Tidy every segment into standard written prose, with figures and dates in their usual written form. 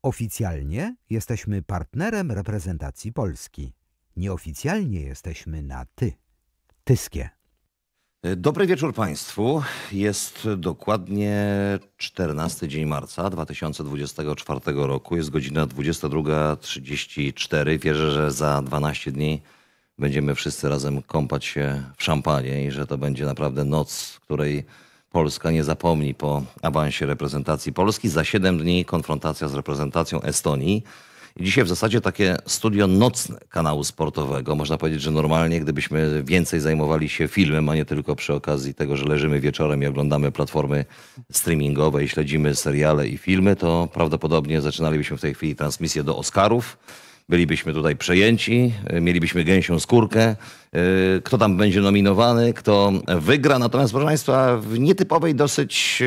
Oficjalnie jesteśmy partnerem reprezentacji Polski. Nieoficjalnie jesteśmy na ty. Tyskie. Dobry wieczór Państwu. Jest dokładnie 14 dzień marca 2024 roku. Jest godzina 22:34. Wierzę, że za 12 dni będziemy wszyscy razem kąpać się w szampanie i że to będzie naprawdę noc, której Polska nie zapomni po awansie reprezentacji Polski. Za 7 dni konfrontacja z reprezentacją Estonii. I dzisiaj w zasadzie takie studio nocne kanału sportowego. Można powiedzieć, że normalnie gdybyśmy więcej zajmowali się filmem, a nie tylko przy okazji tego, że leżymy wieczorem i oglądamy platformy streamingowe i śledzimy seriale i filmy, to prawdopodobnie zaczynalibyśmy w tej chwili transmisję do Oscarów. Bylibyśmy tutaj przejęci, mielibyśmy gęsią skórkę. Kto tam będzie nominowany, kto wygra. Natomiast proszę Państwa, w nietypowej dosyć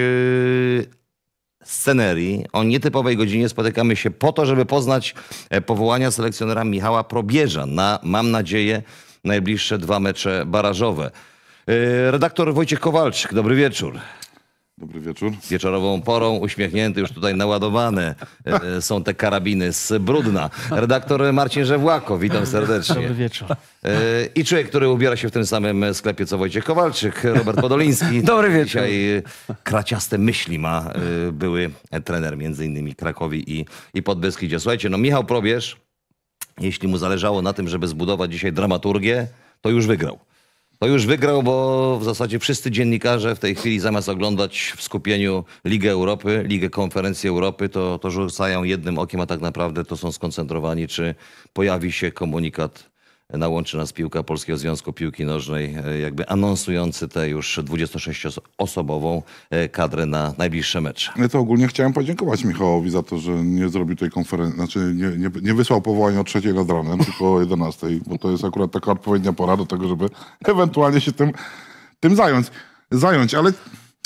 scenerii, o nietypowej godzinie spotykamy się po to, żeby poznać powołania selekcjonera Michała Probierza na, mam nadzieję, najbliższe 2 mecze barażowe. Redaktor Wojciech Kowalczyk, dobry wieczór. Dobry wieczór. Wieczorową porą, uśmiechnięty, już tutaj naładowane są te karabiny z Brudna. Redaktor Marcin Żewłako, witam serdecznie. Dobry wieczór. I człowiek, który ubiera się w tym samym sklepie co Wojciech Kowalczyk, Robert Podoliński. Dobry wieczór. Dzisiaj kraciaste myśli ma były trener między innymi Krakowi i Podbeskidzia. Słuchajcie, no Michał Probierz, jeśli mu zależało na tym, żeby zbudować dzisiaj dramaturgię, to już wygrał. To już wygrał, bo w zasadzie wszyscy dziennikarze w tej chwili zamiast oglądać w skupieniu Ligę Europy, Ligę Konferencji Europy, to rzucają jednym okiem, a tak naprawdę to są skoncentrowani, czy pojawi się komunikat na Łączy Nas Piłka Polskiego Związku Piłki Nożnej, jakby anonsujący tę już 26-osobową kadrę na najbliższe mecze. Ja to ogólnie chciałem podziękować Michałowi za to, że nie zrobił tej konferencji, znaczy nie wysłał powołania o 3 nad ranem, tylko o 11, bo to jest akurat taka odpowiednia pora do tego, żeby ewentualnie się tym zająć, ale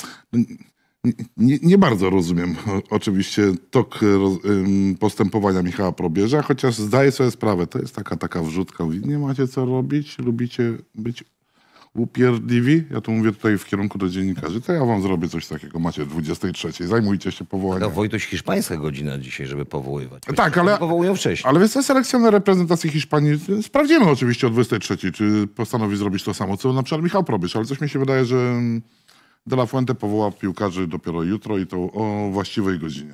nie bardzo rozumiem oczywiście tok postępowania Michała Probierza, chociaż zdaję sobie sprawę, to jest taka wrzutka. Mówi, nie macie co robić, lubicie być upierdliwi. Ja to mówię tutaj w kierunku do dziennikarzy, to ja wam zrobię coś takiego. Macie 23, zajmujcie się powołaniem. Taka Wojtuś hiszpańska godzina dzisiaj, żeby powoływać. Tak, ale powołują wcześniej. Ale więc selekcjoner reprezentacji Hiszpanii, sprawdzimy oczywiście o 23, czy postanowi zrobić to samo, co na przykład Michał Probierz, ale coś mi się wydaje, że De La Fuente powoła piłkarzy dopiero jutro i to o właściwej godzinie.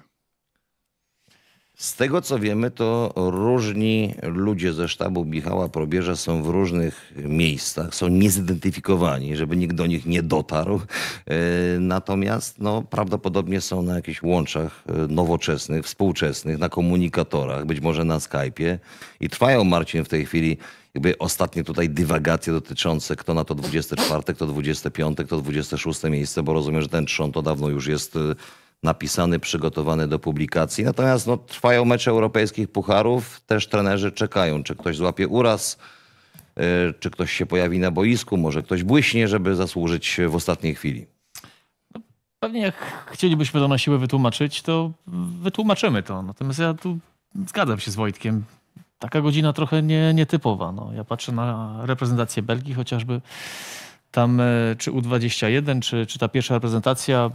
Z tego co wiemy, to różni ludzie ze sztabu Michała Probierza są w różnych miejscach, są niezidentyfikowani, żeby nikt do nich nie dotarł. Natomiast no, prawdopodobnie są na jakichś łączach nowoczesnych, współczesnych, na komunikatorach, być może na Skype'ie. I trwają, Marcin, w tej chwili jakby ostatnie tutaj dywagacje dotyczące kto na to 24, kto 25, kto 26 miejsce, bo rozumiem, że ten trzon to dawno już jest napisany, przygotowany do publikacji. Natomiast no, trwają mecze europejskich pucharów, też trenerzy czekają, czy ktoś złapie uraz, czy ktoś się pojawi na boisku, może ktoś błyśnie, żeby zasłużyć w ostatniej chwili. No, pewnie jak chcielibyśmy to na siłę wytłumaczyć, to wytłumaczymy to. Natomiast ja tu zgadzam się z Wojtkiem. Taka godzina trochę nietypowa. No, ja patrzę na reprezentację Belgii, chociażby tam czy U21, czy ta pierwsza reprezentacja.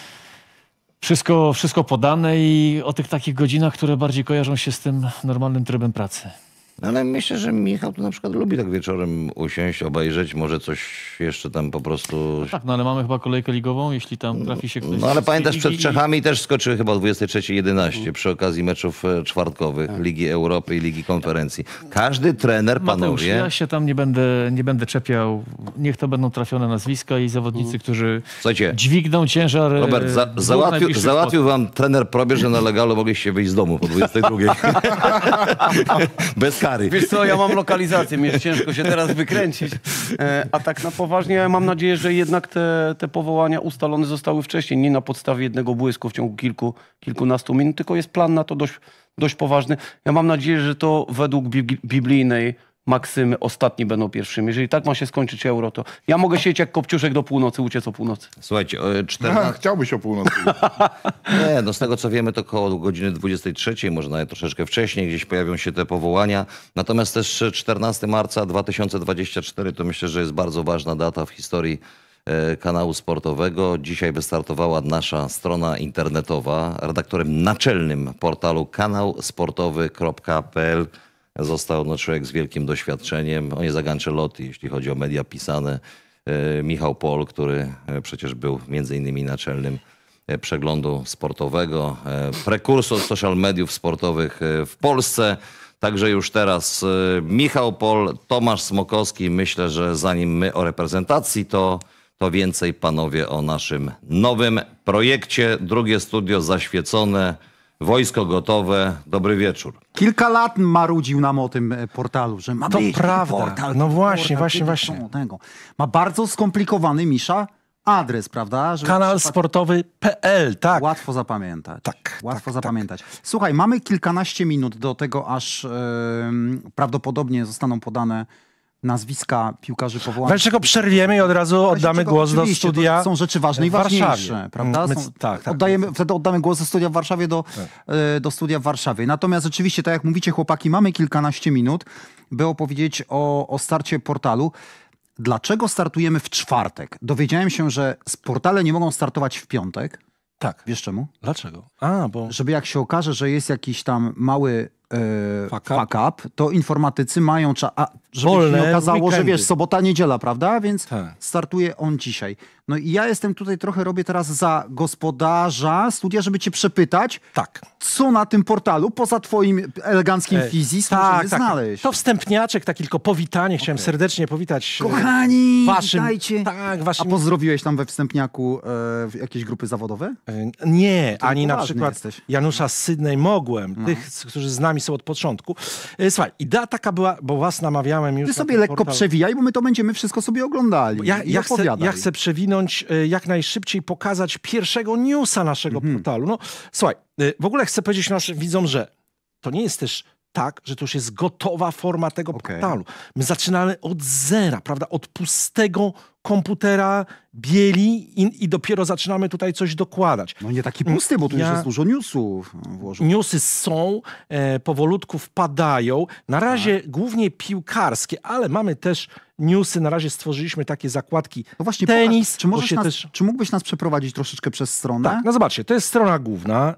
Wszystko podane i o tych takich godzinach, które bardziej kojarzą się z tym normalnym trybem pracy. Ale myślę, że Michał to na przykład lubi tak wieczorem usiąść, obejrzeć, może coś jeszcze tam po prostu... No tak, no ale mamy chyba kolejkę ligową, jeśli tam trafi się ktoś... No ale pamiętasz, przed Czechami też skoczyły chyba o 23:11 przy okazji meczów czwartkowych Ligi Europy i Ligi Konferencji. Każdy trener, panowie... Mateusz, ja się tam nie będę czepiał. Niech to będą trafione nazwiska i zawodnicy, którzy dźwigną ciężar... Robert, załatwił wam trener Probierz, że na legalu mogliście wyjść z domu po 22. Bez kary. Wiesz co, ja mam lokalizację, mnie ciężko się teraz wykręcić. A tak na poważnie, ja mam nadzieję, że jednak te powołania ustalone zostały wcześniej, nie na podstawie jednego błysku w ciągu kilkunastu minut, tylko jest plan na to dość poważny. Ja mam nadzieję, że to według biblijnej maksymy ostatni będą pierwszymi. Jeżeli tak ma się skończyć euro, to ja mogę siedzieć jak Kopciuszek do północy, uciec o północy. Słuchajcie, chciałbyś o północy. Nie, no z tego co wiemy, to koło godziny 23, może nawet troszeczkę wcześniej, gdzieś pojawią się te powołania. Natomiast też 14 marca 2024 to myślę, że jest bardzo ważna data w historii kanału sportowego. Dzisiaj wystartowała nasza strona internetowa. Redaktorem naczelnym portalu kanałsportowy.pl został człowiek z wielkim doświadczeniem. On jest Ancelotti, jeśli chodzi o media pisane. Michał Pol, który przecież był między innymi naczelnym przeglądu sportowego, prekursor social mediów sportowych w Polsce. Także już teraz Michał Pol, Tomasz Smokowski. Myślę, że zanim my o reprezentacji, to więcej panowie o naszym nowym projekcie. Drugie studio zaświecone, wojsko gotowe. Dobry wieczór. Kilka lat marudził nam o tym portalu, że ma To być prawda. portal. No właśnie, portal, właśnie. Tego. Ma bardzo skomplikowany, Misza, adres, prawda? Żeby Kanalsportowy.pl, tak. łatwo zapamiętać. Tak, Łatwo tak, zapamiętać. Słuchaj, mamy kilkanaście minut do tego, aż prawdopodobnie zostaną podane nazwiska piłkarzy powołanych. Dlaczego przerwiemy i od razu oddamy głos do Oczywiście, studia to są rzeczy ważne i w Warszawie. ważniejsze, prawda? Tak. Wtedy oddamy głos do studia w Warszawie, do studia w Warszawie. Natomiast rzeczywiście, tak jak mówicie chłopaki, mamy kilkanaście minut, by opowiedzieć o starcie portalu. Dlaczego startujemy w czwartek? Dowiedziałem się, że portale nie mogą startować w piątek. Tak. Wiesz czemu? Dlaczego? Bo... Żeby jak się okaże, że jest jakiś tam mały Fuck fuck up, to informatycy mają żeby wolne się nie okazało, że weekendy. wiesz, sobota, niedziela, prawda? Więc Tak. startuje on dzisiaj. No i ja jestem tutaj trochę, robię teraz za gospodarza studia, żeby cię przepytać, Tak. co na tym portalu, poza twoim eleganckim fizis, możemy znaleźć. To wstępniaczek, tak tylko powitanie. Chciałem serdecznie powitać Kochani, waszym... witajcie. Tak, A waszym... pozdrowiłeś tam we wstępniaku jakieś grupy zawodowe? Nie, To ani na poważny przykład jesteś. Janusza z Sydney mogłem. Tych, którzy z nami są od początku. Słuchaj, idea taka była, bo was namawiałem już Ty na sobie ten lekko portal. przewijaj, bo my to będziemy wszystko sobie oglądali. Ja chcę przewinąć jak najszybciej, pokazać pierwszego newsa naszego portalu. No, słuchaj, w ogóle chcę powiedzieć naszym widzom, że to nie jest też tak, że to już jest gotowa forma tego portalu. My zaczynamy od zera, prawda? Od pustego komputera, bieli i dopiero zaczynamy tutaj coś dokładać. No nie taki pusty, bo tu już jest dużo newsów włożonych. Newsy są, powolutku wpadają. Na razie głównie piłkarskie, ale mamy też newsy. Na razie stworzyliśmy takie zakładki. No właśnie, tenis. pokaż, bo czy mógłbyś nas przeprowadzić troszeczkę przez stronę? Tak, no zobaczcie, to jest strona główna.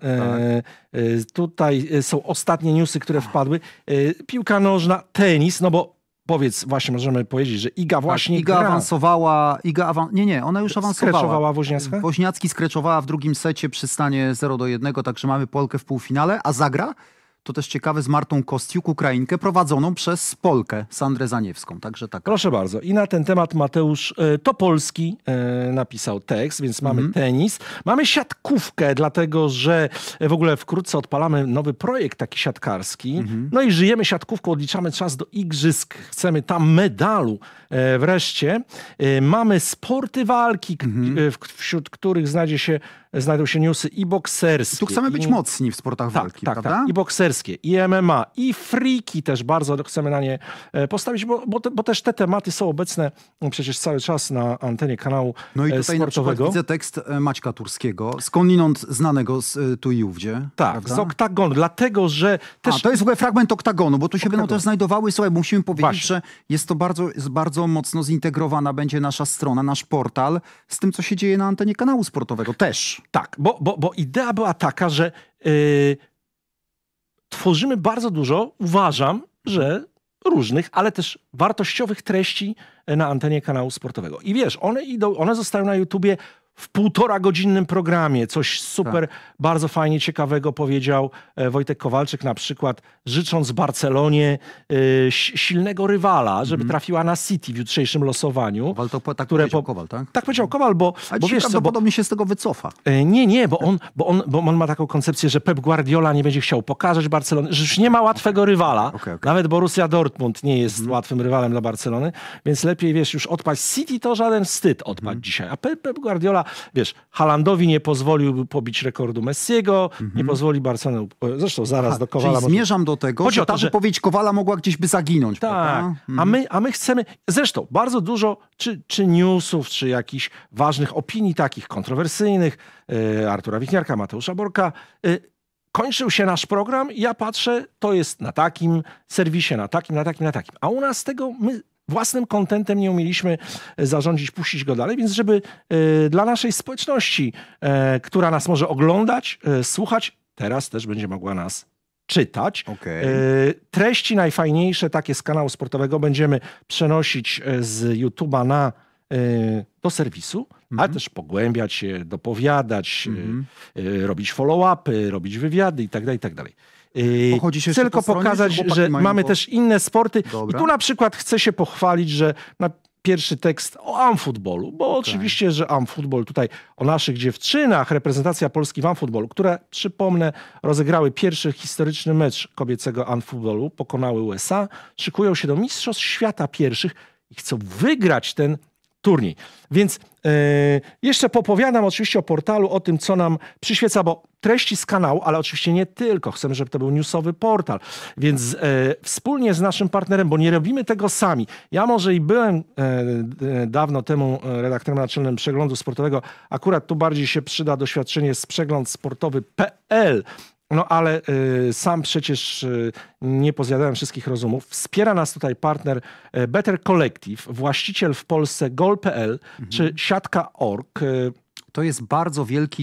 Tutaj są ostatnie newsy, które wpadły. Piłka nożna, tenis, no bo powiedz, właśnie możemy powiedzieć, że Iga właśnie Iga gra. awansowała, nie, ona już awansowała. Skreczowała Woźniacka? Woźniacki skreczowała w drugim secie przy stanie 0-1, także mamy Polkę w półfinale, a zagra, to też ciekawe, z Martą Kostiuk, Ukrainkę, prowadzoną przez Polkę, Sandrę Zaniewską, także tak. Proszę bardzo. I na ten temat Mateusz Topolski napisał tekst, więc mamy tenis. Mamy siatkówkę, dlatego że w ogóle wkrótce odpalamy nowy projekt taki siatkarski. No i żyjemy siatkówką, odliczamy czas do igrzysk. Chcemy tam medalu wreszcie. Mamy sporty walki, wśród których znajdą się newsy i bokserskie. Tu chcemy być mocni w sportach walki, prawda? Tak. I bokserskie, i MMA, i freaki też bardzo chcemy na nie postawić, bo też te tematy są obecne przecież cały czas na antenie kanału No i tutaj na przykład sportowego. widzę tekst Maćka Turskiego, skądinąd znanego z tu i ówdzie. Tak, prawda? z Oktagonu, dlatego że też... to jest w ogóle fragment Oktagonu, bo tu się będą też znajdowały, słuchaj, musimy powiedzieć, Właśnie. że jest to bardzo mocno zintegrowana będzie nasza strona, nasz portal z tym, co się dzieje na antenie kanału sportowego też. Tak, bo idea była taka, że tworzymy bardzo dużo, uważam, że różnych, ale też wartościowych treści na antenie kanału sportowego. I wiesz, one zostają na YouTubie w 1,5-godzinnym programie. Coś super, bardzo fajnie ciekawego powiedział Wojtek Kowalczyk, na przykład życząc Barcelonie silnego rywala, żeby trafiła na City w jutrzejszym losowaniu. Kowal to tak powiedział Kowal, tak? Tak powiedział Kowal, bo dzisiaj wiesz co, prawdopodobnie się z tego wycofa. Nie, bo on ma taką koncepcję, że Pep Guardiola nie będzie chciał pokazać Barcelony, że już nie ma łatwego rywala. Okay. Nawet Borussia Dortmund nie jest łatwym rywalem dla Barcelony, więc lepiej, wiesz, już odpaść City to żaden wstyd odpaść dzisiaj. A Pep Guardiola, wiesz, Haalandowi nie pozwolił pobić rekordu Messiego, nie pozwoli Barcelonie, zresztą zaraz do Kowala... Czyli zmierzam do tego, że ta wypowiedź Kowala mogła gdzieś by zaginąć. Tak, a my chcemy, zresztą bardzo dużo czy newsów, czy jakichś ważnych opinii takich kontrowersyjnych, Artura Wichniarka, Mateusza Borka, kończył się nasz program i ja patrzę, to jest na takim serwisie, na takim. A u nas tego, my własnym kontentem nie umieliśmy zarządzić, puścić go dalej, więc żeby dla naszej społeczności, która nas może oglądać, słuchać, teraz też będzie mogła nas czytać. Okej. Treści najfajniejsze takie z kanału sportowego będziemy przenosić z YouTube'a do serwisu, ale też pogłębiać się, dopowiadać, robić follow-upy, robić wywiady itd. Pochodzisz jeszcze Chcę tylko po stronie, pokazać, czy chłopaki że mają mamy po- też inne sporty. Dobra. I tu na przykład chcę się pochwalić, że na pierwszy tekst o amfutbolu, bo oczywiście, że amfutbol tutaj o naszych dziewczynach, reprezentacja Polski w amfutbolu, które, przypomnę, rozegrały pierwszy historyczny mecz kobiecego amfutbolu, pokonały USA, szykują się do Mistrzostw Świata pierwszych i chcą wygrać ten turniej. Więc jeszcze popowiadam oczywiście o portalu, o tym, co nam przyświeca, bo treści z kanału, ale oczywiście nie tylko. Chcemy, żeby to był newsowy portal. Więc wspólnie z naszym partnerem, bo nie robimy tego sami. Ja może i byłem dawno temu redaktorem naczelnym Przeglądu Sportowego. Akurat tu bardziej się przyda doświadczenie z przeglądsportowy.pl. No ale sam przecież nie pozjadałem wszystkich rozumów. Wspiera nas tutaj partner Better Collective, właściciel w Polsce Gol.pl czy siatka.org. To jest bardzo wielki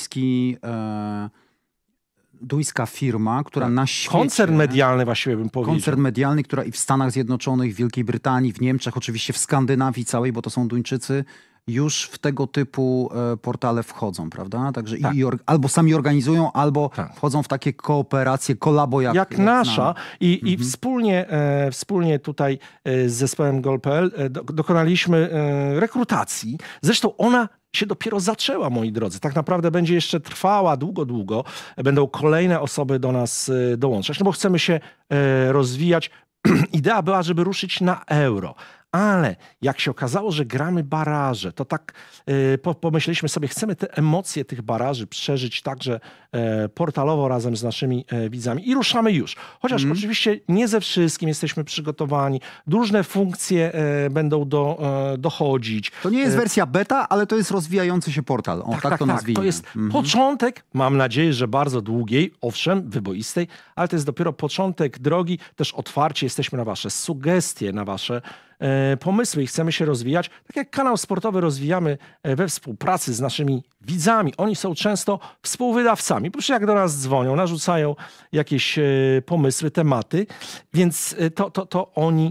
duńska firma, która na świecie... Koncern medialny właściwie bym powiedział. Koncern medialny, która i w Stanach Zjednoczonych, w Wielkiej Brytanii, w Niemczech, oczywiście w Skandynawii całej, bo to są Duńczycy, już w tego typu portale wchodzą, prawda? Także Tak. albo sami organizują, albo Tak. wchodzą w takie kooperacje, kolabo jak nasza. znamy. I wspólnie tutaj z zespołem Gol.pl dokonaliśmy rekrutacji. Zresztą ona się dopiero zaczęła, moi drodzy. Tak naprawdę będzie jeszcze trwała długo. Będą kolejne osoby do nas dołączać, no bo chcemy się rozwijać. Idea była, żeby ruszyć na euro. Ale jak się okazało, że gramy baraże, to tak pomyśleliśmy sobie, chcemy te emocje tych baraży przeżyć także portalowo razem z naszymi widzami i ruszamy już. Chociaż oczywiście nie ze wszystkim jesteśmy przygotowani. Różne funkcje będą dochodzić. To nie jest wersja beta, ale to jest rozwijający się portal. O, tak to nazwijmy. To jest początek, mam nadzieję, że bardzo długiej, owszem, wyboistej, ale to jest dopiero początek drogi. Też otwarcie jesteśmy na wasze sugestie, na wasze pomysły i chcemy się rozwijać. Tak jak kanał sportowy rozwijamy we współpracy z naszymi widzami. Oni są często współwydawcami. Proszę, jak do nas dzwonią, narzucają jakieś pomysły, tematy, więc to oni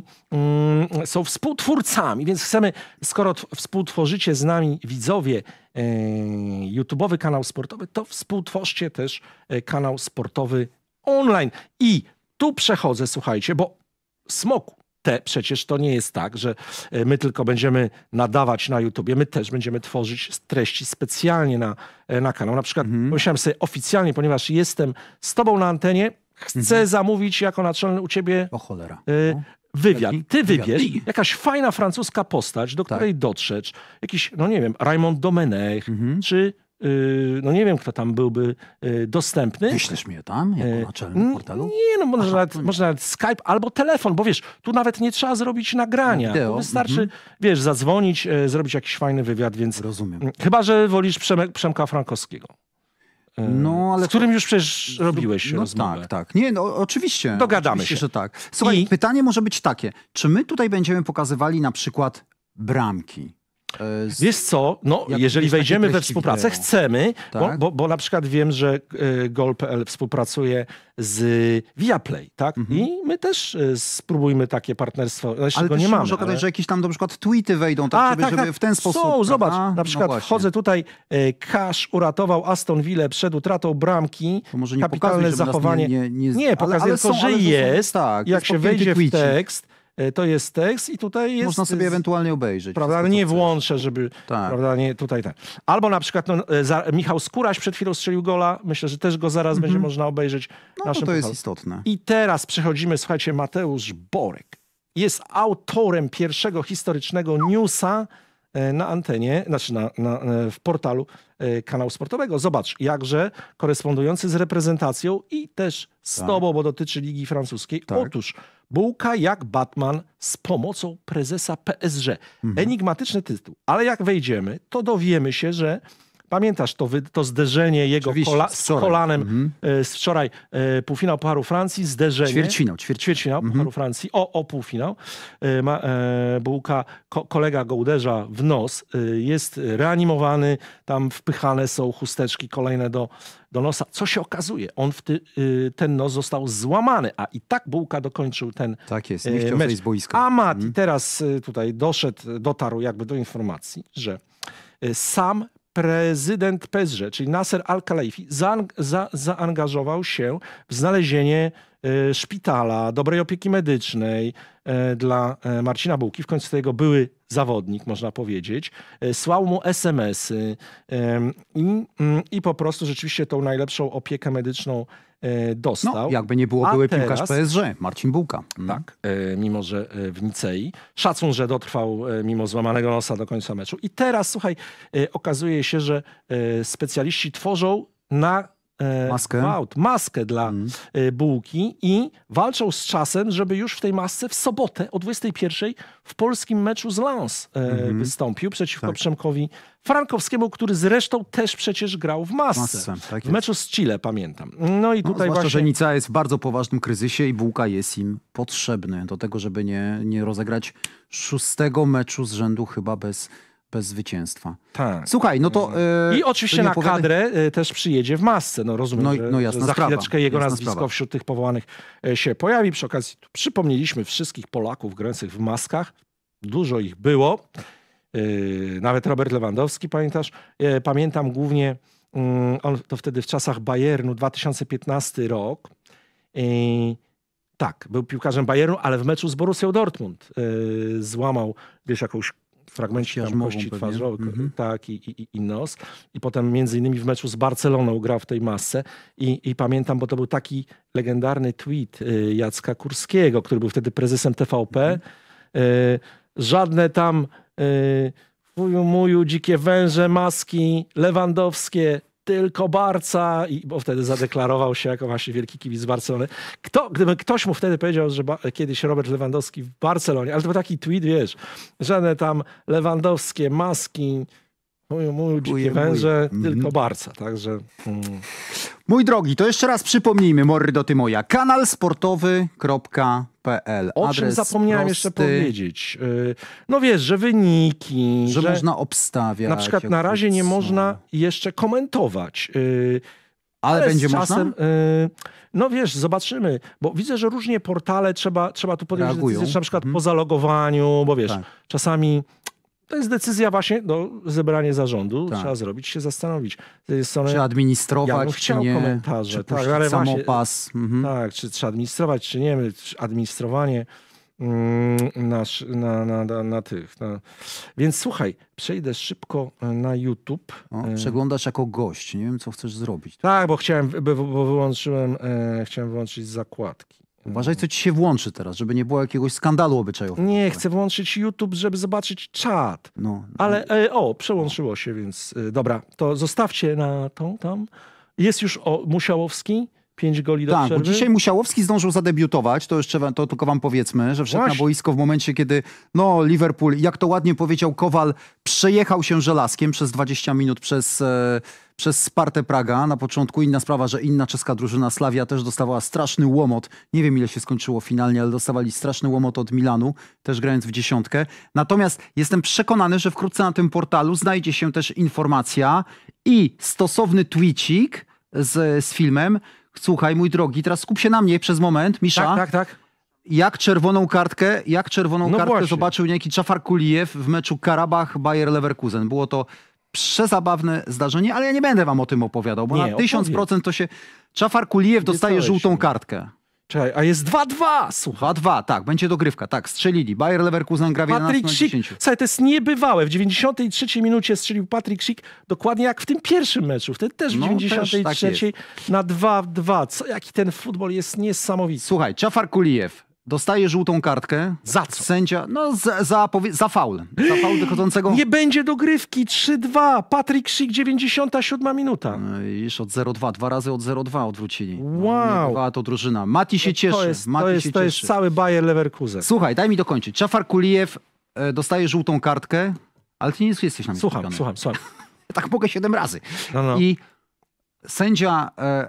są współtwórcami, więc chcemy, skoro współtworzycie z nami widzowie YouTube'owy kanał sportowy, to współtworzcie też kanał sportowy online. I tu przechodzę, słuchajcie, bo smoku, przecież to nie jest tak, że my tylko będziemy nadawać na YouTubie, my też będziemy tworzyć treści specjalnie na kanał. Na przykład pomyślałem sobie oficjalnie, ponieważ jestem z tobą na antenie, chcę zamówić jako naczelny u ciebie O cholera. wywiad. Ty wybierz Wywiad. jakaś fajna francuska postać, do której dotrzeć. Jakiś, no nie wiem, Raymond Domenech, czy no nie wiem, kto tam byłby dostępny. Wyślesz mnie tam jako naczelny portalu? Nie, no może nawet Skype albo telefon, bo wiesz, tu nawet nie trzeba zrobić nagrania. Wideo. Tu wystarczy, wiesz, zadzwonić, zrobić jakiś fajny wywiad, więc Rozumiem. chyba, że wolisz Przemka Frankowskiego. No, ale z którym już przecież robiłeś no rozmowę. tak. Nie, no oczywiście. Dogadamy oczywiście, się. że tak. Słuchaj, I- pytanie może być takie. Czy my tutaj będziemy pokazywali na przykład bramki? Wiesz co, no Jak jeżeli jest takie wejdziemy we treści współpracę, wideo. chcemy, Tak. bo na przykład wiem, że Gol.pl współpracuje z Viaplay, tak? I my też spróbujmy takie partnerstwo, jeszcze Ale go też nie się mamy. może okazać, ale... że jakieś tam na przykład tweety wejdą, tak, żeby w ten sposób. Są, zobacz, prawda? na No przykład właśnie. wchodzę tutaj, Cash uratował Aston Villa przed utratą bramki, To może nie kapitalne pokazuj, żeby nas zachowanie. nie- pokazuję ale tylko, są, że ale to są- jest, tak, jak jest się podpięty wejdzie w tweetik. tekst, to jest tekst i tutaj jest... Można sobie ewentualnie obejrzeć. Prawda, ale wszystko, nie co chcesz. włączę, żeby... Tak. Prawda, nie tutaj tak. Albo na przykład Michał Skóraś przed chwilą strzelił gola. Myślę, że też go zaraz będzie można obejrzeć. No naszym to jest portalu. istotne. I teraz przechodzimy, słuchajcie, Mateusz Borek. Jest autorem pierwszego historycznego newsa na antenie, znaczy w portalu kanału sportowego. Zobacz, jakże korespondujący z reprezentacją i też z tobą, bo dotyczy Ligi Francuskiej. Tak. Otóż bułka jak Batman z pomocą prezesa PSG. Enigmatyczny tytuł. Ale jak wejdziemy, to dowiemy się, że Pamiętasz to zderzenie jego Oczywiście, z wczoraj. kolanem z wczoraj, półfinał Pucharu Francji, zderzenie. Ćwierćfinał Pucharu Francji, o półfinał. Bułka, kolega go uderza w nos, jest reanimowany, tam wpychane są chusteczki kolejne do nosa. Co się okazuje? Ten nos został złamany, a i tak Bułka dokończył ten Tak jest, nie chciał mecz. zejść z boiska. A Mati teraz tutaj dotarł jakby do informacji, że sam prezydent PSG, czyli Nasser Al-Khelaifi, zaangażował się w znalezienie szpitala, dobrej opieki medycznej dla Marcina Bułki. W końcu to jego były zawodnik, można powiedzieć. Słał mu SMS-y i po prostu rzeczywiście tą najlepszą opiekę medyczną dostał. No, jakby nie było, były piłkarz PSG, Marcin Bułka. Tak, mimo że w Nicei. Szacun, że dotrwał mimo złamanego nosa do końca meczu. I teraz, słuchaj, okazuje się, że specjaliści tworzą na maskę dla Bułki i walczą z czasem, żeby już w tej masce w sobotę o 21:00 w polskim meczu z Lens wystąpił przeciwko Przemkowi Frankowskiemu, który zresztą też przecież grał w masce. W meczu z Chile, pamiętam. No i tutaj zwłaszcza, właśnie... że Nicea jest w bardzo poważnym kryzysie i Bułka jest im potrzebny do tego, żeby nie rozegrać 6. meczu z rzędu chyba bez zwycięstwa. Tak. Słuchaj, no to... I oczywiście na kadrę też przyjedzie w masce. No rozumiem, że za chwileczkę jego nazwisko wśród tych powołanych się pojawi. Przy okazji przypomnieliśmy wszystkich Polaków grających w maskach. Dużo ich było. Nawet Robert Lewandowski, pamiętasz? Pamiętam głównie, on to wtedy w czasach Bayernu, 2015 rok. Tak, był piłkarzem Bayernu, ale w meczu z Borussią Dortmund złamał, jakąś fragmencie kości twarzowej, tak, i nos. I potem między innymi w meczu z Barceloną grał w tej masce. I pamiętam, bo to był taki legendarny tweet Jacka Kurskiego, który był wtedy prezesem TVP. Żadne tam fuju, dzikie węże, maski lewandowskie, tylko Barca, bo wtedy zadeklarował się jako właśnie wielki kibic Barcelony. Gdyby ktoś mu wtedy powiedział, że kiedyś Robert Lewandowski w Barcelonie, ale to był taki tweet, wiesz, żadne tam lewandowskie maski, dzikie węże, tylko Barca, także... Mój drogi, to jeszcze raz przypomnijmy, Morry do ty moja, kanalsportowy.pl. O czym zapomniałem jeszcze powiedzieć? No wiesz, że wyniki... Że można obstawiać. Na przykład na razie nie można jeszcze komentować. Ale będzie czasem, można? No wiesz, zobaczymy, bo widzę, że różnie portale trzeba tu podjąć decyzję, na przykład po zalogowaniu, bo wiesz, czasami... To jest decyzja właśnie, zebranie zarządu. Trzeba zrobić, się zastanowić. Czy administrować, czy nie. Komentarze. Czy ale samopas. Tak, czy administrować, czy nie. Czy administrowanie na tych. Więc słuchaj, przejdę szybko na YouTube. Przeglądasz jako gość. Nie wiem, co chcesz zrobić. Tak, bo wyłączyłem, chciałem wyłączyć zakładki. Uważaj, co ci się włączy teraz, żeby nie było jakiegoś skandalu obyczajowego. Nie, chcę włączyć YouTube, żeby zobaczyć czat. Ale przełączyło się, więc dobra, to zostawcie na tą tam. Jest już Musiałowski, 5 goli do przerwy. Bo dzisiaj Musiałowski zdążył zadebiutować, to jeszcze to tylko wam powiedzmy, że wszedł na boisko w momencie, kiedy Liverpool, jak to ładnie powiedział Kowal, przejechał się żelazkiem przez 20 minut przez Spartę Praga. Na początku inna sprawa, że inna czeska drużyna Slavia też dostawała straszny łomot. Nie wiem, ile się skończyło finalnie, ale dostawali straszny łomot od Milanu, też grając w 10. Natomiast jestem przekonany, że wkrótce na tym portalu znajdzie się też informacja i stosowny tweetik z filmem. Słuchaj, mój drogi, teraz skup się na mnie przez moment, Misza. Tak. Jak czerwoną kartkę zobaczył niejaki Dżafar Kulijew w meczu Karabach-Bayer Leverkusen. Było to przezabawne zdarzenie, ale ja nie będę wam o tym opowiadał, bo na 1000% to się... Dżafar Kulijew dostaje żółtą kartkę. Czekaj, a jest 2-2, słuchaj. 2-2, tak, będzie dogrywka, tak, strzelili. Bayer Leverkusen gra w 11-10. Słuchaj, to jest niebywałe. W 93 minucie strzelił Patryk Schick, dokładnie jak w tym pierwszym meczu. Wtedy też w 93 na 2-2. Jaki ten futbol jest niesamowity. Słuchaj, Dżafar Kulijew dostaje żółtą kartkę. Za co? Sędzia, za faul. Za faul wychodzącego... Nie będzie dogrywki, 3-2. Patryk Schick, 97 minuta. Już od 0-2, 2 razy od 0-2 odwrócili. Wow. Była to drużyna. Mati się cieszy. To jest cały Bayer Leverkusen. Słuchaj, daj mi dokończyć. Dżafar Kulijew dostaje żółtą kartkę, ale ty nie jesteś na mnie. Słucham. Tak mogę 7 razy. No. I sędzia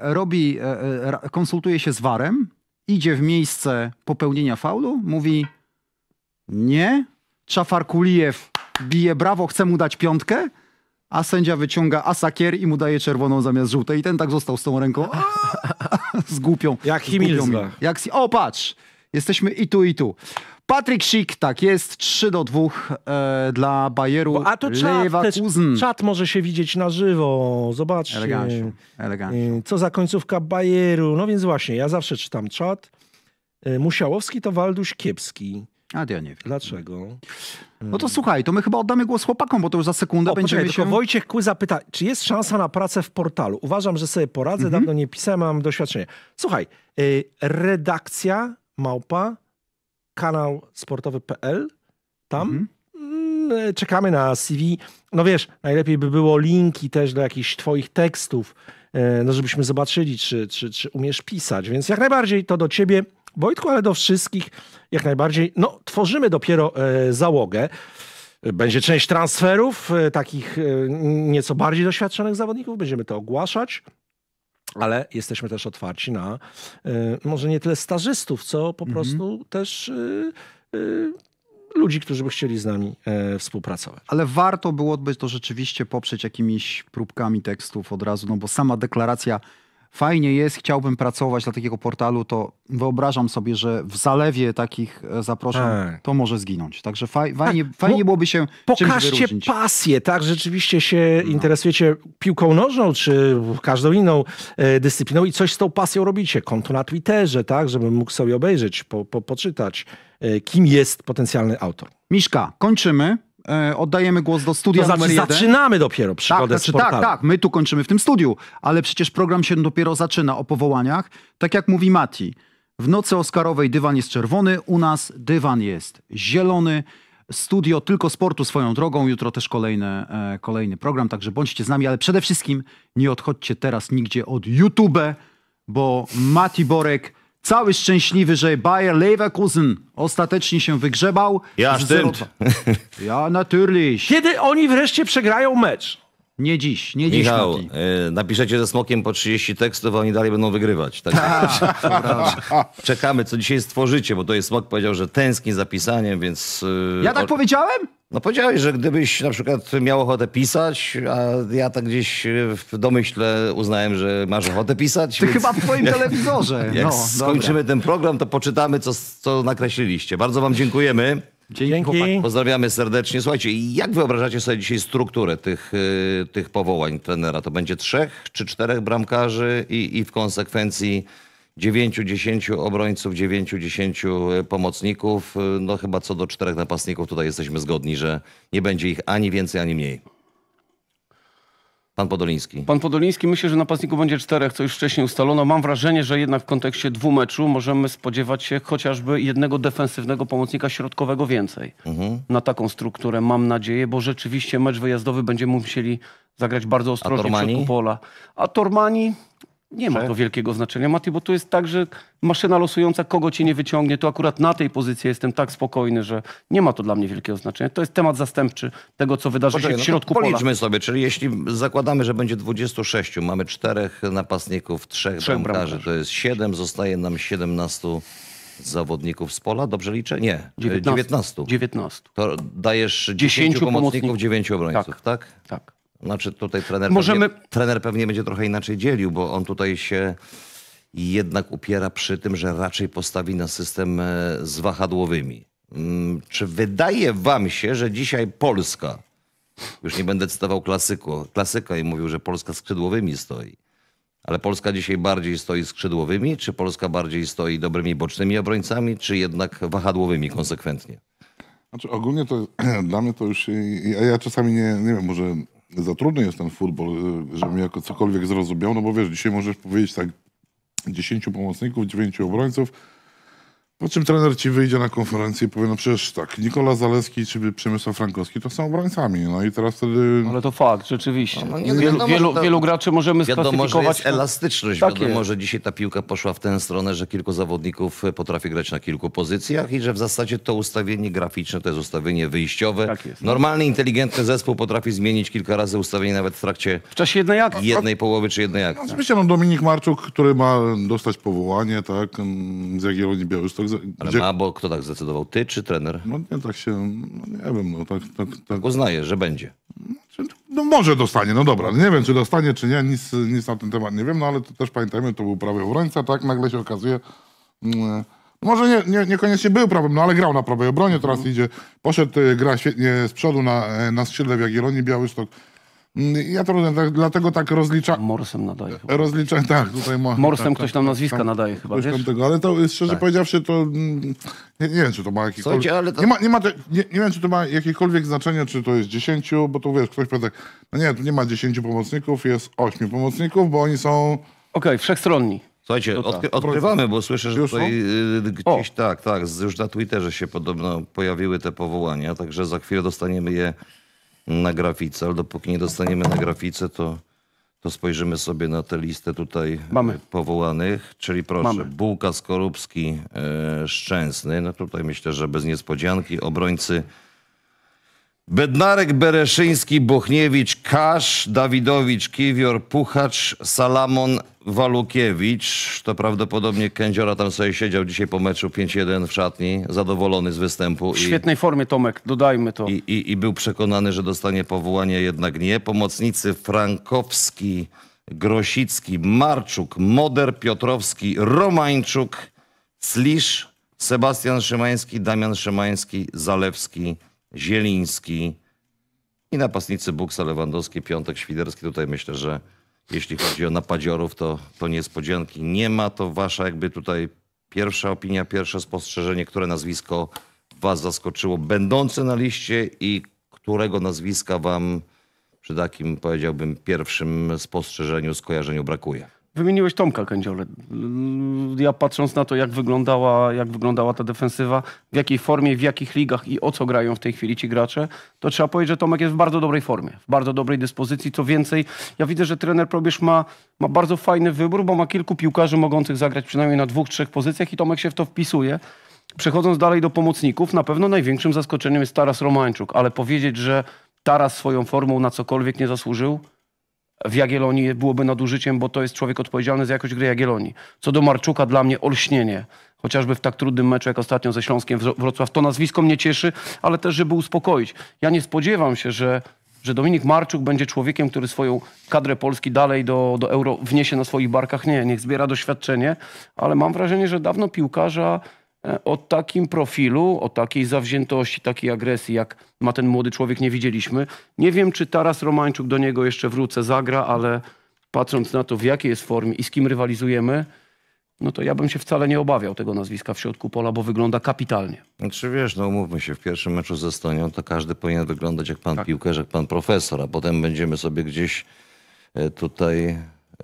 konsultuje się z VAR-em, idzie w miejsce popełnienia faulu, mówi nie, Czafarkulijew bije brawo, chce mu dać 5, a sędzia wyciąga asakier i mu daje czerwoną zamiast żółtej. I ten tak został z tą ręką z głupią. Jak Himilsbach. O, patrz, jesteśmy i tu, i tu. Patryk Schick, tak jest, 3-2 dla Bayeru A to Leverkusen. czat może się widzieć na żywo. Zobaczcie. Elegancko. Co za końcówka Bayeru. No więc właśnie, ja zawsze czytam czat. Musiałowski to Walduś Kiepski. A ja nie wiem. Dlaczego? No to słuchaj, to my chyba oddamy głos chłopakom, bo to już za sekundę będziemy poczekaj, tylko Wojciech Kły zapyta, czy jest szansa na pracę w portalu? Uważam, że sobie poradzę, dawno nie pisałem, mam doświadczenie. Słuchaj, redakcja małpa kanał sportowy.pl, tam czekamy na CV. No wiesz, najlepiej by było linki też do jakichś twoich tekstów, no żebyśmy zobaczyli, czy umiesz pisać. Więc jak najbardziej to do ciebie, Wojtku, ale do wszystkich jak najbardziej. No, tworzymy dopiero załogę. Będzie część transferów, takich nieco bardziej doświadczonych zawodników. Będziemy to ogłaszać. Ale jesteśmy też otwarci na może nie tyle stażystów, co po prostu też ludzi, którzy by chcieli z nami współpracować. Ale warto byłoby to rzeczywiście poprzeć jakimiś próbkami tekstów od razu, no bo sama deklaracja fajnie jest, chciałbym pracować dla takiego portalu, to wyobrażam sobie, że w zalewie takich zaproszeń to może zginąć. Także fajnie byłoby się czymś pokażcie wyróżnić. pasję, tak? Rzeczywiście się interesujecie piłką nożną, czy każdą inną dyscypliną i coś z tą pasją robicie. Konto na Twitterze, tak? Żebym mógł sobie obejrzeć, poczytać, kim jest potencjalny autor. Miszka, kończymy. Oddajemy głos do studia numer 1. Zaczynamy dopiero przygodę z portalem. Tak, my tu kończymy w tym studiu, ale przecież program się dopiero zaczyna o powołaniach. Tak jak mówi Mati, w nocy oscarowej dywan jest czerwony, u nas dywan jest zielony. Studio Tylko Sportu swoją drogą, jutro też kolejny program, także bądźcie z nami, ale przede wszystkim nie odchodźcie teraz nigdzie od YouTube, bo Mati Borek cały szczęśliwy, że Bayer Leverkusen ostatecznie się wygrzebał. Ja stimmt. Ja, natürlich. Kiedy oni wreszcie przegrają mecz? Nie dziś, Michał, Mati. napiszecie ze Smokiem po 30 tekstów, a oni dalej będą wygrywać. Tak. Czekamy, co dzisiaj stworzycie, bo to jest Smok powiedział, że tęskni za pisaniem, więc... Ja tak powiedziałem? No powiedziałeś, że gdybyś na przykład miał ochotę pisać, a ja tak gdzieś w domyśle uznałem, że masz ochotę pisać. Ty więc chyba w twoim telewizorze. Jak No, skończymy ten program, to poczytamy, co nakreśliliście. Bardzo wam dziękujemy. Dzięki. Chłopaki. Pozdrawiamy serdecznie. Słuchajcie, jak wyobrażacie sobie dzisiaj strukturę tych powołań trenera? To będzie 3 czy 4 bramkarzy i w konsekwencji 9-10 obrońców, 9-10 pomocników. No chyba co do 4 napastników tutaj jesteśmy zgodni, że nie będzie ich ani więcej, ani mniej. Pan Podoliński. Pan Podoliński, myślę, że napastników będzie 4, co już wcześniej ustalono. Mam wrażenie, że jednak w kontekście 2 meczu możemy spodziewać się chociażby jednego defensywnego pomocnika środkowego więcej. Na taką strukturę mam nadzieję, bo rzeczywiście mecz wyjazdowy będziemy musieli zagrać bardzo ostrożnie w środku pola. A Tormani... Nie ma to wielkiego znaczenia, Mati, bo to jest tak, że maszyna losująca kogo cię nie wyciągnie, to akurat na tej pozycji jestem tak spokojny, że nie ma to dla mnie wielkiego znaczenia. To jest temat zastępczy tego, co wydarzy się w środku pola. Policzmy sobie, czyli jeśli zakładamy, że będzie 26, mamy 4 napastników, 3 bramkarzy, to jest 7, zostaje nam 17 zawodników z pola, dobrze liczę? Nie, 19. To dajesz 10 pomocników, 9 obrońców, tak? Tak. Znaczy tutaj trener pewnie będzie trochę inaczej dzielił, bo on tutaj się jednak upiera przy tym, że raczej postawi na system z wahadłowymi. Czy wydaje wam się, że dzisiaj Polska, już nie będę cytował klasyka i mówił, że Polska skrzydłowymi stoi, ale Polska dzisiaj bardziej stoi skrzydłowymi, czy Polska bardziej stoi dobrymi bocznymi obrońcami, czy jednak wahadłowymi konsekwentnie? Znaczy ogólnie to dla mnie to już, ja czasami nie wiem, może za trudny jest ten futbol, żebym jako cokolwiek zrozumiał, no bo wiesz, dzisiaj możesz powiedzieć tak 10 pomocników, 9 obrońców, Po czym trener ci wyjdzie na konferencję i powie, no przecież tak, Nikola Zalewski czy Przemysław Frankowski to są obrońcami. No i teraz wtedy... Ale to fakt, rzeczywiście. No, nie wiadomo, że to- Wielu graczy możemy Wiadomo, że sklasyfikować. jest elastyczność. Tak Wiadomo, jest. że dzisiaj ta piłka poszła w tę stronę, że kilku zawodników potrafi grać na kilku pozycjach i że w zasadzie to ustawienie graficzne to jest ustawienie wyjściowe. Tak jest. Normalny, inteligentny zespół potrafi zmienić kilka razy ustawienie nawet w trakcie W czasie jednej akcji. jednej połowy czy jednej akcji. Oczywiście no Dominik Marczuk, który ma dostać powołanie, tak, z Jagiellonii Białystok. Ale Gdzie... ma, bo kto tak zdecydował? Ty czy trener? No nie, tak się, no, nie wiem, no tak. Uznaje, że będzie. No może dostanie, no dobra, nie wiem czy dostanie, czy nie, nic na ten temat nie wiem, no ale to też pamiętajmy, to był prawy obrońca, tak, nagle się okazuje, może niekoniecznie był prawym, no ale grał na prawej obronie, teraz idzie, poszedł, gra świetnie z przodu na skrzydle w Jagiellonii Białystok. Ja to dlatego tak Morsem nadaje chyba. rozliczam, tak, tutaj Morsem ktoś tam nazwiska nadaje chyba, Coś wiesz? tam tego, ale to szczerze powiedziawszy, to nie wiem, czy to ma jakiekolwiek... Słuchajcie, ale to- Nie wiem, czy to ma jakiekolwiek znaczenie, czy to jest 10, bo to wiesz, ktoś powie tak, no nie, tu nie ma 10 pomocników, jest 8 pomocników, bo oni są... Okej, wszechstronni. Słuchajcie, To tak. odkrywamy, bo słyszę, że Już tutaj O. gdzieś tak, już na Twitterze się podobno pojawiły te powołania, także za chwilę dostaniemy je na grafice, ale dopóki nie dostaniemy na grafice, to spojrzymy sobie na tę listę tutaj Mamy. powołanych, czyli proszę, Mamy. Bułka, Skorupski, Szczęsny, no tutaj myślę, że bez niespodzianki, obrońcy Bednarek, Bereszyński, Bochniewicz, Kasz, Dawidowicz, Kiwior, Puchacz, Salamon, Walukiewicz. To prawdopodobnie Kędziora tam sobie siedział dzisiaj po meczu 5-1 w szatni, zadowolony z występu. W świetnej formie, Tomek, dodajmy to. I był przekonany, że dostanie powołanie, jednak nie. Pomocnicy Frankowski, Grosicki, Marczuk, Moder, Piotrowski, Romańczuk, Slisz, Sebastian Szymański, Damian Szymański, Zalewski, Zieliński i napastnicy Buksa, Lewandowski, Piątek, Świderski. Tutaj myślę, że jeśli chodzi o napadziorów, to niespodzianki nie ma. To wasza jakby tutaj pierwsza opinia, pierwsze spostrzeżenie, które nazwisko was zaskoczyło, będące na liście i którego nazwiska wam przy takim, powiedziałbym, pierwszym spostrzeżeniu, skojarzeniu brakuje? Wymieniłeś Tomka Kędziolę. Ja patrząc na to, jak wyglądała ta defensywa, w jakiej formie, w jakich ligach i o co grają w tej chwili ci gracze, to trzeba powiedzieć, że Tomek jest w bardzo dobrej formie, w bardzo dobrej dyspozycji. Co więcej, ja widzę, że trener Probierz ma bardzo fajny wybór, bo ma kilku piłkarzy mogących zagrać przynajmniej na 2-3 pozycjach i Tomek się w to wpisuje. Przechodząc dalej do pomocników, na pewno największym zaskoczeniem jest Taras Romańczuk, ale powiedzieć, że Taras swoją formą na cokolwiek nie zasłużył, w Jagiellonii byłoby nadużyciem, bo to jest człowiek odpowiedzialny za jakość gry Jagiellonii. Co do Marczuka, dla mnie olśnienie. Chociażby w tak trudnym meczu, jak ostatnio ze Śląskiem Wrocław. To nazwisko mnie cieszy, ale też, żeby uspokoić. Ja nie spodziewam się, że Dominik Marczuk będzie człowiekiem, który swoją kadrę Polski dalej do Euro wniesie na swoich barkach. Nie, niech zbiera doświadczenie, ale mam wrażenie, że dawno piłkarza o takim profilu, o takiej zawziętości, takiej agresji, jak ma ten młody człowiek, nie widzieliśmy. Nie wiem, czy Taras Romańczuk, do niego jeszcze wrócę, zagra, ale patrząc na to, w jakiej jest formie i z kim rywalizujemy, no to ja bym się wcale nie obawiał tego nazwiska w środku pola, bo wygląda kapitalnie. Znaczy wiesz, no umówmy się, w pierwszym meczu z Estonią to każdy powinien wyglądać jak pan piłkarz, jak pan profesor, a potem będziemy sobie gdzieś tutaj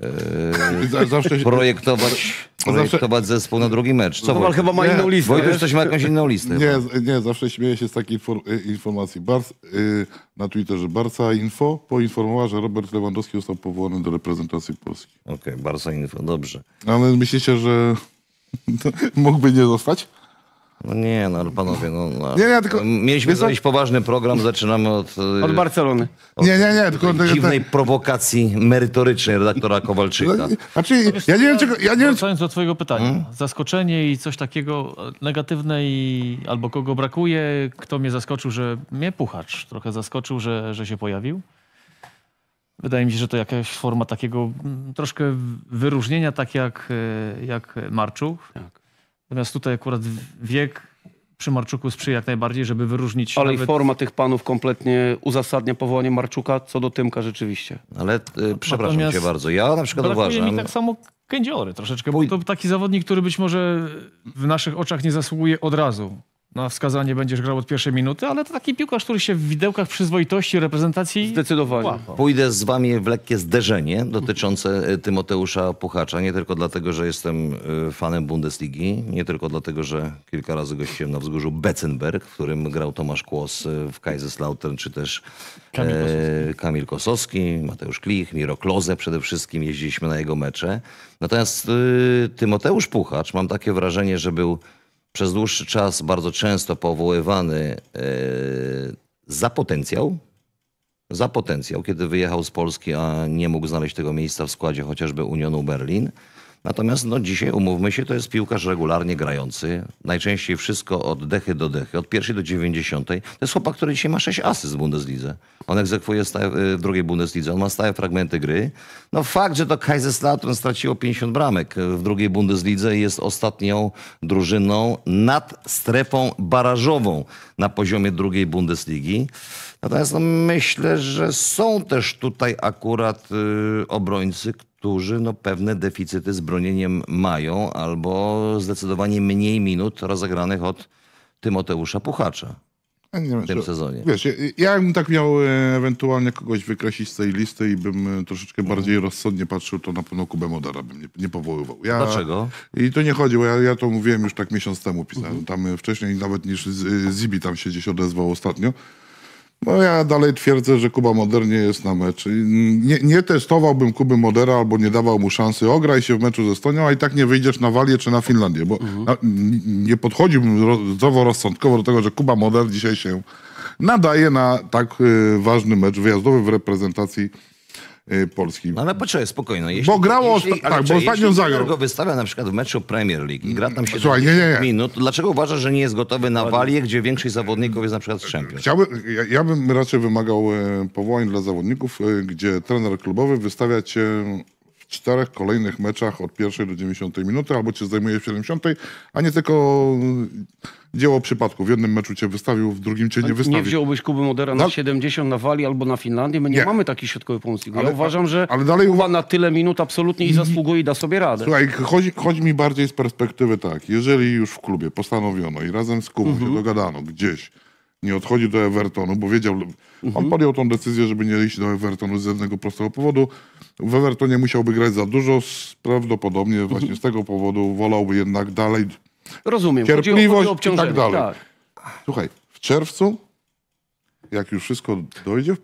Zawsze się... projektować zespół na drugi mecz. Co Kowal chyba ma inną listę. Wojtek wiesz? coś ma jakąś inną listę. Nie, zawsze śmieję się z takiej informacji. Na Twitterze Barca Info poinformowała, że Robert Lewandowski został powołany do reprezentacji Polski. Okej, Barca Info, dobrze. Ale myślicie, że mógłby nie zostać? No nie, no ale panowie, Nie, tylko... mieliśmy zrobić poważny program, zaczynamy od Barcelony. Nie, tylko... dziwnej prowokacji merytorycznej redaktora Kowalczyka. Znaczy, ja nie wiem, czego... Wracając do twojego pytania. Zaskoczenie i coś takiego negatywne albo kogo brakuje, kto mnie zaskoczył, że mnie Puchacz trochę zaskoczył, że się pojawił. Wydaje mi się, że to jakaś forma takiego troszkę wyróżnienia, tak jak Marczuk. Natomiast tutaj akurat wiek przy Marczuku sprzyja jak najbardziej, żeby wyróżnić. Ale nawet... i forma tych panów kompletnie uzasadnia powołanie Marczuka, co do Tymka rzeczywiście. Ale przepraszam Natomiast cię bardzo. Ja na przykład brakuje uważam... mi tak samo Kędziory troszeczkę, bo to taki zawodnik, który być może w naszych oczach nie zasługuje od razu na wskazanie będziesz grał od pierwszej minuty, ale to taki piłkarz, który się w widełkach przyzwoitości reprezentacji Zdecydowanie. łapał. Pójdę z wami w lekkie zderzenie dotyczące Tymoteusza Puchacza. Nie tylko dlatego, że jestem fanem Bundesligi, nie tylko dlatego, że kilka razy gościłem na wzgórzu Betzenberg, w którym grał Tomasz Kłos w Kaiserslautern, czy też Kamil Kosowski, Mateusz Klich, Miro Klose przede wszystkim. Jeździliśmy na jego mecze. Natomiast Tymoteusz Puchacz, mam takie wrażenie, że był przez dłuższy czas bardzo często powoływany za potencjał, kiedy wyjechał z Polski, a nie mógł znaleźć tego miejsca w składzie chociażby Unionu Berlin. Natomiast no, dzisiaj, umówmy się, to jest piłkarz regularnie grający. Najczęściej wszystko od dechy do dechy, od 1. do 90. To jest chłopak, który dzisiaj ma 6 asyst w Bundeslidze. On egzekwuje w drugiej Bundeslidze, on ma stałe fragmenty gry. No fakt, że to Kaiserslautern straciło 50 bramek w drugiej Bundeslidze i jest ostatnią drużyną nad strefą barażową na poziomie drugiej Bundesligi. Natomiast no, myślę, że są też tutaj akurat obrońcy, którzy no, pewne deficyty z bronieniem mają albo zdecydowanie mniej minut rozegranych od Tymoteusza Puchacza w tym sezonie. Wiesz, ja bym tak miał ewentualnie kogoś wykreślić z tej listy i bym troszeczkę bardziej rozsądnie patrzył, to na pewno Kubę Modera bym nie powoływał. Dlaczego? I to nie chodzi, bo ja to mówiłem już tak miesiąc temu, pisałem. Tam wcześniej nawet niż Zibi tam się gdzieś odezwał ostatnio. No ja dalej twierdzę, że Kuba Moder nie jest na mecz. Nie testowałbym Kuby Modera albo nie dawał mu szansy. Ograj się w meczu ze Estonią, a i tak nie wyjdziesz na Walię czy na Finlandię, bo nie podchodziłbym zdroworozsądkowo do tego, że Kuba Moder dzisiaj się nadaje na tak ważny mecz wyjazdowy w reprezentacji Polski. No ale poczekaj, spokojnie. Bo grało bo ostatnio zagrał. Jeśli go wystawia na przykład w meczu Premier League i gra tam 7 minut, to dlaczego uważasz, że nie jest gotowy na Walię, gdzie większość zawodników jest na przykład z Champions? Ja bym raczej wymagał powołań dla zawodników, gdzie trener klubowy wystawia cię w 4 kolejnych meczach od 1. do 90 minuty, albo cię zdejmuje w 70, a nie tylko dzieło przypadku. W jednym meczu cię wystawił, w drugim cię nie wystawił. Nie wziąłbyś Kuby Modera na 70 na Walii albo na Finlandię? My nie mamy takich środkowych pomocników. Ja uważam, że Kuba na tyle minut absolutnie i zasługuje i da sobie radę. Słuchaj, chodzi mi bardziej z perspektywy tak. Jeżeli już w klubie postanowiono i razem z Kubą się dogadano gdzieś, nie odchodzi do Evertonu, bo wiedział, on podjął tą decyzję, żeby nie iść do Evertonu z jednego prostego powodu. W Evertonie musiałby grać za dużo, prawdopodobnie właśnie z tego powodu wolałby jednak dalej Rozumiem. cierpliwość chodzi o i tak dalej. Tak. Słuchaj, w czerwcu, jak już wszystko dojdzie...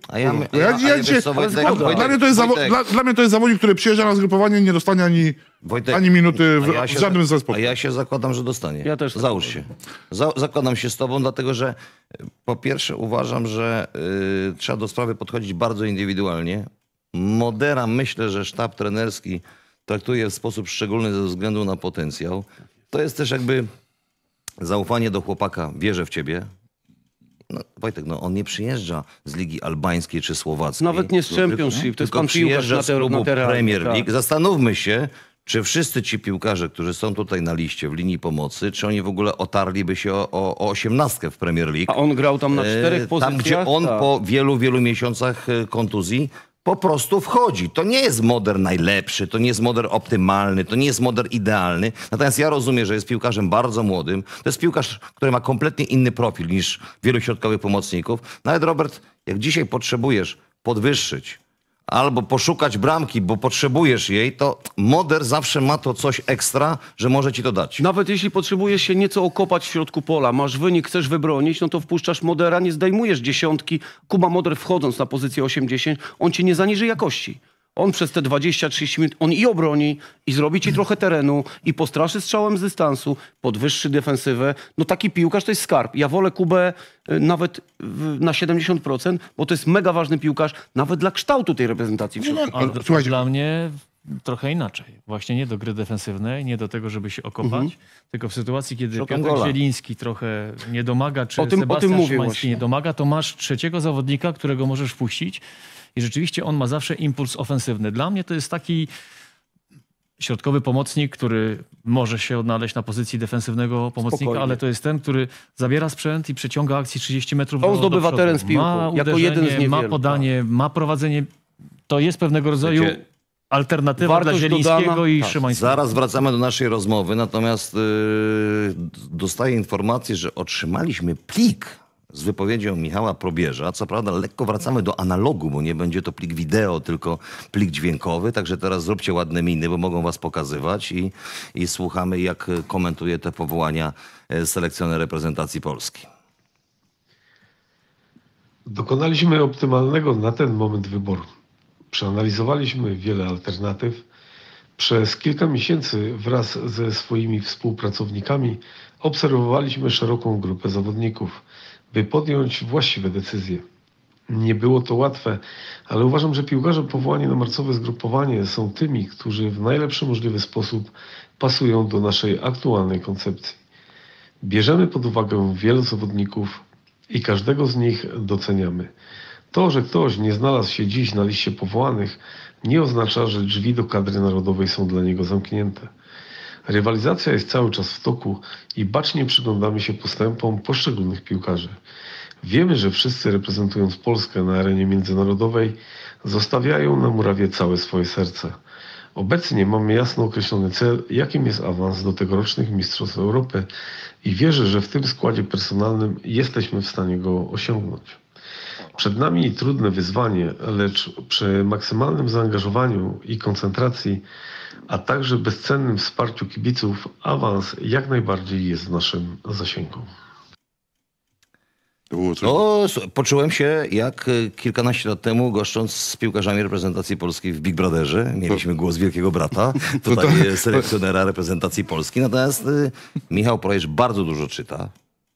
Dla mnie to jest zawodnik, który przyjeżdża na zgrupowanie i nie dostanie ani minuty w żadnym ze spotkań. A ja się zakładam, że dostanie. Ja też. Załóż się. Zakładam się z tobą, dlatego że po pierwsze uważam, że trzeba do sprawy podchodzić bardzo indywidualnie. Modera myślę, że sztab trenerski traktuje w sposób szczególny ze względu na potencjał. To jest też jakby zaufanie do chłopaka. Wierzę w ciebie. No, Wojtek, no on nie przyjeżdża z Ligi Albańskiej czy Słowackiej. Nawet nie z Championship, to jest pan piłkarz przyjeżdża z klubu Premier League. Tak. Zastanówmy się, czy wszyscy ci piłkarze, którzy są tutaj na liście w linii pomocy, czy oni w ogóle otarliby się o 18 w Premier League. A on grał tam na 4 pozycjach? Tam, gdzie on po wielu miesiącach kontuzji po prostu wchodzi. To nie jest Moder najlepszy, to nie jest Moder optymalny, to nie jest Moder idealny. Natomiast ja rozumiem, że jest piłkarzem bardzo młodym. To jest piłkarz, który ma kompletnie inny profil niż wielu środkowych pomocników. Nawet Robert, jak dzisiaj potrzebujesz podwyższyć albo poszukać bramki, bo potrzebujesz jej, to Moder zawsze ma to coś ekstra, że może ci to dać. Nawet jeśli potrzebujesz się nieco okopać w środku pola, masz wynik, chcesz wybronić, no to wpuszczasz Modera, nie zdejmujesz 10. Kuba Moder wchodząc na pozycję 80, on ci nie zaniży jakości. On przez te 20-30 minut, on i obroni, i zrobi ci trochę terenu, i postraszy strzałem z dystansu, podwyższy defensywę. No taki piłkarz to jest skarb. Ja wolę Kubę nawet na 70%, bo to jest mega ważny piłkarz, nawet dla kształtu tej reprezentacji. Ale dla mnie trochę inaczej. Właśnie nie do gry defensywnej, nie do tego, żeby się okopać, tylko w sytuacji, kiedy Piotr Zieliński trochę nie domaga, czy Sebastian Szymański nie domaga, to masz trzeciego zawodnika, którego możesz wpuścić. I rzeczywiście on ma zawsze impuls ofensywny. Dla mnie to jest taki środkowy pomocnik, który może się odnaleźć na pozycji defensywnego pomocnika, spokojnie, ale to jest ten, który zabiera sprzęt i przeciąga akcję 30 metrów on zdobywa teren z piłką. Ma uderzenie, jako jeden z niewielu, ma podanie, ma prowadzenie. To jest pewnego rodzaju Alternatywa dla Wartość Zielińskiego dodana. i Tak. Szymańskiego. Zaraz wracamy do naszej rozmowy, natomiast dostaję informację, że otrzymaliśmy plik z wypowiedzią Michała Probierza. Co prawda lekko wracamy do analogu, bo nie będzie to plik wideo, tylko plik dźwiękowy. Także teraz zróbcie ładne miny, bo mogą was pokazywać i słuchamy, jak komentuje te powołania selekcjoner reprezentacji Polski. Dokonaliśmy optymalnego na ten moment wyboru. Przeanalizowaliśmy wiele alternatyw. Przez kilka miesięcy wraz ze swoimi współpracownikami obserwowaliśmy szeroką grupę zawodników, by podjąć właściwe decyzje. Nie było to łatwe, ale uważam, że piłkarze powołani na marcowe zgrupowanie są tymi, którzy w najlepszy możliwy sposób pasują do naszej aktualnej koncepcji. Bierzemy pod uwagę wielu zawodników i każdego z nich doceniamy. To, że ktoś nie znalazł się dziś na liście powołanych, nie oznacza, że drzwi do kadry narodowej są dla niego zamknięte. Rywalizacja jest cały czas w toku i bacznie przyglądamy się postępom poszczególnych piłkarzy. Wiemy, że wszyscy reprezentując Polskę na arenie międzynarodowej zostawiają na murawie całe swoje serce. Obecnie mamy jasno określony cel, jakim jest awans do tegorocznych Mistrzostw Europy i wierzę, że w tym składzie personalnym jesteśmy w stanie go osiągnąć. Przed nami trudne wyzwanie, lecz przy maksymalnym zaangażowaniu i koncentracji, a także bezcennym wsparciu kibiców, awans jak najbardziej jest w naszym zasięgu. To było coś... No, poczułem się jak kilkanaście lat temu, goszcząc z piłkarzami reprezentacji Polski w Big Brotherze. Mieliśmy głos Wielkiego Brata, tutaj selekcjonera reprezentacji Polski. Natomiast Michał Probierz bardzo dużo czyta.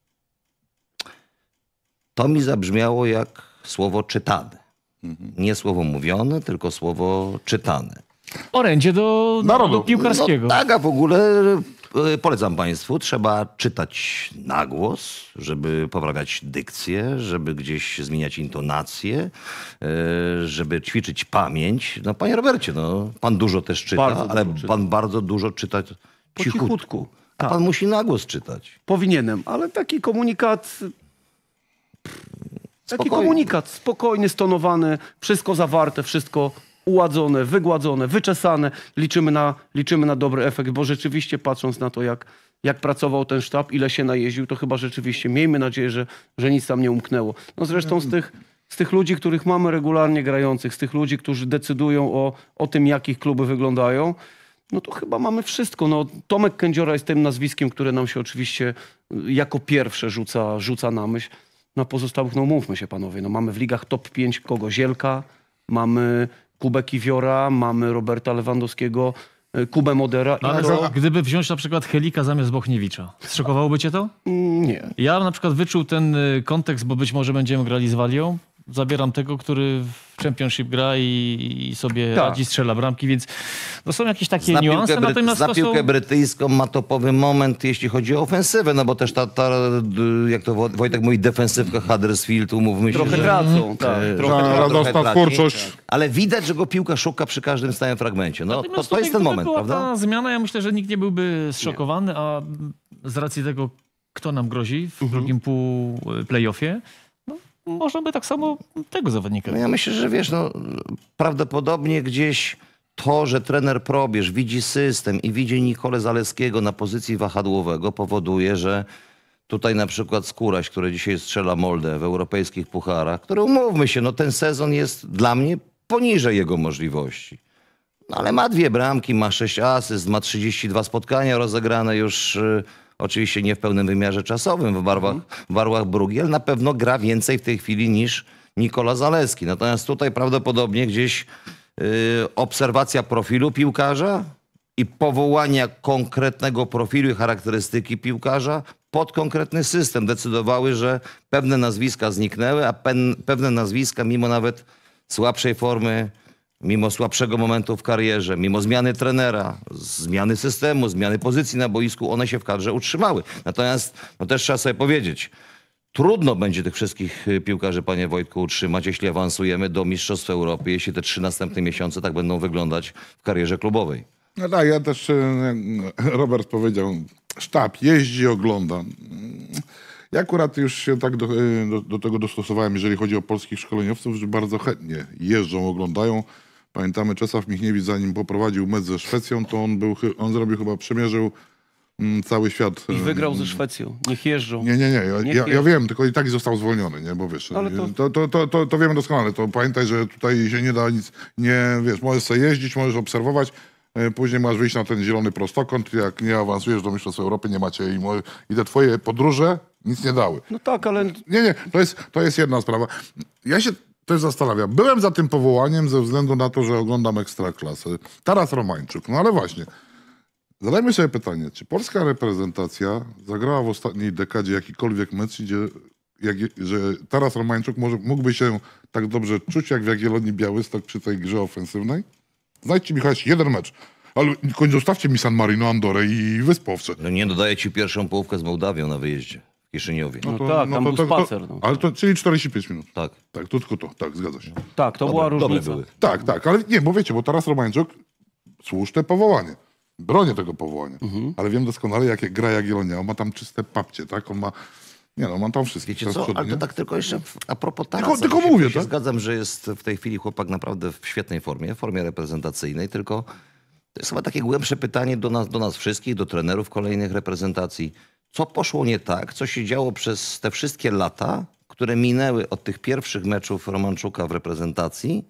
To mi zabrzmiało jak słowo czytane. Nie słowo mówione, tylko słowo czytane. Orędzie do piłkarskiego. No tak, a w ogóle polecam Państwu, trzeba czytać na głos, żeby poprawiać dykcję, żeby gdzieś zmieniać intonację, żeby ćwiczyć pamięć. No panie Robercie, no, pan dużo też czyta, Bardzo ale dużo czyta. pan bardzo dużo czyta Po cichutku. cichutku. A pan musi na głos czytać. Powinienem, ale taki komunikat... Taki Spokojnie. komunikat spokojny, stonowany, wszystko zawarte, wszystko uładzone, wygładzone, wyczesane. Liczymy na dobry efekt, bo rzeczywiście patrząc na to, jak pracował ten sztab, ile się najeździł, to chyba rzeczywiście miejmy nadzieję, że nic tam nie umknęło. No zresztą z tych ludzi, których mamy regularnie grających, z tych ludzi, którzy decydują o tym, jak ich kluby wyglądają, no to chyba mamy wszystko. No, Tomek Kędziora jest tym nazwiskiem, które nam się oczywiście jako pierwsze rzuca na myśl. Na pozostałych, no mówmy się panowie, no mamy w ligach top 5 kogo? Zielka, mamy Kubę Kiwiora, mamy Roberta Lewandowskiego, Kubę Modera. No, ale gdyby wziąć na przykład Helika zamiast Bochniewicza, zszokowałoby cię to? Nie. Ja na przykład wyczuł ten kontekst, bo być może będziemy grali z Walią. Zabieram tego, który w Championship gra i sobie Tak. radzi, strzela bramki, więc to są jakieś takie niuanse. Natomiast za to piłkę są... brytyjską ma topowy moment, jeśli chodzi o ofensywę, no bo też ta jak to Wojtek mówi, defensywka Huddersfield, umówmy się, Trochę że... tracą, tak. Radosław traci. twórczość. Ale widać, że go piłka szuka przy każdym stałym fragmencie. No, Natomiast to tutaj, jest ten gdyby moment, była prawda? ta zmiana, ja myślę, że nikt nie byłby zszokowany, a z racji tego, kto nam grozi w drugim pół playoffie, no, można by tak samo tego zawodnika. No ja myślę, że wiesz, no, prawdopodobnie gdzieś to, że trener Probierz widzi system i widzi Nikolę Zaleskiego na pozycji wahadłowego, powoduje, że tutaj na przykład Skóraś, który dzisiaj strzela Molde w europejskich pucharach, który, umówmy się, no ten sezon jest dla mnie poniżej jego możliwości. No, ale ma 2 bramki, ma 6 asyst, ma 32 spotkania rozegrane już oczywiście nie w pełnym wymiarze czasowym w barwach Brugge, ale na pewno gra więcej w tej chwili niż Nikola Zaleski. Natomiast tutaj prawdopodobnie gdzieś obserwacja profilu piłkarza i powołania konkretnego profilu i charakterystyki piłkarza pod konkretny system decydowały, że pewne nazwiska zniknęły, a pewne nazwiska mimo nawet słabszej formy, mimo słabszego momentu w karierze, mimo zmiany trenera, zmiany systemu, zmiany pozycji na boisku, one się w kadrze utrzymały. Natomiast no też trzeba sobie powiedzieć, trudno będzie tych wszystkich piłkarzy, panie Wojtku, utrzymać, jeśli awansujemy do Mistrzostw Europy, jeśli te 3 następne miesiące tak będą wyglądać w karierze klubowej. No tak, ja też, jak Robert powiedział, sztab jeździ, ogląda. Ja akurat już się tak do tego dostosowałem, jeżeli chodzi o polskich szkoleniowców, że bardzo chętnie jeżdżą, oglądają. Pamiętamy Czesław Michniewicz, zanim poprowadził mecz ze Szwecją, to on zrobił chyba, przemierzył cały świat. I wygrał ze Szwecją. Niech jeżdżą. Nie. Niech Ja wiem, tylko i tak został zwolniony, nie? Bo wiesz, Ale to wiemy doskonale. To pamiętaj, że tutaj się nie da nic, nie, wiesz, możesz sobie jeździć, możesz obserwować, później masz wyjść na ten zielony prostokąt, jak nie awansujesz do Mistrzostw Europy, nie macie i te twoje podróże nic nie dały. No tak, ale... Nie, to jest jedna sprawa. Ja się też zastanawiam. Byłem za tym powołaniem ze względu na to, że oglądam Ekstraklasę. Taras Romańczuk, no ale właśnie. Zadajmy sobie pytanie, czy polska reprezentacja zagrała w ostatniej dekadzie jakikolwiek mecz, że Taras Romańczuk mógłby się tak dobrze czuć, jak w Jagiellonii Białystok przy tej grze ofensywnej? Znajdźcie mi choć jeden mecz. Ale zostawcie mi San Marino, Andorę i Wyspy Owcze. No nie dodaję ci pierwszą połówkę z Mołdawią na wyjeździe w Kiszyniowie. Tam był spacer. No. Ale to, czyli 45 minut. Tak. Tak, to tylko to. Tak, zgadza się. Tak, to była Dobre różnica. były. Tak, ale nie, bo wiecie, bo Taras Romańczuk, słuszne powołanie. Bronię tego powołania. Ale wiem doskonale, jakie gra Jagiellonia. On ma tam czyste papcie, tak? On ma... Nie no, mam tam wszystko. Wiecie co, ale to tak tylko jeszcze a propos Tarasa. Tylko się, mówię, się tak? zgadzam, że jest w tej chwili chłopak naprawdę w świetnej formie, w formie reprezentacyjnej, tylko to jest chyba takie głębsze pytanie do nas wszystkich, do trenerów kolejnych reprezentacji. Co poszło nie tak, co się działo przez te wszystkie lata, które minęły od tych pierwszych meczów Romańczuka w reprezentacji,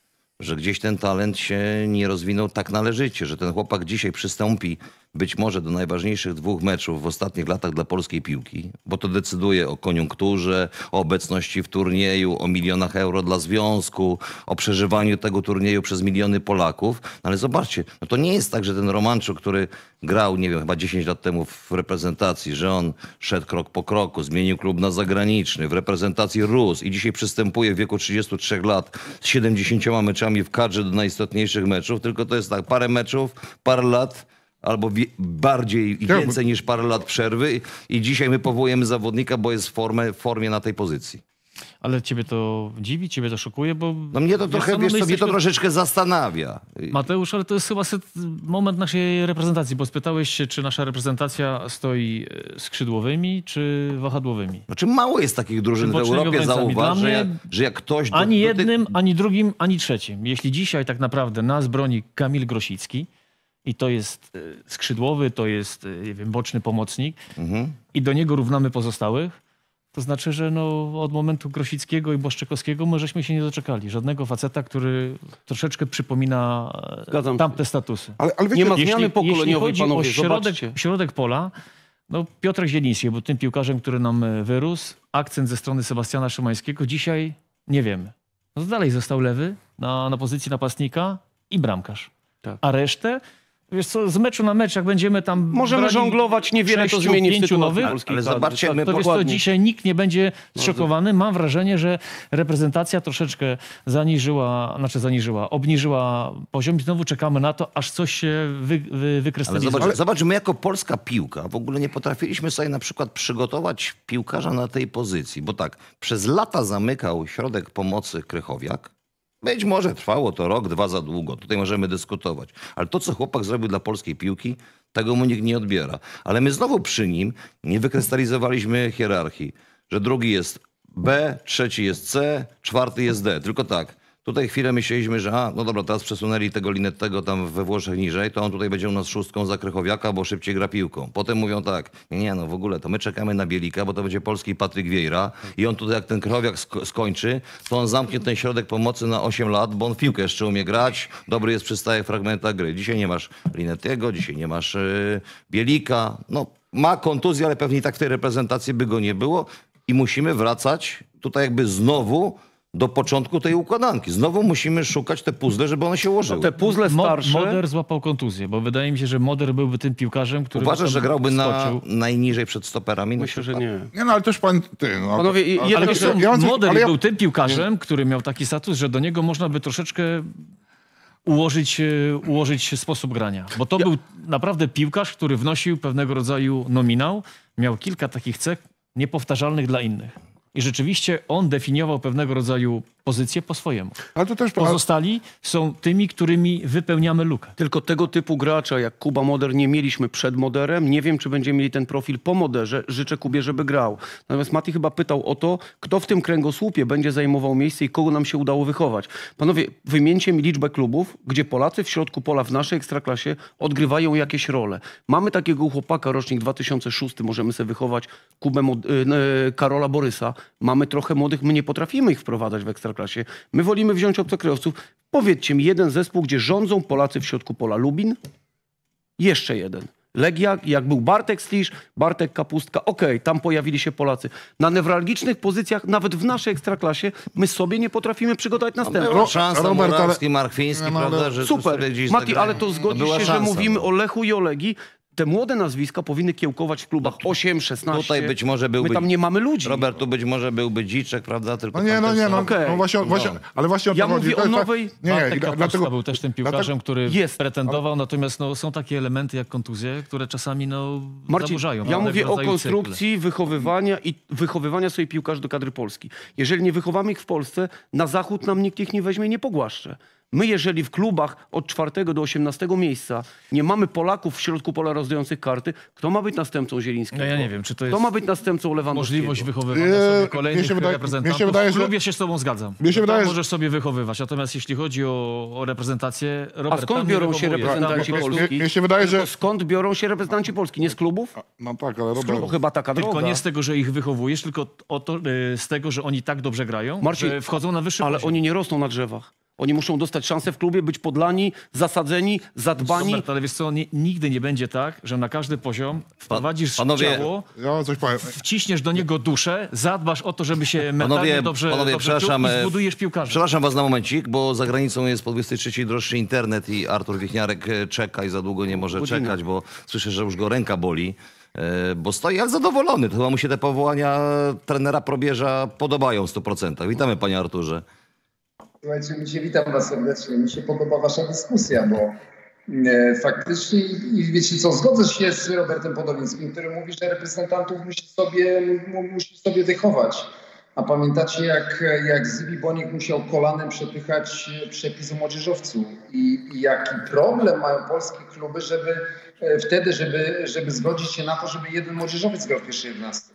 że gdzieś ten talent się nie rozwinął tak należycie, że ten chłopak dzisiaj przystąpi być może do najważniejszych 2 meczów w ostatnich latach dla polskiej piłki, bo to decyduje o koniunkturze, o obecności w turnieju, o milionach euro dla związku, o przeżywaniu tego turnieju przez miliony Polaków. No ale zobaczcie, no to nie jest tak, że ten Romańczuk, który grał, nie wiem, chyba 10 lat temu w reprezentacji, że on szedł krok po kroku, zmienił klub na zagraniczny, w reprezentacji rósł i dzisiaj przystępuje w wieku 33 lat z 70 meczami w kadrze do najistotniejszych meczów, tylko to jest tak, parę meczów, parę lat, albo bardziej i więcej niż parę lat przerwy i dzisiaj my powołujemy zawodnika, bo jest w formie na tej pozycji. Ale ciebie to dziwi, ciebie to szokuje, bo... No mnie to trochę, wiesz co, mnie to troszeczkę zastanawia. Mateusz, ale to jest chyba moment naszej reprezentacji, bo spytałeś się, czy nasza reprezentacja stoi skrzydłowymi, czy wahadłowymi. Znaczy mało jest takich drużyn w Europie, zauważ, że jak ktoś... Ani jednym, ani drugim, ani trzecim. Jeśli dzisiaj tak naprawdę nas broni Kamil Grosicki, i to jest skrzydłowy, to jest, nie wiem, boczny pomocnik i do niego równamy pozostałych, to znaczy, że no, od momentu Grosickiego i Błaszczykowskiego my żeśmy się nie doczekali. Żadnego faceta, który troszeczkę przypomina tamte statusy. Ale wiecie, nie ma zmiany pokoleniowej, jeśli chodzi panowie, o środek pola, no Piotrek Zieliński był tym piłkarzem, który nam wyrósł. Akcent ze strony Sebastiana Szymańskiego. Dzisiaj nie wiemy. No dalej został lewy na pozycji napastnika i bramkarz. Tak. A resztę... Wiesz co, z meczu na mecz, jak będziemy tam... Możemy żonglować, niewiele to zmieni w sytuacji nowych, polskiej. Ale zobaczcie, to wiesz co, dzisiaj nikt nie będzie zszokowany. Mam wrażenie, że reprezentacja troszeczkę obniżyła poziom i znowu czekamy na to, aż coś się wykrystalizuje. Ale zobacz, my jako polska piłka w ogóle nie potrafiliśmy sobie na przykład przygotować piłkarza na tej pozycji, bo tak, przez lata zamykał środek pomocy Krychowiak. Być może trwało to rok, 2 za długo. Tutaj możemy dyskutować. Ale to, co chłopak zrobił dla polskiej piłki, tego mu nikt nie odbiera. Ale my znowu przy nim nie wykrystalizowaliśmy hierarchii, że drugi jest B, trzeci jest C, czwarty jest D. Tylko tak, tutaj chwilę myśleliśmy, że no dobra, teraz przesunęli tego Linettego tam we Włoszech niżej, to on tutaj będzie u nas 6 za Krychowiaka, bo szybciej gra piłką. Potem mówią tak, nie no w ogóle, to my czekamy na Bielika, bo to będzie polski Patryk Vieira i on tutaj jak ten Krychowiak skończy, to on zamknie ten środek pomocy na 8 lat, bo on w piłkę jeszcze umie grać, dobry jest przy stałych fragmentach gry. Dzisiaj nie masz Linettiego, dzisiaj nie masz Bielika, no ma kontuzję, ale pewnie i tak w tej reprezentacji by go nie było i musimy wracać tutaj jakby znowu do początku tej układanki. Znowu musimy szukać te puzzle, żeby one się ułożyły. Te puzzle starsze... Moder złapał kontuzję, bo wydaje mi się, że Moder byłby tym piłkarzem, który... Uważasz, że grałby najniżej przed stoperami? Myślę, że nie. Nie, no ale też pan... Panowie, Moder był tym piłkarzem, który miał taki status, że do niego można by troszeczkę ułożyć sposób grania. Bo to był naprawdę piłkarz, który wnosił pewnego rodzaju nominał. Miał kilka takich cech niepowtarzalnych dla innych. I rzeczywiście on definiował pewnego rodzaju pozycję po swojemu. Ale to też... Pozostali są tymi, którymi wypełniamy lukę. Tylko tego typu gracza jak Kuba Moder nie mieliśmy przed Moderem. Nie wiem, czy będziemy mieli ten profil po Moderze. Życzę Kubie, żeby grał. Natomiast Mati chyba pytał o to, kto w tym kręgosłupie będzie zajmował miejsce i kogo nam się udało wychować. Panowie, wymieńcie mi liczbę klubów, gdzie Polacy w środku pola w naszej ekstraklasie odgrywają jakieś role. Mamy takiego chłopaka, rocznik 2006, możemy sobie wychować Karola Borysa. Mamy trochę młodych, my nie potrafimy ich wprowadzać w ekstraklasie. My wolimy wziąć obcokrajowców. Powiedzcie mi jeden zespół, gdzie rządzą Polacy w środku pola. Lubin? Jeszcze jeden. Legia, jak był Bartek Slisz, Bartek Kapustka, okej, tam pojawili się Polacy. Na newralgicznych pozycjach, nawet w naszej ekstraklasie, my sobie nie potrafimy przygotować następną. Była szansa, Robert, Morawski, Marchwiński, prawda, że Super. sobie gdzieś Mati, zagrają. ale to zgodzisz była się, że szansa, mówimy no. o Lechu i o Legii. Te młode nazwiska powinny kiełkować w klubach 8, 16. Tutaj być może byłby... My tam nie mamy ludzi. Robert, tu być może byłby Dziczek, prawda? Tylko No nie, tam no też nie, są- no, Okej. no właśnie, ale właśnie o to Ja chodzi. mówię To o jest tak- nowej... Nie, Bartek i Kapustka dlatego... był też tym piłkarzem, który Jest. pretendował, natomiast no, są takie elementy jak kontuzje, które czasami Marcin, zaburzają. ja pewnego mówię o rodzaju konstrukcji wychowywania i wychowywania sobie piłkarzy do kadry Polski. Jeżeli nie wychowamy ich w Polsce, na zachód nam nikt ich nie weźmie i nie pogłaszcze. My, jeżeli w klubach od 4 do 18 miejsca nie mamy Polaków w środku pola rozdających karty, kto ma być następcą Zielińskiego? No ja nie wiem, czy to jest Kto ma być następcą Lewandowskiego? możliwość wychowywania sobie mnie kolejnych się wydaje- reprezentantów. mnie się wydaje, w że- klubie się z tobą zgadzam. Mnie się Tam wydaje, że- możesz sobie wychowywać. Natomiast jeśli chodzi o reprezentację, Robert, A skąd tam nie biorą się wychowuje. reprezentanci Tam po prostu- Polski? Mnie się wydaje, że... To skąd biorą się reprezentanci Polski? Nie z klubów? No tak, ale To Robert... chyba taka Tylko droga. nie z tego, że ich wychowujesz, tylko z tego, że oni tak dobrze grają, Marcin, że wchodzą na wyższy Ale poziom. oni nie rosną na drzewach. Oni muszą dostać szansę w klubie, być podlani, zasadzeni, zadbani. Robert, ale wiesz co, nigdy nie będzie tak, że na każdy poziom wprowadzisz panowie, ciało, Ja coś powiem. wciśniesz do niego duszę, zadbasz o to, żeby się mentalnie Panowie, dobrze przepraszam, czuł i zbudujesz piłkarza. Przepraszam was na momencik, bo za granicą jest po 23 droższy internet i Artur Wichniarek czeka i za długo nie może Godzinę. czekać, bo słyszę, że już go ręka boli, bo stoi jak zadowolony. To chyba mu się te powołania trenera Probierza podobają w 100%. Witamy, panie Arturze. Słuchajcie, witam was serdecznie. Mi się podoba wasza dyskusja, bo faktycznie, i wiecie co, zgodzę się z Robertem Podowińskim, który mówi, że reprezentantów musi sobie wychować. A pamiętacie, jak Zibi Bonik musiał kolanem przepychać przepis o młodzieżowcu i jaki problem mają polskie kluby, żeby zgodzić się na to, żeby jeden młodzieżowiec grał w pierwszej 11.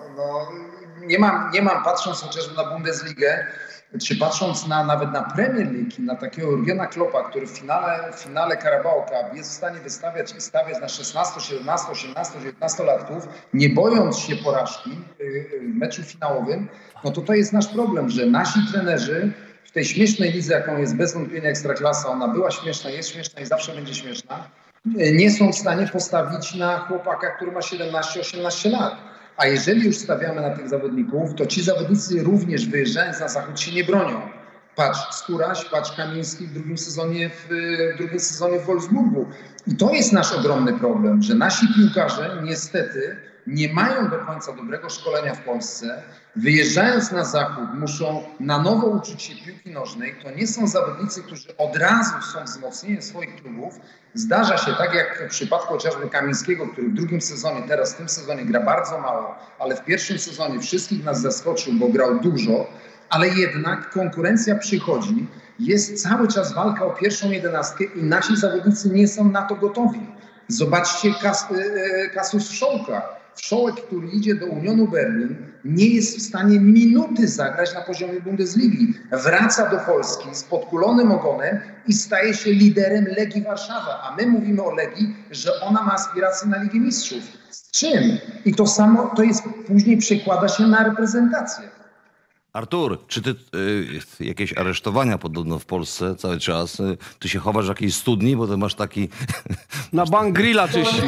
Nie mam, patrząc chociażby na Bundesligę, czy patrząc nawet na Premier League, na takiego Jurgena Kloppa, który w finale Carabao Cup jest w stanie wystawiać i stawiać na 16, 17, 18, 19-latków, nie bojąc się porażki w meczu finałowym, no to jest nasz problem, że nasi trenerzy w tej śmiesznej lidze, jaką jest bez wątpienia Ekstraklasa, ona była śmieszna, jest śmieszna i zawsze będzie śmieszna, nie są w stanie postawić na chłopaka, który ma 17-18 lat. A jeżeli już stawiamy na tych zawodników, to ci zawodnicy również wyjeżdżając na zachód się nie bronią. Patrz Skóraś, patrz Kamiński w drugim sezonie w Wolfsburgu. I to jest nasz ogromny problem, że nasi piłkarze niestety nie mają do końca dobrego szkolenia w Polsce. Wyjeżdżając na zachód muszą na nowo uczyć się piłki nożnej. To nie są zawodnicy, którzy od razu są wzmocnieniem swoich klubów. Zdarza się, tak jak w przypadku chociażby Kamińskiego, który w drugim sezonie, teraz w tym sezonie gra bardzo mało, ale w pierwszym sezonie wszystkich nas zaskoczył, bo grał dużo, ale jednak konkurencja przychodzi, jest cały czas walka o pierwszą 11 i nasi zawodnicy nie są na to gotowi. Zobaczcie kasus Wszołka. Wszołek, który idzie do Unionu Berlin, nie jest w stanie minuty zagrać na poziomie Bundesligi. Wraca do Polski z podkulonym ogonem i staje się liderem Legii Warszawa. A my mówimy o Legii, że ona ma aspiracje na Ligę Mistrzów. Z czym? I to samo później przekłada się na reprezentację. Artur, czy ty jakieś aresztowania podobno w Polsce cały czas? Ty się chowasz w jakiejś studni, bo ty masz taki... Na bank grilla czyści.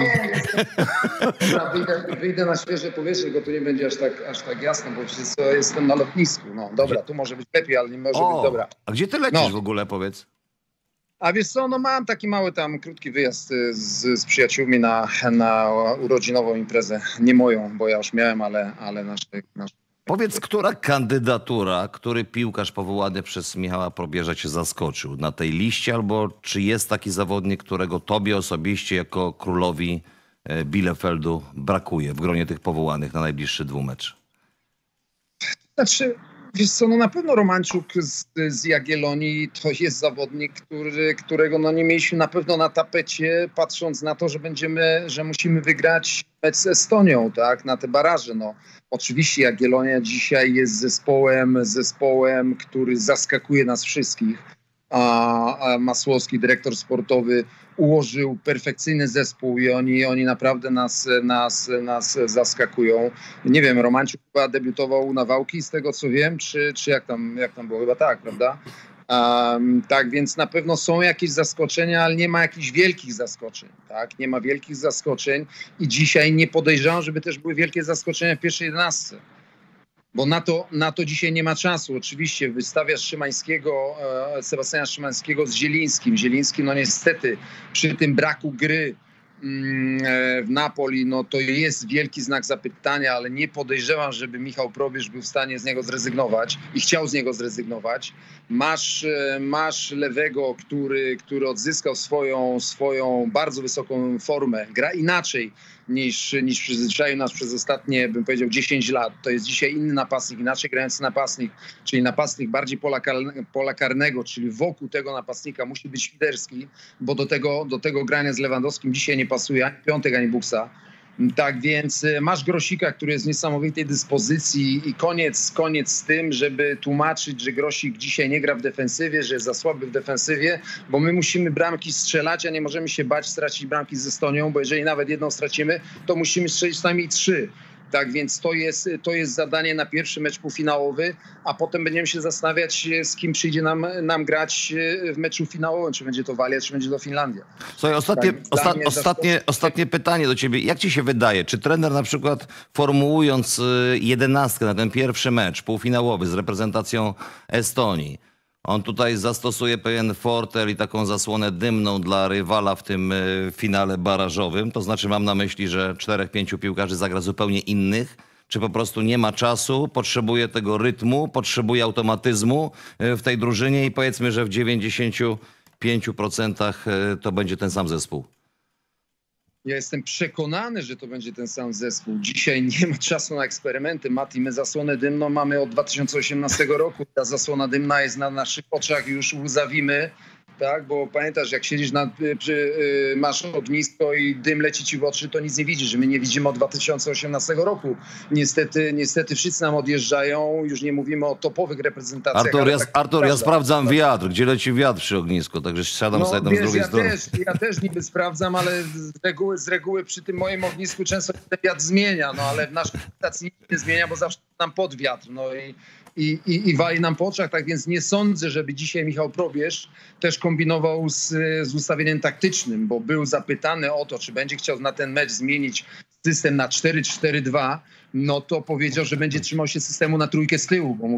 Dobra, wyjdę na świeże powietrze, bo tu nie będzie aż tak jasno, bo jestem na lotnisku. No dobra, tu może być lepiej, ale nie może być dobra. A gdzie ty lecisz w ogóle, powiedz? A wiesz co, no mam taki mały tam krótki wyjazd z przyjaciółmi na urodzinową imprezę. Nie moją, bo ja już miałem, ale naszych. Powiedz, która kandydatura, który piłkarz powołany przez Michała Probierza cię zaskoczył na tej liście, albo czy jest taki zawodnik, którego tobie osobiście jako królowi Bielefeldu brakuje w gronie tych powołanych na najbliższy dwumecz? Znaczy, Wiesz co, no na pewno Romanczuk z Jagiellonii to jest zawodnik, którego no nie mieliśmy na pewno na tapecie, patrząc na to, że musimy wygrać mecz z Estonią, tak, na te baraże. No, oczywiście Jagiellonia dzisiaj jest zespołem, który zaskakuje nas wszystkich. A Masłowski, dyrektor sportowy, ułożył perfekcyjny zespół i oni naprawdę nas zaskakują. Nie wiem, Romanczuk chyba debiutował na Wałki, z tego co wiem, czy jak tam było? Chyba tak, prawda? Tak, więc na pewno są jakieś zaskoczenia, ale nie ma jakichś wielkich zaskoczeń, tak? Nie ma wielkich zaskoczeń i dzisiaj nie podejrzewam, żeby też były wielkie zaskoczenia w pierwszej 11. Bo na to dzisiaj nie ma czasu. Oczywiście wystawiasz Sebastiana Szymańskiego z Zielińskim. Zieliński, no niestety, przy tym braku gry w Napoli, no to jest wielki znak zapytania, ale nie podejrzewam, żeby Michał Probierz był w stanie z niego zrezygnować i chciał z niego zrezygnować. Masz Lewego, który odzyskał swoją bardzo wysoką formę. Gra inaczej niż przyzwyczaił nas przez ostatnie, bym powiedział, 10 lat. To jest dzisiaj inny napastnik, inaczej grający napastnik, czyli napastnik bardziej pola karnego, czyli wokół tego napastnika musi być Świderski, bo do tego grania z Lewandowskim dzisiaj nie pasuje ani Piątek, ani Buksa. Tak więc masz Grosika, który jest w niesamowitej dyspozycji i koniec z tym, żeby tłumaczyć, że Grosik dzisiaj nie gra w defensywie, że jest za słaby w defensywie, bo my musimy bramki strzelać, a nie możemy się bać stracić bramki z Estonią, bo jeżeli nawet jedną stracimy, to musimy strzelić przynajmniej 3. Tak więc to jest zadanie na pierwszy mecz półfinałowy, a potem będziemy się zastanawiać, z kim przyjdzie nam grać w meczu finałowym, czy będzie to Walia, czy będzie to Finlandia. Słuchaj, ostatnie pytanie do ciebie. Jak ci się wydaje, czy trener na przykład formułując 11 na ten pierwszy mecz półfinałowy z reprezentacją Estonii, on tutaj zastosuje pewien fortel i taką zasłonę dymną dla rywala w tym finale barażowym? To znaczy mam na myśli, że 4-5 piłkarzy zagra zupełnie innych? Czy po prostu nie ma czasu, potrzebuje tego rytmu, potrzebuje automatyzmu w tej drużynie i powiedzmy, że w 95% to będzie ten sam zespół? Ja jestem przekonany, że to będzie ten sam zespół. Dzisiaj nie ma czasu na eksperymenty. Mati, my zasłonę dymną mamy od 2018 roku. Ta zasłona dymna jest na naszych oczach, już łzawimy. Tak, bo pamiętasz, jak siedzisz masz ognisko i dym leci ci w oczy, to nic nie widzisz. My nie widzimy od 2018 roku. Niestety wszyscy nam odjeżdżają, już nie mówimy o topowych reprezentacjach. Artur, ja sprawdzam wiatr, gdzie leci wiatr przy ognisku, także siadam sobie tam z drugiej strony. Ja też niby sprawdzam, ale z reguły przy tym moim ognisku często ten wiatr zmienia, no ale w naszej reprezentacji nic nie zmienia, bo zawsze nam pod wiatr. No i wali nam po oczach, tak więc nie sądzę, żeby dzisiaj Michał Probierz też kombinował z ustawieniem taktycznym, bo był zapytany o to, czy będzie chciał na ten mecz zmienić system na 4-4-2, no to powiedział, że będzie trzymał się systemu na trójkę z tyłu, bo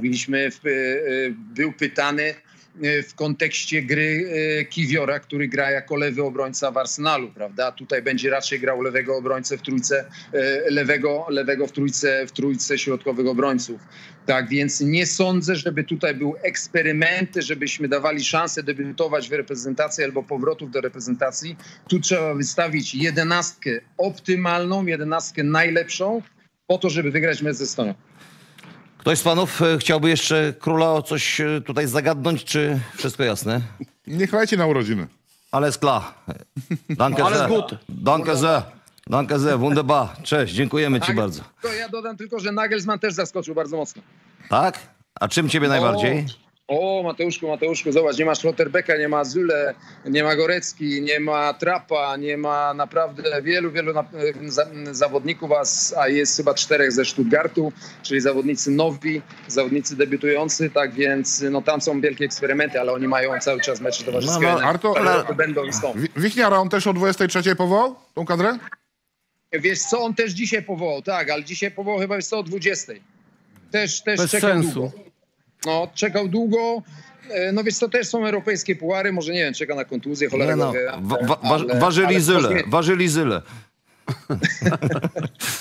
był pytany w kontekście gry Kiwiora, który gra jako lewy obrońca w Arsenalu, prawda? Tutaj będzie raczej grał lewego obrońcę w trójce, lewego w trójce środkowych obrońców. Tak więc nie sądzę, żeby tutaj był eksperyment, żebyśmy dawali szansę debiutować w reprezentacji albo powrotów do reprezentacji. Tu trzeba wystawić 11 optymalną, 11 najlepszą po to, żeby wygrać mecz ze Estonią. Ktoś z panów chciałby jeszcze króla o coś tutaj zagadnąć, czy wszystko jasne? Nie chlajcie na urodziny. Alles klar. Danke sehr. Danke sehr. Danke sehr. Wunderbar. Cześć, dziękujemy ci bardzo. Ja dodam tylko, że Nagelsmann też zaskoczył bardzo mocno. Tak? A czym ciebie najbardziej? Mateuszku, zobacz, nie ma Schlotterbecka, nie ma Zule, nie ma Gorecki, nie ma Trappa, nie ma naprawdę wielu zawodników, a jest chyba 4 ze Stuttgartu, czyli zawodnicy nowi, zawodnicy debiutujący, tak więc no tam są wielkie eksperymenty, ale oni mają cały czas mecze towarzyskie. Artur, będą i są. Wichniara, on też o 23 powołał tą kadrę? Wiesz co, on też dzisiaj powołał, tak, ale dzisiaj powołał chyba o 20. Też Bez czekał sensu. długo. No, czekał długo. No więc to też są europejskie pułary, może nie wiem, czeka na kontuzję, cholera wie. Ważyli zyle.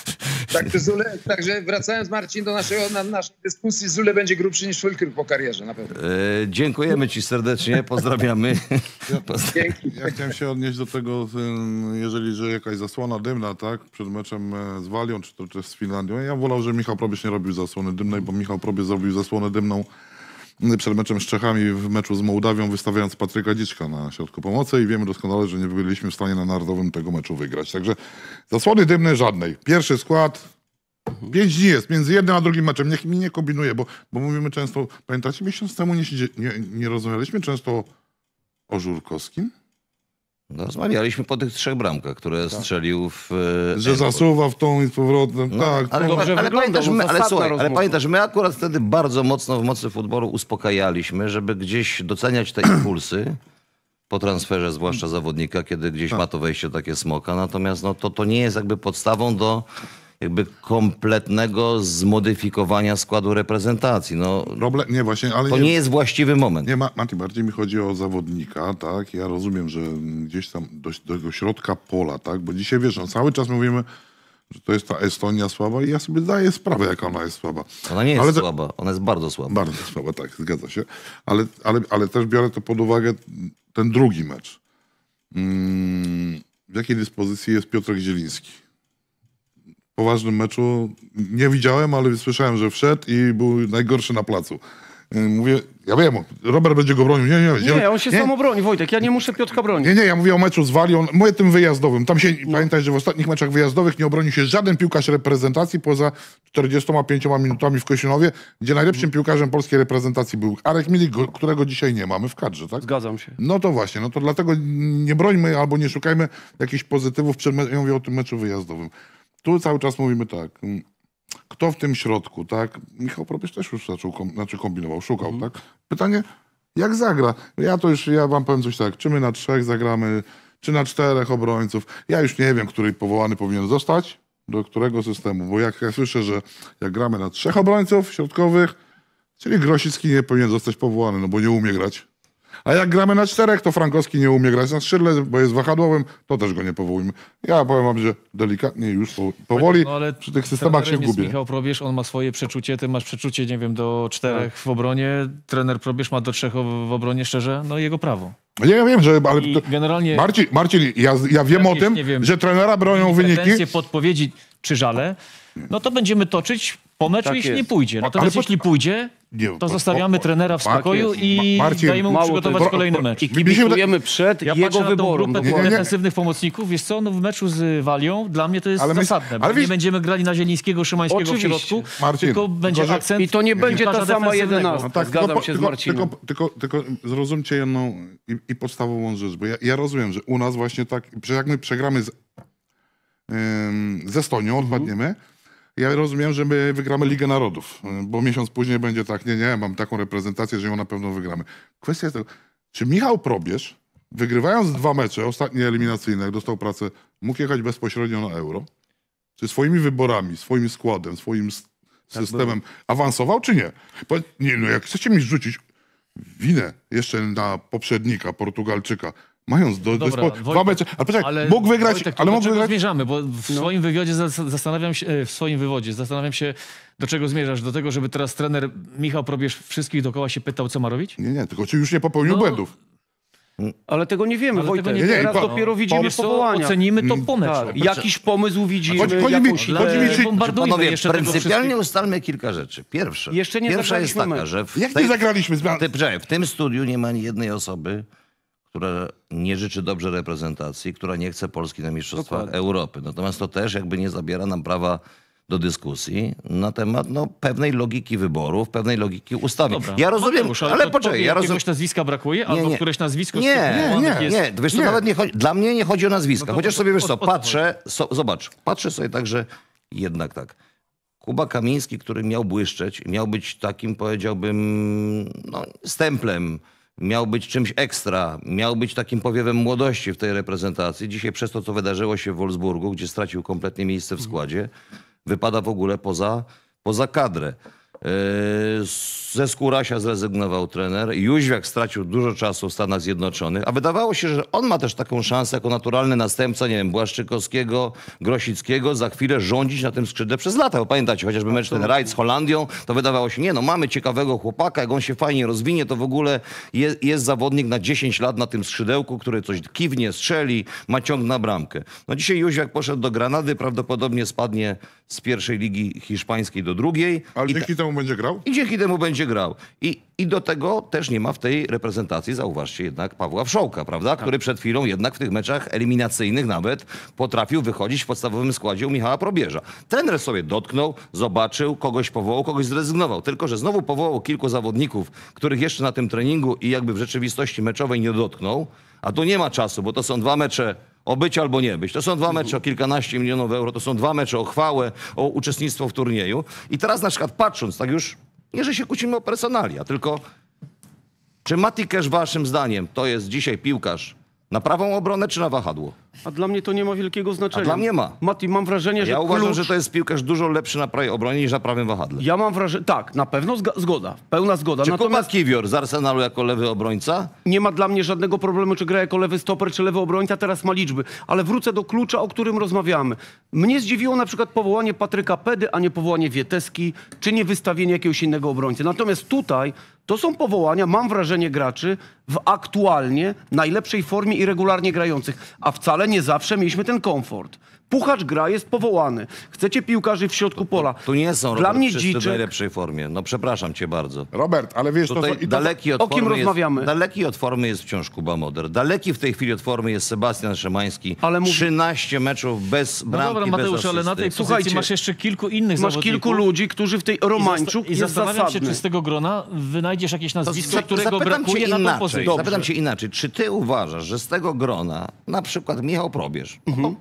Także wracając, Marcin, do naszej dyskusji, Zule będzie grubszy niż Füllkrug po karierze, na pewno. Dziękujemy ci serdecznie, pozdrawiamy. Dzięki. Ja chciałem się odnieść do tego, jeżeli że jakaś zasłona dymna, tak, przed meczem z Walią, czy to też z Finlandią. Ja wolał, że Michał Probierz nie robił zasłony dymnej, bo Michał Probierz zrobił zasłonę dymną przed meczem z Czechami w meczu z Mołdawią, wystawiając Patryka Dziczka na środku pomocy i wiemy doskonale, że nie byliśmy w stanie na narodowym tego meczu wygrać. Także zasłony dymnej żadnej. Pierwszy skład, 5 dni jest między jednym a drugim meczem. Niech mi nie kombinuje, bo mówimy często, pamiętacie, miesiąc temu nie rozmawialiśmy często o Żurkowskim? No, rozmawialiśmy po tych 3 bramkach, które strzelił w... Że zasuwa w tą i z powrotem. No, tak. ale pamiętasz, my akurat wtedy bardzo mocno w mocy futbolu uspokajaliśmy, żeby gdzieś doceniać te impulsy po transferze, zwłaszcza zawodnika, kiedy gdzieś ma to wejście takie smoka. Natomiast no, to nie jest jakby podstawą do jakby kompletnego zmodyfikowania składu reprezentacji. No, Nie, właśnie, ale to nie jest właściwy moment. Nie, Mati, bardziej mi chodzi o zawodnika, tak? Ja rozumiem, że gdzieś tam do środka pola, tak? Bo dzisiaj, wiesz, no, cały czas mówimy, że to jest ta Estonia słaba i ja sobie zdaję sprawę, jaka ona jest słaba. Ona nie jest słaba, ona jest bardzo słaba. Bardzo słaba, tak, zgadza się. Ale też biorę to pod uwagę ten drugi mecz. W jakiej dyspozycji jest Piotrek Zieliński? W poważnym meczu nie widziałem, ale słyszałem, że wszedł i był najgorszy na placu. Mówię, ja wiem, Robert będzie go bronił. Nie, on się sam obroni, Wojtek, ja nie muszę Piotrka bronić. Nie, ja mówię o meczu z Walią, mówię tym wyjazdowym. Tam się, pamiętaj, że w ostatnich meczach wyjazdowych nie obronił się żaden piłkarz reprezentacji poza 45 minutami w Kościunowie, gdzie najlepszym piłkarzem polskiej reprezentacji był Arek Milik, którego dzisiaj nie mamy w kadrze, tak? Zgadzam się. No to właśnie, no to dlatego nie brońmy albo nie szukajmy jakichś pozytywów przed meczem. Ja mówię o tym meczu wyjazdowym. Tu cały czas mówimy tak, kto w tym środku, tak? Michał Probierz też już kombinował, szukał, tak? Pytanie, jak zagra? Ja wam powiem coś tak, czy my na 3 zagramy, czy na 4 obrońców. Ja już nie wiem, który powołany powinien zostać, do którego systemu, bo jak ja słyszę, że jak gramy na 3 obrońców środkowych, czyli Grosicki nie powinien zostać powołany, no bo nie umie grać. A jak gramy na 4, to Frankowski nie umie grać na skrzydle, bo jest wahadłowym, to też go nie powołujmy. Ja powiem wam, że delikatnie już powoli przy tych systemach się gubię. Michał Probierz, on ma swoje przeczucie, ty masz przeczucie, nie wiem, do 4 w obronie, trener Probierz ma do 3 w obronie, szczerze, no jego prawo. Nie, ja wiem, że... Ale generalnie... Marcin, ja wiem o tym, że trenera bronią wyniki... podpowiedzi czy żale, no to będziemy toczyć po meczu, Tak jeśli jest. nie pójdzie. Natomiast jeśli pójdzie, to zostawiamy trenera w spokoju i Marcin, dajemy mu przygotować kolejny mecz. I kibicujemy przed Ja jego patrzę na tą wyborem. grupę dokładnie. defensywnych pomocników, wiesz co, no w meczu z Walią dla mnie to jest Ale zasadne, bo ale nie wiesz- będziemy grali na Zielińskiego, Szymańskiego w Oczywiście. środku, Marcin, tylko będzie tylko że- akcent I to nie będzie ta piłkarza sama defensywnego. 11. Tak, Zgadzam się z Marcinem. Tylko zrozumcie jedną i podstawową rzecz, bo ja rozumiem, że u nas właśnie tak, że jak my przegramy z Estonią, odpadniemy, ja rozumiem, że my wygramy Ligę Narodów, bo miesiąc później będzie tak, nie, mam taką reprezentację, że ją na pewno wygramy. Kwestia jest tego, czy Michał Probierz, wygrywając 2 mecze, ostatnie eliminacyjne, jak dostał pracę, mógł jechać bezpośrednio na Euro? Czy swoimi wyborami, swoim składem, swoim systemem awansował, czy nie? Bo, nie, no jak chcecie mi rzucić winę jeszcze na poprzednika, Portugalczyka, mając Dobra, 2 mecze, ale mógł wygrać, Wojtek, ale do mógł czego wygrać. zmierzamy? Bo w swoim wywodzie zastanawiam się, do czego zmierzasz? Do tego, żeby teraz trener Michał Probierz wszystkich dookoła się pytał, co ma robić? Nie, tylko czy już nie popełnił błędów. Ale tego nie wiemy, Ale Wojtek. tego nie wiemy. Teraz dopiero widzimy Wiesz co, powołania. ocenimy to po meczu. Tak. Jakiś pomysł widzimy, Chodzi mi- jakąś chodzi mi- ideę. czy- Bombardujmy Panowie, jeszcze tego pryncypialnie wszystkiego. ustalmy kilka rzeczy. Pierwsza jest zagraliśmy taka, meczu. że Jak nie zagraliśmy? w tym studiu nie ma ani jednej osoby, która nie życzy dobrze reprezentacji, która nie chce Polski na Mistrzostwach Dokładnie. Europy. Natomiast to też jakby nie zabiera nam prawa do dyskusji na temat pewnej logiki wyborów, pewnej logiki ustawień. Dobra. Ja rozumiem, Mateusz, ale to poczekaj, tobie ja rozumiem. jakiegoś nazwiska brakuje, Nie, albo nie. któreś nazwisko z Nie, tych jest... nie, wiesz co, nawet nie chodzi, dla mnie nie chodzi o nazwiska. No to Chociaż sobie, wiesz co, o co patrzę sobie tak, że jednak tak. Kuba Kamiński, który miał błyszczeć, miał być takim, powiedziałbym, stemplem, miał być czymś ekstra, miał być takim powiewem młodości w tej reprezentacji. Dzisiaj przez to, co wydarzyło się w Wolfsburgu, gdzie stracił kompletnie miejsce w składzie, wypada w ogóle poza kadrę. Ze Skórasia zrezygnował trener. Jóźwiak stracił dużo czasu w Stanach Zjednoczonych, a wydawało się, że on ma też taką szansę jako naturalny następca, nie wiem, Błaszczykowskiego, Grosickiego, za chwilę rządzić na tym skrzydle przez lata. Bo pamiętacie, chociażby mecz ten rajd z Holandią, to wydawało się, nie no, mamy ciekawego chłopaka, jak on się fajnie rozwinie, to w ogóle jest zawodnik na 10 lat na tym skrzydełku, który coś kiwnie, strzeli, ma ciąg na bramkę. No dzisiaj Jóźwiak poszedł do Granady, prawdopodobnie spadnie z pierwszej ligi hiszpańskiej do drugiej. Ale dzięki temu będzie grał? I dzięki temu będzie grał. I do tego też nie ma w tej reprezentacji, zauważcie, jednak Pawła Wszołka, prawda? Który przed chwilą jednak w tych meczach eliminacyjnych nawet potrafił wychodzić w podstawowym składzie u Michała Probierza. Trener sobie dotknął, zobaczył, kogoś powołał, kogoś zrezygnował. Tylko że znowu powołał kilku zawodników, których jeszcze na tym treningu i jakby w rzeczywistości meczowej nie dotknął. A tu nie ma czasu, bo to są 2 mecze o być albo nie być. To są 2 mecze o kilkanaście milionów euro, to są 2 mecze o chwałę, o uczestnictwo w turnieju. I teraz na przykład patrząc, tak już, nie że się kłócimy o personalia, tylko czy Mati Cash waszym zdaniem to jest dzisiaj piłkarz na prawą obronę czy na wahadło? A dla mnie to nie ma wielkiego znaczenia. A dla mnie ma. Mati, mam wrażenie, że Ja uważam, klucz... że to jest piłkarz dużo lepszy na prawej obronie niż na prawym wahadle. Ja mam wrażenie... Tak, na pewno zgoda. Pełna zgoda. Czy Natomiast Kuba Kiwior z Arsenalu jako lewy obrońca? nie ma dla mnie żadnego problemu, czy gra jako lewy stoper, czy lewy obrońca. Teraz ma liczby. Ale wrócę do klucza, o którym rozmawiamy. Mnie zdziwiło na przykład powołanie Patryka Pedy, a nie powołanie Wieteski, czy nie wystawienie jakiegoś innego obrońcy. Natomiast tutaj to są powołania, mam wrażenie, graczy w aktualnie najlepszej formie i regularnie grających. A wcale nie zawsze mieliśmy ten komfort. Puchacz gra, jest powołany. Chcecie piłkarzy w środku pola. Tu nie są, Dla Robert, mnie wszyscy w Dziczek... najlepszej formie. No przepraszam cię bardzo. Robert, ale wiesz, Tutaj to daleki od o kim formy rozmawiamy? Daleki od formy jest wciąż Kuba Moder. Daleki w tej chwili od formy jest Sebastian Szymański. Ale 13 meczów bez No bramki, dobra, bez Mateusz, asysty. ale na tej pozycji Słuchajcie, masz jeszcze kilku innych Masz zawodników. kilku ludzi, którzy w tej Romańczuk I jest zastanawiam się, zasadny. czy z tego grona wynajdziesz jakieś nazwisko, którego Zapytam brakuje cię na tą inaczej. pozycję. Zapytam cię inaczej. Czy ty uważasz, że z tego grona, na przykład Michał Probierz,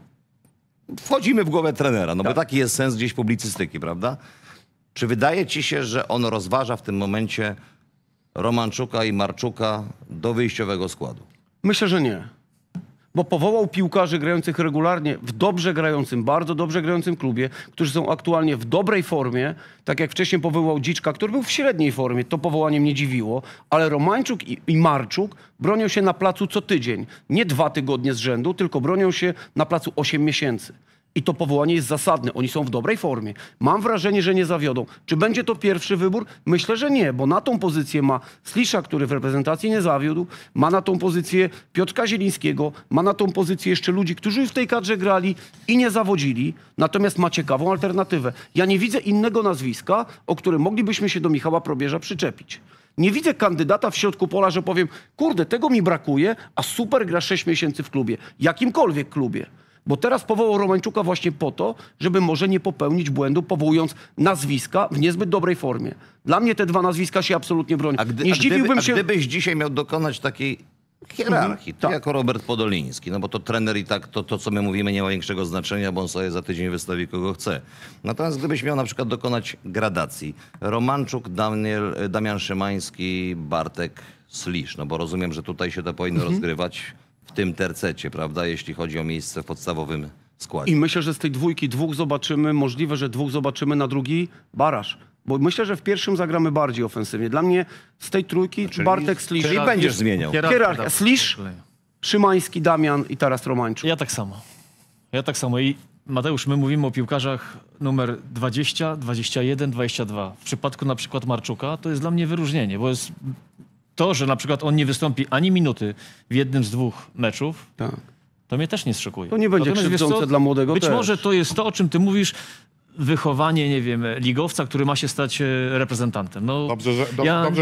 wchodzimy w głowę trenera, no bo taki jest sens gdzieś publicystyki, prawda? Czy wydaje ci się, że on rozważa w tym momencie Romanczuka i Marczuka do wyjściowego składu? Myślę, że nie. Bo powołał piłkarzy grających regularnie w dobrze grającym, bardzo dobrze grającym klubie, którzy są aktualnie w dobrej formie, tak jak wcześniej powołał Dziczka, który był w średniej formie, to powołanie mnie dziwiło, ale Romańczuk i Marczuk bronią się na placu co tydzień. Nie 2 tygodnie z rzędu, tylko bronią się na placu 8 miesięcy. I to powołanie jest zasadne. Oni są w dobrej formie. Mam wrażenie, że nie zawiodą. Czy będzie to pierwszy wybór? Myślę, że nie, bo na tą pozycję ma Slisza, który w reprezentacji nie zawiódł, ma na tą pozycję Piotrka Zielińskiego, ma na tą pozycję jeszcze ludzi, którzy w tej kadrze grali i nie zawodzili, natomiast ma ciekawą alternatywę. Ja nie widzę innego nazwiska, o którym moglibyśmy się do Michała Probierza przyczepić. Nie widzę kandydata w środku pola, że powiem, kurde, tego mi brakuje, a super gra 6 miesięcy w klubie. Jakimkolwiek klubie. Bo teraz powołał Romańczuka właśnie po to, żeby może nie popełnić błędu, powołując nazwiska w niezbyt dobrej formie. Dla mnie te 2 nazwiska się absolutnie bronią. Nie zdziwiłbym się... Gdybyś dzisiaj miał dokonać takiej hierarchii, ty tak. jako Robert Podoliński, no bo to trener i tak to, co my mówimy, nie ma większego znaczenia, bo on sobie za tydzień wystawi kogo chce. Natomiast gdybyś miał na przykład dokonać gradacji, Romanczuk, Damian Szymański, Bartek, Slisz, no bo rozumiem, że tutaj się to powinno rozgrywać w tym tercecie, prawda, jeśli chodzi o miejsce w podstawowym składzie. I myślę, że z tej dwójki 2 zobaczymy, możliwe, że 2 zobaczymy na drugi Barasz. Bo myślę, że w pierwszym zagramy bardziej ofensywnie. Dla mnie z tej trójki Bartek, Slisz. Czyli będziesz zmieniał. Hierarchia. Slisz, Szymański, Damian i teraz Romańczuk. Ja tak samo. I Mateusz, my mówimy o piłkarzach numer 20, 21, 22. W przypadku na przykład Marczuka to jest dla mnie wyróżnienie, bo jest to, że na przykład on nie wystąpi ani minuty w jednym z 2 meczów, Tak. to mnie też nie zszokuje. To nie będzie Natomiast, wiesz krzywdzące co, dla młodego Być też. może to jest to, o czym ty mówisz, wychowanie, nie wiem, ligowca, który ma się stać reprezentantem. No, Dobrze, że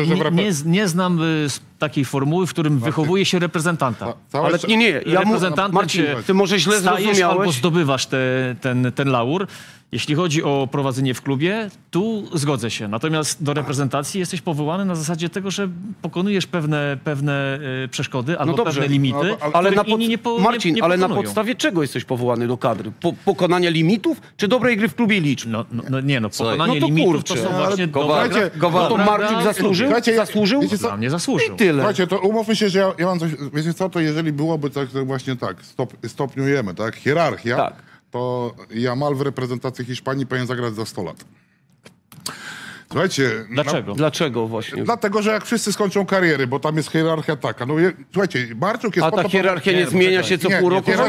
nie znam takiej formuły, w którym wychowuje się reprezentanta. Ale nie, ja Reprezentantem Marcin, się ty może źle stajesz zrozumiałeś. albo zdobywasz ten laur. Jeśli chodzi o prowadzenie w klubie, tu zgodzę się. Natomiast do reprezentacji jesteś powołany na zasadzie tego, że pokonujesz pewne przeszkody albo dobrze, pewne limity, ale których inni nie Marcin, nie ale na pokonują. podstawie czego jesteś powołany do kadry? Pokonania limitów, czy dobrej gry w klubie i liczb? Pokonanie No to limitów to kurczę, są ale właśnie Kowal- dobra gra. No to Marcin zasłużył? Słuchajcie, Zasłużył? wiecie co? Dla mnie zasłużył. I tyle. Słuchajcie, to umówmy się, że ja mam coś, wiecie co, to jeżeli byłoby tak, to właśnie tak, stopniujemy, tak, hierarchia, Tak. to Jamal w reprezentacji Hiszpanii powinien zagrać za 100 lat. Słuchajcie... Dlaczego? Dlaczego właśnie? Dlatego, że jak wszyscy skończą kariery, bo tam jest hierarchia taka. No słuchajcie, Marczuk jest A po ta to... hierarchia nie zmienia się co pół roku?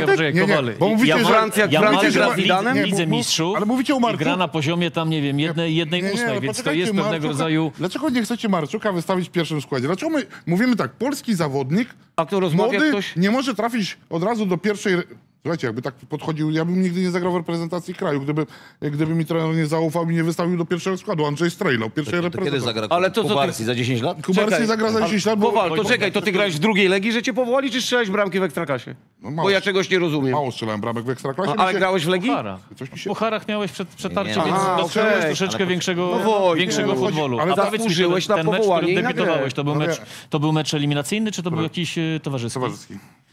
Bo mówicie, że... Francja gra z Zidanem? Lidze Mistrzów ale mówicie o i Marczuku. gra na poziomie tam, nie wiem, jednej ósmej, więc to jest pewnego rodzaju... Dlaczego nie chcecie Marczuka wystawić w pierwszym składzie? Dlaczego my mówimy tak, polski zawodnik, A kto rozmawia młody, ktoś? nie może trafić od razu do pierwszej... Słuchajcie, jakby tak podchodził, ja bym nigdy nie zagrał w reprezentacji kraju, gdyby mi trener nie zaufał i nie wystawił do pierwszego składu. Andrzej Strejlał, pierwszej To kiedy reprezentacji. zagra Ale to co ty- Kubarski za 10 lat? Kubarski Czekaj, zagra za 10 lat, bo... Kowal, to czekaj, to ty grałeś w drugiej Legii, że cię powołali, czy strzelałeś bramki w Ekstraklasie? No mało, Bo ja czegoś nie rozumiem. mało strzelałem bramek w Ekstraklasie. Ale grałeś w Legii? Coś mi W się... pucharach miałeś przetarcie, Nie, więc aha, dostrzegłeś okej. troszeczkę większego, Wojtek, większego no, futbolu. ale A powiedz mi, zasłużyłeś na ten mecz, w powołanie którym i na grę. debiutowałeś, No to był mecz eliminacyjny, czy to był jakiś towarzyski? Towarzyski.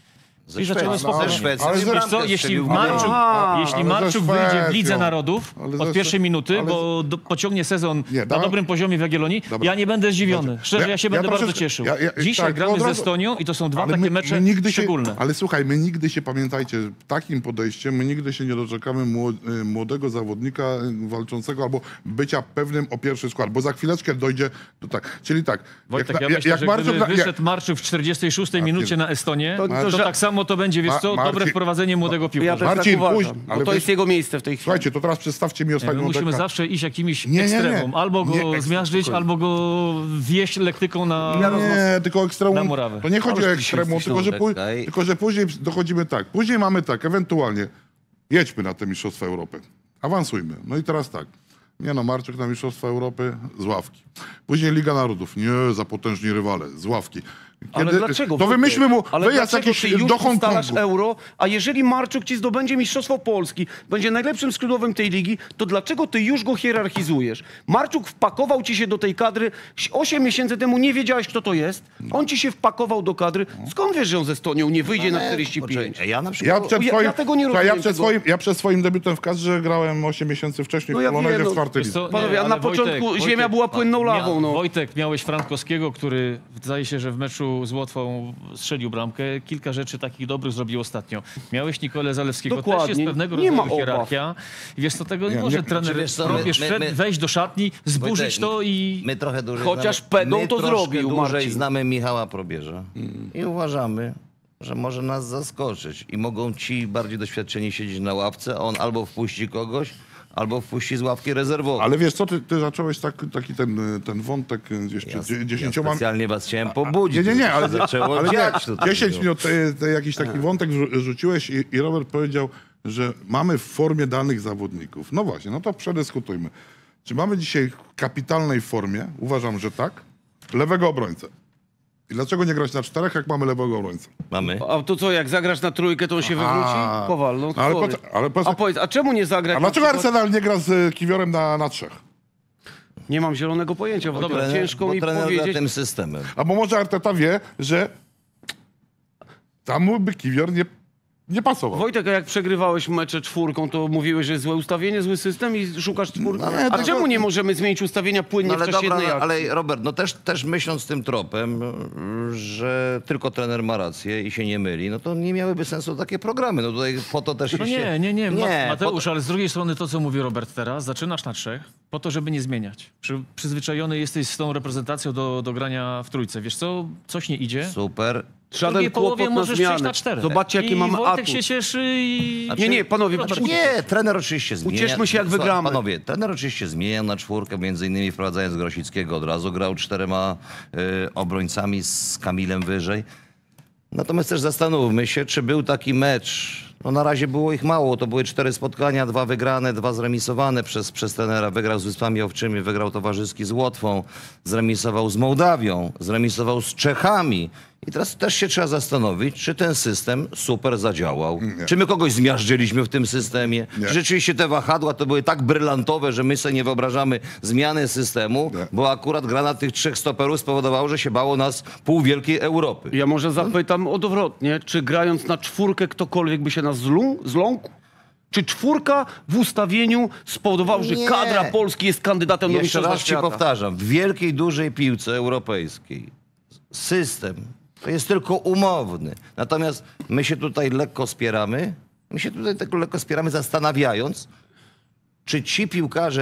Ze I zacząłem Szwecji. spokojnie. Ze Szwecji. Ale Wiesz Wiesz co, jeśli strzelił Marczuk, Aha, jeśli ale Marczuk ze wyjdzie w Lidze Szwecją. Narodów Ale od ze pierwszej Szwe- minuty, ale bo pociągnie sezon Nie, na dawaj. dobrym poziomie w Jagiellonii, Dobra. ja nie będę zdziwiony. Dobrze. Szczerze, ja się będę bardzo troszeczkę- cieszył. tak, Dzisiaj gramy od z razu- Estonią i to są dwa Ale takie mecze nigdy szczególne. Ale słuchaj, my nigdy się, pamiętajcie, takim podejściem, my nigdy się nie doczekamy młodego zawodnika walczącego albo bycia pewnym o pierwszy skład, bo za chwileczkę dojdzie do tak. Czyli tak, Wojtek, ja myślę, że gdyby wyszedł Marczuk w 46 minucie na Estonię, to tak samo to będzie, wiesz co, dobre Marcin- wprowadzenie młodego Ja piłkarza. też Marcin, tak uważam, pójdź, bo ale to wiesz- jest jego miejsce w tej chwili. Słuchajcie, to teraz przedstawcie mi My ostatnią musimy deklarację. zawsze iść jakimś Nie. ekstremum. Albo go Nie, zmiażdżyć, albo go wieść lektyką na... Nie, tylko Na ekstremum. murawę. To nie chodzi o Ale ekstremum, tysiąc czekaj. tylko że później dochodzimy tak. Później mamy tak, ewentualnie jedźmy na te Mistrzostwa Europy. Awansujmy. No i teraz tak. Nie no, Marczuk na Mistrzostwa Europy z ławki. Później Liga Narodów. Nie, za potężni rywale, z ławki. Ale dlaczego? To wymyślmy mu Ale wyjazd dlaczego jakiś ty już do ustalasz Hongkongu. euro, a jeżeli Marczuk ci zdobędzie Mistrzostwo Polski, będzie najlepszym skrzydłowym tej ligi, to dlaczego ty już go hierarchizujesz? Marczuk wpakował ci się do tej kadry, 8 miesięcy temu nie wiedziałeś, kto to jest, on ci się wpakował do kadry. Skąd wiesz, że on ze Estonią nie wyjdzie na 45? Ja na przykład... Ja tego nie rozumiem. Ja przed swoim debiutem w kadrze grałem 8 miesięcy wcześniej No w ja Polonezie wiem, w no. czwartej Wiesz lidze. co, Panowie, a ale na początku ziemia była płynną lawą, no. Wojtek, miałeś Frankowskiego, który zdaje się, że w meczu z Łotwą strzelił bramkę. Kilka rzeczy takich dobrych zrobił ostatnio. Miałeś Nikolę Zalewskiego, też jest Dokładnie. pewnego Nie ma rodzaju obaw. hierarchia. I wiesz co, tego nie może trener Wiesz co, probierz wejść do szatni, zburzyć Wojtek, to i... My trochę dłużej Chociaż znamy, Pegą my to troszkę zrobił, dłużej Marcin. znamy Michała Probierza i uważamy, że może nas zaskoczyć i mogą ci bardziej doświadczeni siedzieć na ławce, a on albo wpuści kogoś, albo wpuści z ławki rezerwową. Ale wiesz co, ty zacząłeś taki ten wątek gdzieś przed 10... Ja specjalnie was chciałem pobudzić. Nie, ale zaczęło ale dziać tutaj. 10 minut jakiś taki wątek rzuciłeś i Robert powiedział, że mamy w formie danych zawodników. No właśnie, no to przedyskutujmy. Czy mamy dzisiaj w kapitalnej formie, uważam, że tak, lewego obrońcę. I dlaczego nie grać na 4, jak mamy lewego obrońcę? Mamy. A to co, jak zagrasz na trójkę, to on się wywróci? Kowal, no ale sorry. ale A powiedz, a czemu nie zagrać? a na dlaczego przykład- Arsenal nie gra z Kiwiorem na 3? Nie mam zielonego pojęcia, Wojtek. Trener- Ciężko bo mi trener gra powiedzieć. tym systemem. Albo może Arteta wie, że tam by Kiwior nie pasował. Wojtek, a jak przegrywałeś mecze 4, to mówiłeś, że jest złe ustawienie, zły system i szukasz 4. No, A tylko- czemu nie możemy zmienić ustawienia płynnie No w ale czasie dobra, jednej akcji? ale Robert, no też myśląc tym tropem, że tylko trener ma rację i się nie myli, no to nie miałyby sensu takie programy. No tutaj po to też No się... nie, Mateusz, po ale z drugiej strony to, co mówi Robert teraz, zaczynasz na 3 po to, żeby nie zmieniać. Przyzwyczajony jesteś z tą reprezentacją do grania w trójce. Wiesz co, coś nie idzie. Super. W Żaden drugiej połowie kłopot na możesz przejść zmianę. na 4. Zobaczcie, jaki I mamy Wojtek atut. się cieszy i... Nie, panowie, Nie, trener oczywiście zmienia. Ucieszmy się, jak Słuchaj, wygramy. Panowie, trener oczywiście zmienia na 4, między innymi wprowadzając Grosickiego od razu. Grał 4 obrońcami z Kamilem wyżej. Natomiast też zastanówmy się, czy był taki mecz. No na razie było ich mało. To były 4 spotkania, 2 wygrane, 2 zremisowane przez trenera. Wygrał z Wyspami Owczymi, wygrał towarzyski z Łotwą, zremisował z Mołdawią, zremisował z Czechami. I teraz też się trzeba zastanowić, czy ten system super zadziałał. Czy my kogoś zmiażdżyliśmy w tym systemie? Nie. Czy rzeczywiście te wahadła to były tak brylantowe, że my sobie nie wyobrażamy zmiany systemu, Nie. bo akurat gra na tych 3 stoperów spowodowało, że się bało nas pół wielkiej Europy. Ja może zapytam odwrotnie, czy grając na 4 ktokolwiek by się nas zląkł? Czy 4 w ustawieniu spowodował, że Nie. kadra Polski jest kandydatem do Jeszcze mistrzostwa raz ci świata? powtarzam, w wielkiej, dużej piłce europejskiej system to jest tylko umowny. Natomiast my się tutaj lekko spieramy, zastanawiając, czy ci piłkarze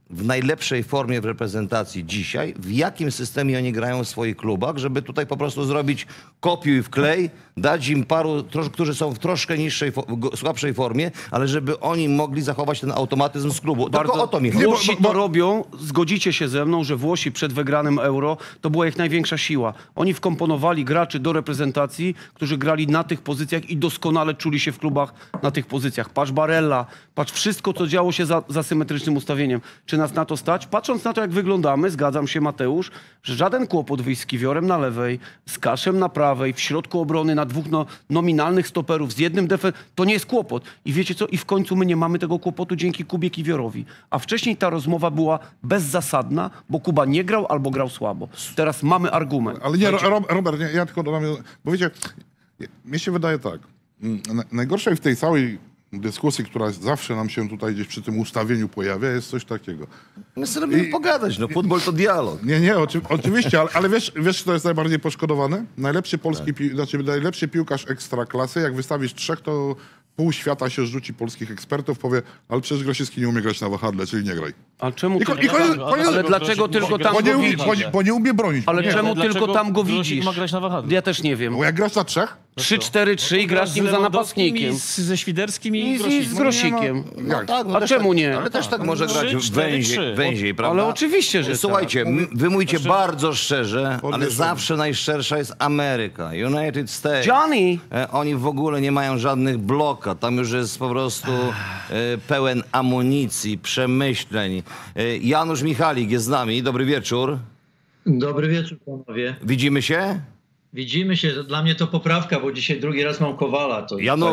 w najlepszej formie w reprezentacji dzisiaj, w jakim systemie oni grają w swoich klubach, żeby tutaj po prostu zrobić kopiuj wklej, dać im paru, którzy są w troszkę niższej, słabszej formie, ale żeby oni mogli zachować ten automatyzm z klubu. Tylko o to mi chodzi. Włosi to robią, zgodzicie się ze mną, że Włosi przed wygranym Euro to była ich największa siła. Oni wkomponowali graczy do reprezentacji, którzy grali na tych pozycjach i doskonale czuli się w klubach na tych pozycjach. Patrz Barella, patrz wszystko, co działo się za symetrycznym ustawieniem. Czy nas na to stać? Patrząc na to, jak wyglądamy, zgadzam się, Mateusz, że żaden kłopot wyjść z Kiwiorem na lewej, z Kaszem na prawej, w środku obrony na dwóch nominalnych stoperów, z jednym to nie jest kłopot. I wiecie co? I w końcu my nie mamy tego kłopotu dzięki Kubie Kiwiorowi. A wcześniej ta rozmowa była bezzasadna, bo Kuba nie grał albo grał słabo. Teraz mamy argument. Ale nie, Robert, nie, ja tylko dodam, bo wiecie, mnie się wydaje tak, najgorsze w tej całej dyskusji, która zawsze nam się tutaj gdzieś przy tym ustawieniu pojawia, jest coś takiego. My sobie robimy pogadać, no futbol to dialog. Nie, oczywiście, ale wiesz, kto jest najbardziej poszkodowany? Najlepszy najlepszy piłkarz ekstraklasy, jak wystawisz 3, to pół świata się rzuci polskich ekspertów, powie, ale przecież Grosicki nie umie grać na wahadle, czyli nie graj. A czemu Ale dlaczego tylko tam go widzisz? Bo nie umie bronić. Ale nie. czemu tylko tam go widzisz? Ma grać na wahadle? Ja też nie wiem. Bo jak grasz na 3? 3-4-3 i grasz z nim za napastnikiem. Ze Świderskim I z Grosikiem. No tak, no A czemu nie? Ale też tak może grać 3-4-3. węziej, prawda? Ale oczywiście, że Słuchajcie, wy mówicie bardzo szczerze, ale zawsze najszczersza jest Ameryka, United States. Johnny! Oni w ogóle nie mają żadnych blokad, tam już jest po prostu pełen amunicji, przemyśleń. Janusz Michalik jest z nami, dobry wieczór. Dobry wieczór, panowie. Widzimy się? Widzimy się. Dla mnie to poprawka, bo dzisiaj drugi raz mam Kowala. To Janusz,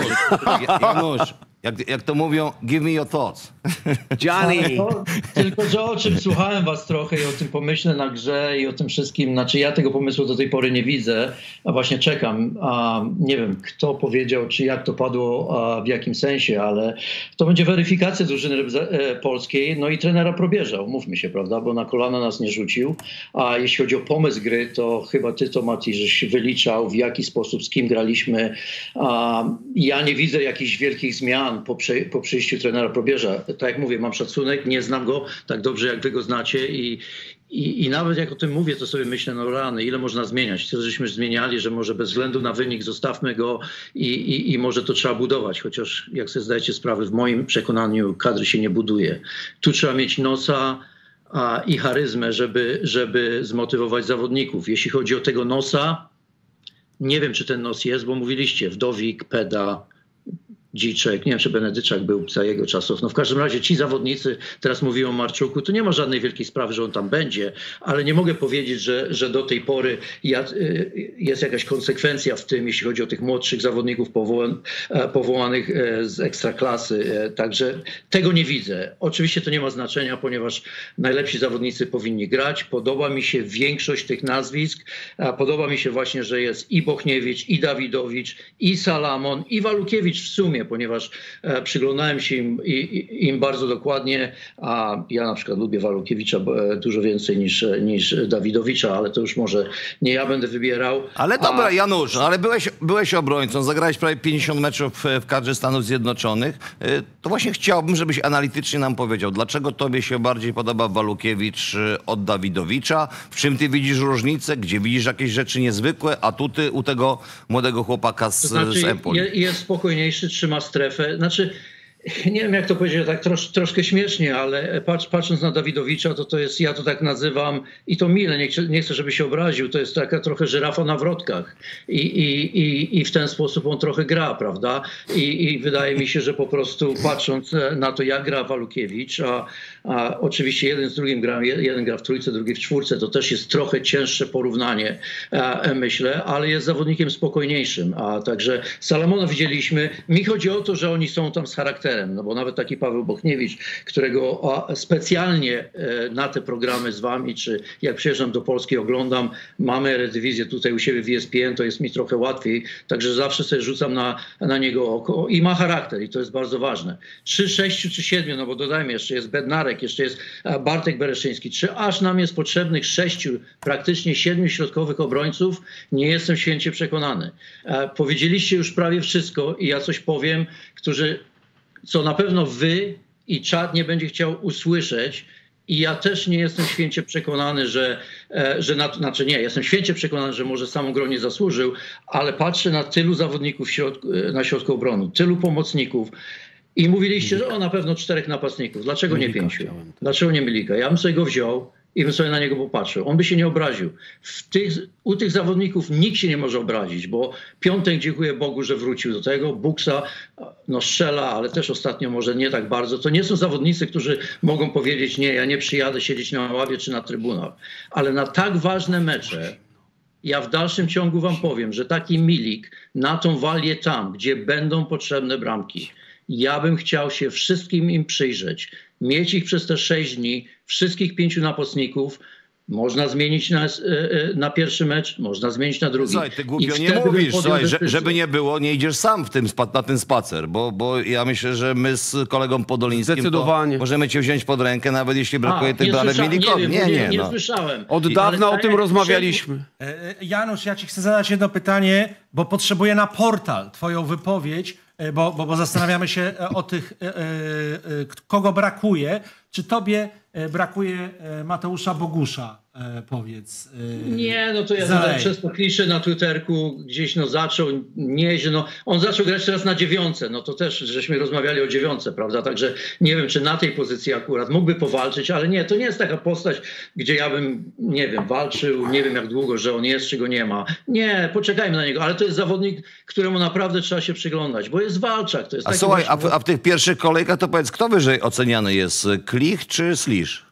jak to mówią, give me your thoughts. Johnny! Tylko, że o czym słuchałem was trochę i o tym pomyśle na grze i o tym wszystkim, znaczy ja tego pomysłu do tej pory nie widzę, a właśnie czekam. Nie wiem, kto powiedział, czy jak to padło, w jakim sensie, ale to będzie weryfikacja drużyny polskiej, no i trenera Probierza, umówmy się, prawda, bo na kolana nas nie rzucił, a jeśli chodzi o pomysł gry, to chyba ty to, Mati, żeś wyliczał, w jaki sposób, z kim graliśmy. Ja nie widzę jakichś wielkich zmian po przyjściu trenera Probierza. Tak jak mówię, mam szacunek, nie znam go tak dobrze, jak wy go znacie i nawet jak o tym mówię, to sobie myślę, no rany, ile można zmieniać? To żeśmy zmieniali, że może bez względu na wynik zostawmy go i może to trzeba budować, chociaż jak sobie zdajecie sprawę, w moim przekonaniu kadry się nie buduje. Tu trzeba mieć nosa i charyzmę, żeby zmotywować zawodników. Jeśli chodzi o tego nosa, nie wiem, czy ten nos jest, bo mówiliście, Wdowik, Peda, Dziczek, nie wiem, czy Benedyczak był za jego czasów. No w każdym razie ci zawodnicy, teraz mówią o Marczuku, to nie ma żadnej wielkiej sprawy, że on tam będzie, ale nie mogę powiedzieć, że do tej pory jest jakaś konsekwencja w tym, jeśli chodzi o tych młodszych zawodników powołanych z ekstraklasy. Także tego nie widzę. Oczywiście to nie ma znaczenia, ponieważ najlepsi zawodnicy powinni grać. Podoba mi się większość tych nazwisk. Podoba mi się właśnie, że jest i Bochniewicz, i Dawidowicz, i Salamon, i Walukiewicz w sumie, ponieważ przyglądałem się im bardzo dokładnie, a ja na przykład lubię Walukiewicza dużo więcej niż Dawidowicza, ale to już może nie ja będę wybierał. Ale dobra, Janusz, ale byłeś obrońcą, zagrałeś prawie 50 meczów w kadrze Stanów Zjednoczonych. To właśnie chciałbym, żebyś analitycznie nam powiedział, dlaczego tobie się bardziej podoba Walukiewicz od Dawidowicza? W czym ty widzisz różnicę? Gdzie widzisz jakieś rzeczy niezwykłe? A tu ty u tego młodego chłopaka z Empoli. Jest spokojniejszy, trzyma strefę. Znaczy, nie wiem jak to powiedzieć, tak troszkę śmiesznie, ale patrząc na Dawidowicza, to jest, ja to tak nazywam, i to mile, nie chcę, żeby się obraził, to jest taka trochę żyrafa na wrotkach. I w ten sposób on trochę gra, prawda? I wydaje mi się, że po prostu patrząc na to, jak gra Walukiewicz, a oczywiście jeden z drugim gra, jeden gra w trójce, drugi w czwórce, to też jest trochę cięższe porównanie, myślę, ale jest zawodnikiem spokojniejszym. A także Salamona widzieliśmy. Mi chodzi o to, że oni są tam z charakterem. No bo nawet taki Paweł Bochniewicz, którego specjalnie na te programy z wami, czy jak przyjeżdżam do Polski, oglądam, mamy Eredivisie tutaj u siebie w ESPN, to jest mi trochę łatwiej, także zawsze sobie rzucam na niego oko i ma charakter i to jest bardzo ważne. 3, 6 czy 7, no bo dodajmy, jeszcze jest Bednarek, jeszcze jest Bartek Bereszyński, czy aż nam jest potrzebnych 6, praktycznie 7 środkowych obrońców, nie jestem święcie przekonany. Powiedzieliście już prawie wszystko i ja coś powiem, co na pewno wy i czat nie będzie chciał usłyszeć I ja też nie jestem święcie przekonany, znaczy nie, jestem święcie przekonany, że może sam Ogron nie zasłużył, ale patrzę na tylu zawodników na środku obrony, tylu pomocników i mówiliście, że na pewno 4 napastników. Dlaczego nie 5? Dlaczego nie Milika? Ja bym sobie go wziął i bym sobie na niego popatrzył. On by się nie obraził. U tych zawodników nikt się nie może obrazić, bo Piątek, dziękuję Bogu, że wrócił do tego. Buksa strzela, ale też ostatnio może nie tak bardzo. To nie są zawodnicy, którzy mogą powiedzieć, nie, ja nie przyjadę siedzieć na ławie czy na trybunach. Ale na tak ważne mecze ja w dalszym ciągu wam powiem, że taki Milik na tą Walię tam, gdzie będą potrzebne bramki, ja bym chciał się wszystkim im przyjrzeć. Mieć ich przez te 6 dni, wszystkich 5 napastników. Można zmienić na pierwszy mecz, można zmienić na drugi. Słuchaj, ty głupio nie mówisz, żeby nie było, nie idziesz sam na ten spacer, bo ja myślę, że my z kolegą Podolińskim możemy cię wziąć pod rękę, nawet jeśli brakuje tych bramek Milikowi. Nie słyszałem. Od dawna o tym rozmawialiśmy. Janusz, ja ci chcę zadać jedno pytanie, bo potrzebuję na portal twoją wypowiedź, bo zastanawiamy się o tych, kogo brakuje. Czy tobie brakuje Mateusza Bogusza, powiedz? Nie, no to ja przez to kliszę na Twitterku gdzieś zaczął nieźle. On zaczął grać teraz na 9, no to też żeśmy rozmawiali o 9, prawda? Także nie wiem, czy na tej pozycji akurat mógłby powalczyć, ale nie, to nie jest taka postać, gdzie ja bym, nie wiem, walczył, nie wiem jak długo, że on jest, czy go nie ma. Nie, poczekajmy na niego, ale to jest zawodnik, któremu naprawdę trzeba się przyglądać, bo jest walczak. To jest taki słuchaj, a w tych pierwszych kolejkach to powiedz, kto wyżej oceniany jest? Klich czy Slisz?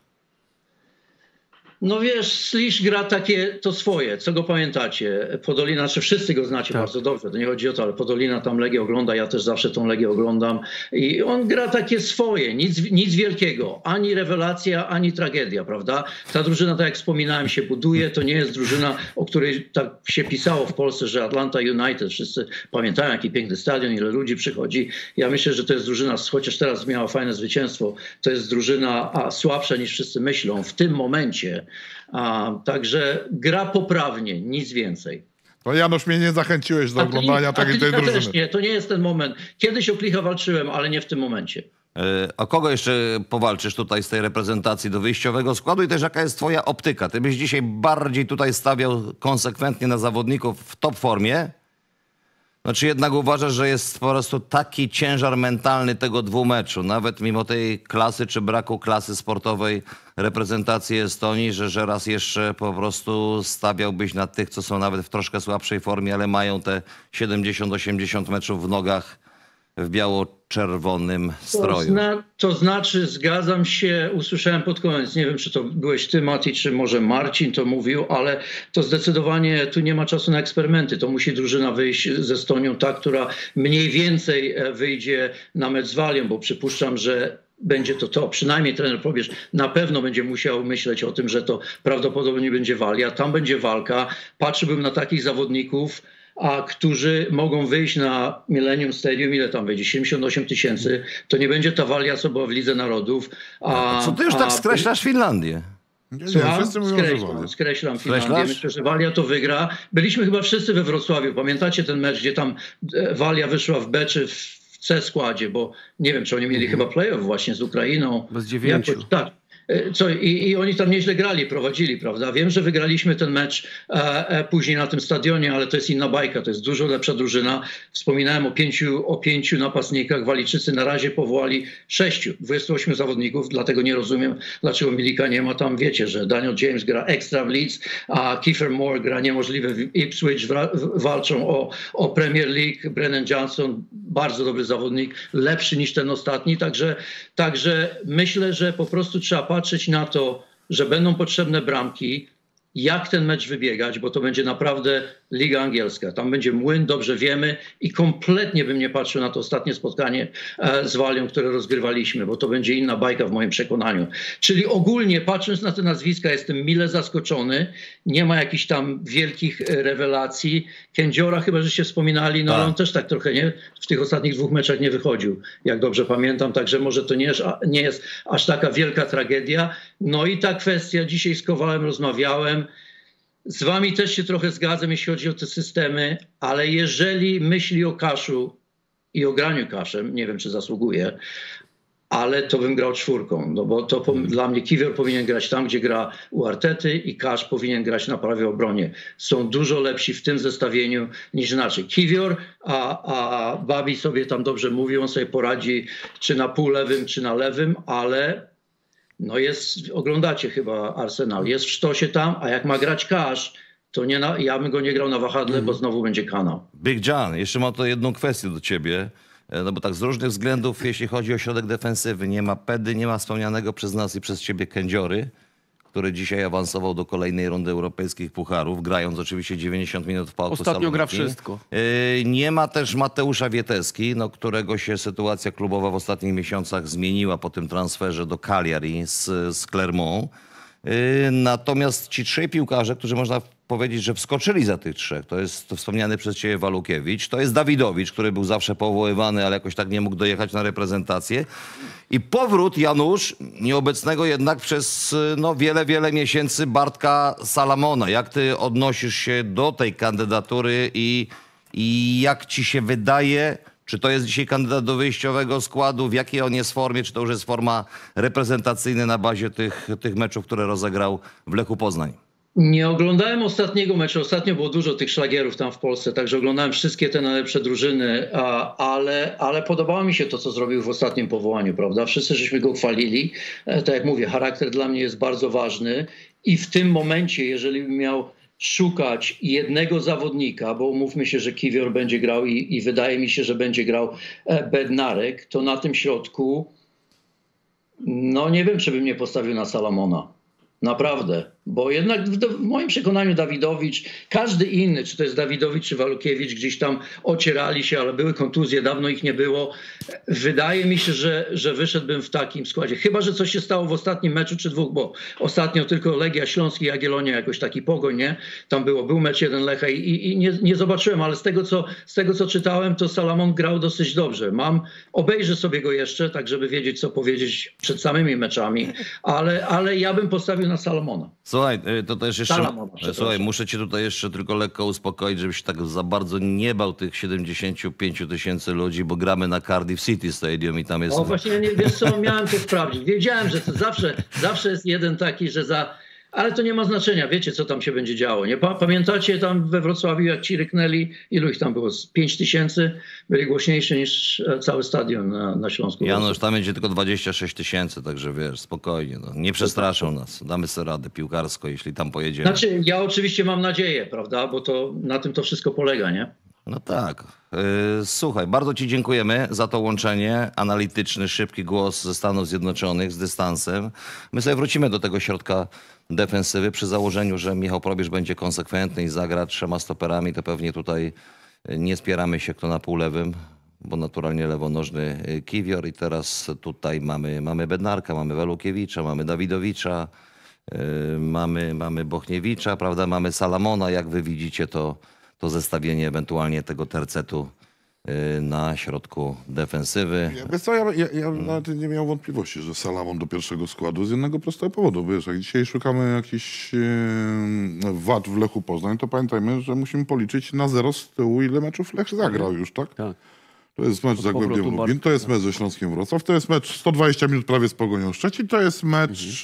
No wiesz, Slisz gra takie to swoje, co go pamiętacie. Podolina, czy wszyscy go znacie bardzo dobrze, to nie chodzi o to, ale Podolina tam Legię ogląda, ja też zawsze tą Legię oglądam. I on gra takie swoje, nic wielkiego, ani rewelacja, ani tragedia, prawda? Ta drużyna, tak jak wspominałem, się buduje, to nie jest drużyna, o której tak się pisało w Polsce, że Atlanta United, wszyscy pamiętają, jaki piękny stadion, ile ludzi przychodzi. Ja myślę, że to jest drużyna, chociaż teraz miała fajne zwycięstwo, to jest drużyna słabsza niż wszyscy myślą w tym momencie. Także gra poprawnie, nic więcej. To Janusz, mnie nie zachęciłeś do oglądania tej drużyny. Też nie, to nie jest ten moment. Kiedyś o Klicha walczyłem, ale nie w tym momencie. A kogo jeszcze powalczysz tutaj z tej reprezentacji do wyjściowego składu i też jaka jest twoja optyka? Ty byś dzisiaj bardziej tutaj stawiał konsekwentnie na zawodników w top formie? Znaczy jednak uważasz, że jest po prostu taki ciężar mentalny tego dwumeczu, nawet mimo tej klasy czy braku klasy sportowej reprezentacji Estonii, że raz jeszcze po prostu stawiałbyś na tych, co są nawet w troszkę słabszej formie, ale mają te 70-80 meczów w nogach w biało-czerwonym stroju. To znaczy, zgadzam się, usłyszałem pod koniec, nie wiem, czy to byłeś ty, Mati, czy może Marcin to mówił, ale to zdecydowanie tu nie ma czasu na eksperymenty. To musi drużyna wyjść z Estonią, ta, która mniej więcej wyjdzie na mecz z Walią, bo przypuszczam, że będzie to. Przynajmniej trener Probierz na pewno będzie musiał myśleć o tym, że to prawdopodobnie będzie Walia. Tam będzie walka. Patrzyłbym na takich zawodników, którzy mogą wyjść na Millennium Stadium, ile tam wejdzie? 78 000. To nie będzie ta Walia, co była w Lidze Narodów. Co ty już tak skreślasz Finlandię? Skreślam Finlandię. Myślę, że Walia to wygra. Byliśmy chyba wszyscy we Wrocławiu. Pamiętacie ten mecz, gdzie tam Walia wyszła w B czy w C składzie, bo nie wiem, czy oni mieli chyba play-off właśnie z Ukrainą. Bez 9. Tak. I oni tam nieźle grali, prowadzili, prawda? Wiem, że wygraliśmy ten mecz później na tym stadionie, ale to jest inna bajka, to jest dużo lepsza drużyna. Wspominałem o 5 napastnikach. Walijczycy na razie powołali 28 zawodników, dlatego nie rozumiem, dlaczego Milika nie ma. Tam wiecie, że Daniel James gra ekstra w Leeds, a Kiefer Moore gra niemożliwe w Ipswich, walczą o Premier League. Brennan Johnson, bardzo dobry zawodnik, lepszy niż ten ostatni, także myślę, że po prostu trzeba patrzeć na to, że będą potrzebne bramki, jak ten mecz wybiegać, bo to będzie naprawdę Liga Angielska. Tam będzie młyn, dobrze wiemy i kompletnie bym nie patrzył na to ostatnie spotkanie z Walią, które rozgrywaliśmy, bo to będzie inna bajka w moim przekonaniu. Czyli ogólnie patrząc na te nazwiska jestem mile zaskoczony. Nie ma jakichś tam wielkich rewelacji. Kędziora chyba, żeście wspominali, no ale on też tak trochę w tych ostatnich 2 meczach nie wychodził, jak dobrze pamiętam, także może to nie jest aż taka wielka tragedia. No i ta kwestia, dzisiaj z Kowalem rozmawiałem, z wami też się trochę zgadzam, jeśli chodzi o te systemy, ale jeżeli myśli o Kaszu i o graniu Kaszem, nie wiem, czy zasługuje, ale to bym grał czwórką, no bo to dla mnie Kiwior powinien grać tam, gdzie gra u Artety i Cash powinien grać na prawej obronie. Są dużo lepsi w tym zestawieniu niż inaczej. Kiwior, a Babi sobie tam dobrze mówi, on sobie poradzi czy na pół lewym, czy na lewym, ale no oglądacie chyba Arsenal, jest w sztosie tam, a jak ma grać Cash, to ja bym go nie grał na wahadle, bo znowu będzie kanał. Big John, jeszcze mam to jedną kwestię do ciebie. No bo tak z różnych względów, jeśli chodzi o środek defensywy, nie ma Pedy, nie ma wspomnianego przez nas i przez ciebie Kędziory, który dzisiaj awansował do kolejnej rundy europejskich pucharów, grając oczywiście 90 minut w Pałku Ostatnio gra Saloniki. wszystko. Nie ma też Mateusza Wieteski, no, którego się sytuacja klubowa w ostatnich miesiącach zmieniła po tym transferze do Cagliari z Clermont. Natomiast ci trzej piłkarze, którzy można powiedzieć, że wskoczyli za tych trzech, to jest wspomniany przez ciebie Walukiewicz, to jest Dawidowicz, który był zawsze powoływany, ale jakoś tak nie mógł dojechać na reprezentację. I powrót, Janusz, nieobecnego jednak przez wiele miesięcy Bartka Salamona. Jak ty odnosisz się do tej kandydatury i jak ci się wydaje, czy to jest dzisiaj kandydat do wyjściowego składu? W jakiej on jest formie? Czy to już jest forma reprezentacyjna na bazie tych meczów, które rozegrał w Lechu Poznań? Nie oglądałem ostatniego meczu. Ostatnio było dużo tych szlagierów tam w Polsce, także oglądałem wszystkie te najlepsze drużyny, ale podobało mi się to, co zrobił w ostatnim powołaniu, prawda? Wszyscy żeśmy go chwalili. Tak jak mówię, charakter dla mnie jest bardzo ważny i w tym momencie, jeżeli bym miał szukać jednego zawodnika, bo umówmy się, że Kiwior będzie grał i wydaje mi się, że będzie grał Bednarek, to na tym środku no nie wiem, czy bym nie postawił na Salamona. Naprawdę. Bo jednak w moim przekonaniu Dawidowicz, każdy inny, czy to jest Dawidowicz, czy Walukiewicz, gdzieś tam ocierali się, ale były kontuzje, dawno ich nie było. Wydaje mi się, że wyszedłbym w takim składzie. Chyba że coś się stało w ostatnim meczu, czy dwóch, bo ostatnio tylko Legia Śląsk i Jagiellonia jakoś taki pogoń, nie? Tam był mecz jeden Lecha i nie zobaczyłem, ale z tego, co czytałem, to Salamon grał dosyć dobrze. Obejrzę sobie go jeszcze, tak żeby wiedzieć, co powiedzieć przed samymi meczami, ale ja bym postawił na Salamona. Słuchaj, to też jeszcze. Słuchaj, muszę cię tutaj jeszcze tylko lekko uspokoić, żebyś tak za bardzo nie bał tych 75 000 ludzi, bo gramy na Cardiff City Stadium i tam jest. O, właśnie wiesz co, miałem to sprawdzić. Wiedziałem, że to zawsze jest jeden taki, że ale to nie ma znaczenia, wiecie, co tam się będzie działo. Nie? Pamiętacie tam we Wrocławiu, jak ci ryknęli, ilu ich tam było? 5 000? Byli głośniejsi niż cały stadion na Śląsku. Janusz, tam będzie tylko 26 000, także wiesz, spokojnie. No. Nie przestraszą nas. Damy sobie radę piłkarsko, jeśli tam pojedziemy. Znaczy, ja oczywiście mam nadzieję, prawda, bo na tym to wszystko polega, nie? No tak. Słuchaj, bardzo ci dziękujemy za to łączenie. Analityczny, szybki głos ze Stanów Zjednoczonych z dystansem. My sobie wrócimy do tego środka defensywy przy założeniu, że Michał Probierz będzie konsekwentny i zagra 3 stoperami, to pewnie tutaj nie spieramy się kto na pół lewym, bo naturalnie lewonożny Kiwior i teraz tutaj mamy Bednarka, mamy Walukiewicza, mamy Dawidowicza, mamy Bochniewicza, prawda, mamy Salamona. Jak wy widzicie to zestawienie ewentualnie tego tercetu na środku defensywy? Wiesz co, ja nawet nie miał wątpliwości, że Salamon do pierwszego składu z jednego prostego powodu. Wiesz, jak dzisiaj szukamy jakichś wad w Lechu Poznań, to pamiętajmy, że musimy policzyć na 0 z tyłu, ile meczów Lech zagrał już, tak? Tak. To jest mecz z Zagłębiem Lubin, to jest mecz ze Śląskiem Wrocław, to jest mecz 120 minut prawie z Pogonią Szczecin, to jest mecz...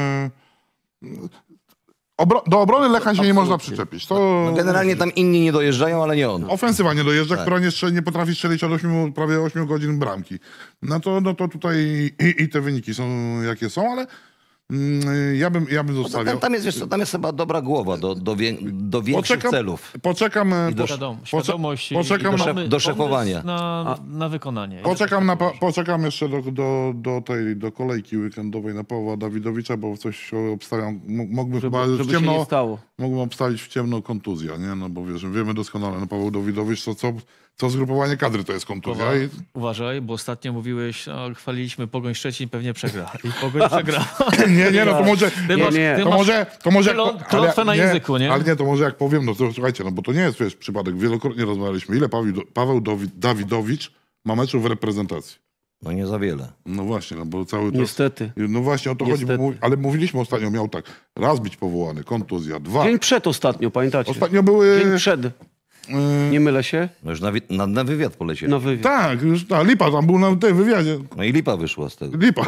Do obrony Lecha się nie można przyczepić. To... Generalnie tam inni nie dojeżdżają, ale nie on. Ofensywa nie dojeżdża, Tak. która nie potrafi strzelić od prawie 8 godzin bramki. No to tutaj i te wyniki są jakie są, ale ja bym zostawiał. Tam jest, wiesz co, tam jest chyba dobra głowa do większych celów. Poczekam, Świadomość do szefowania. Na wykonanie. Poczekam jeszcze do kolejki weekendowej na Pawła Dawidowicza, bo coś obstawiam. Mógłbym chyba w ciemno, mógłbym obstawić w ciemno kontuzja, nie? No bo wiemy doskonale, no Paweł Dawidowicz, co zgrupowanie kadry to jest kontuzja. Uważaj, bo ostatnio mówiłeś, chwaliliśmy Pogoń Szczecin, pewnie przegra. I Pogoń przegra. Nie, no to może... To może klątwę na języku, nie? Ale nie, to może jak powiem, no to słuchajcie, no bo to nie jest przypadek. Wielokrotnie rozmawialiśmy. Ile Paweł Dawidowicz ma meczów w reprezentacji? No nie za wiele. No właśnie, no bo cały czas... Niestety. No właśnie o to chodzi, ale mówiliśmy ostatnio, miał tak, raz być powołany, kontuzja, 2. Dzień przed ostatnio, pamiętacie? Ostatnio były... Dzień przed. Nie mylę się? No już na wywiad polecieli. Na wywiad. Tak, już Lipa tam był na tym wywiadzie. No i Lipa wyszła z tego. Lipa.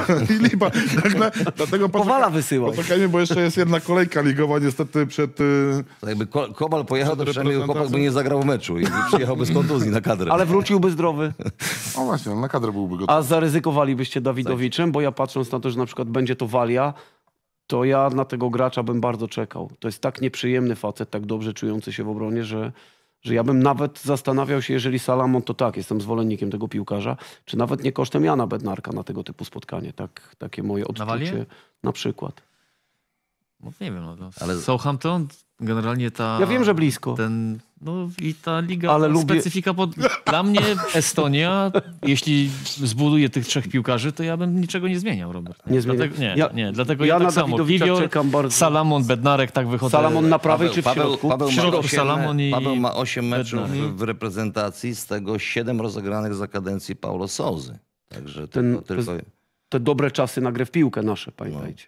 Dlatego Kowala wysyłał. poczekajmy, bo jeszcze jest jedna kolejka ligowa niestety przed... To jakby Kowal pojechał, to przynajmniej chłopak by nie zagrał w meczu i przyjechałby z kontuzji na kadrę. Ale wróciłby zdrowy. O właśnie, na kadrę byłby gotowy. A zaryzykowalibyście Dawidowiczem? Bo ja patrząc na to, że na przykład będzie to Walia, to ja na tego gracza bym bardzo czekał. To jest tak nieprzyjemny facet, tak dobrze czujący się w obronie, że ja bym nawet zastanawiał się, jeżeli Salamon, to tak, jestem zwolennikiem tego piłkarza, czy nawet nie kosztem Jana Bednarka na tego typu spotkanie. Takie moje odczucie. Walię? Na przykład. No nie wiem, Ale- Southampton generalnie ta... Ja wiem, że blisko. No i ta liga, Ale ta lubię- specyfika. Dla mnie Estonia, jeśli zbuduje tych 3 piłkarzy, to ja bym niczego nie zmieniał, Robert. Nie zmieniam. Dlatego Ja ja na tak samo. Dawidowicza Piwior, czekam bardzo. Salamon, Bednarek, tak wychodzę. Salamon na prawej czy w środku? W środku Salamon i Paweł ma 8 meczów Bednarek. w reprezentacji, z tego 7 rozegranych za kadencji Paulo Souzy. Także tylko... Te dobre czasy na grę w piłkę nasze, pamiętajcie.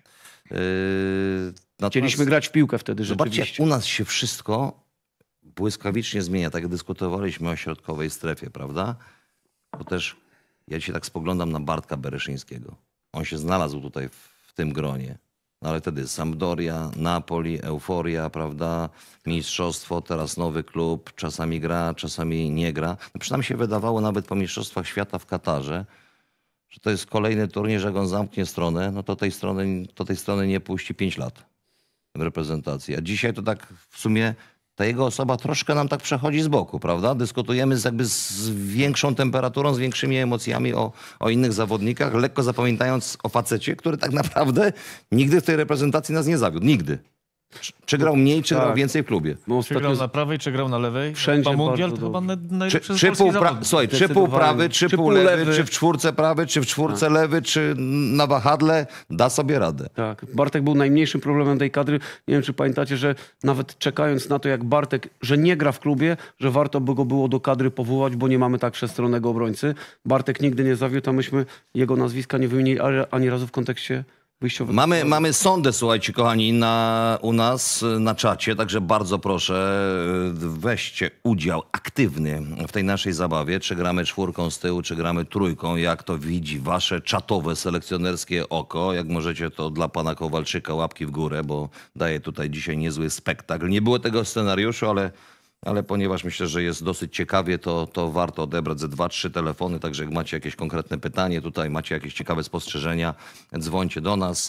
Chcieliśmy grać w piłkę wtedy Zobaczcie, rzeczywiście. jak u nas się wszystko błyskawicznie zmienia. Tak jak dyskutowaliśmy o środkowej strefie, prawda? Bo też ja dzisiaj tak spoglądam na Bartka Bereszyńskiego. On się znalazł tutaj w tym gronie. No ale wtedy Sampdoria, Napoli, euforia, prawda? Mistrzostwo, teraz nowy klub. Czasami gra, czasami nie gra. No przynajmniej mi się wydawało nawet po Mistrzostwach Świata w Katarze, że to jest kolejny turniej, że jak on zamknie stronę, no to tej strony nie puści 5 lat w reprezentacji. A dzisiaj to tak w sumie ta jego osoba troszkę nam tak przechodzi z boku, prawda? Dyskutujemy z większą temperaturą, z większymi emocjami o innych zawodnikach, lekko zapamiętając o facecie, który tak naprawdę nigdy w tej reprezentacji nas nie zawiódł. Nigdy. Czy grał mniej, czy grał więcej w klubie. Czy grał na prawej, czy grał na lewej? Wszędzie Chyba mundial bardzo to chyba najlepszy Czy pół zawodnik. słuchaj, czy pół prawy, czy pół lewy, czy w czwórce prawy, czy w czwórce lewy, czy na wahadle, da sobie radę. Tak. Bartek był najmniejszym problemem tej kadry. Nie wiem, czy pamiętacie, że nawet czekając na to, jak Bartek, że nie gra w klubie, że warto by go było do kadry powołać, bo nie mamy tak wszechstronnego obrońcy. Bartek nigdy nie zawiódł, a myśmy jego nazwiska nie wymienili ani razu w kontekście wyjściowym. Mamy sondę, słuchajcie, kochani, u nas na czacie, także bardzo proszę, weźcie udział aktywny w tej naszej zabawie. Czy gramy 4 z tyłu, czy gramy 3, jak to widzi wasze czatowe, selekcjonerskie oko. Jak możecie, to dla pana Kowalczyka łapki w górę, bo daje tutaj dzisiaj niezły spektakl. Nie było tego scenariuszu, ale ponieważ myślę, że jest dosyć ciekawie, to warto odebrać ze 2-3 telefony, także jak macie jakieś konkretne pytanie tutaj, macie jakieś ciekawe spostrzeżenia, dzwońcie do nas.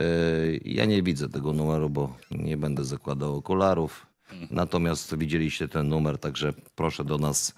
Ja nie widzę tego numeru, bo nie będę zakładał okularów. Natomiast widzieliście ten numer, także proszę do nas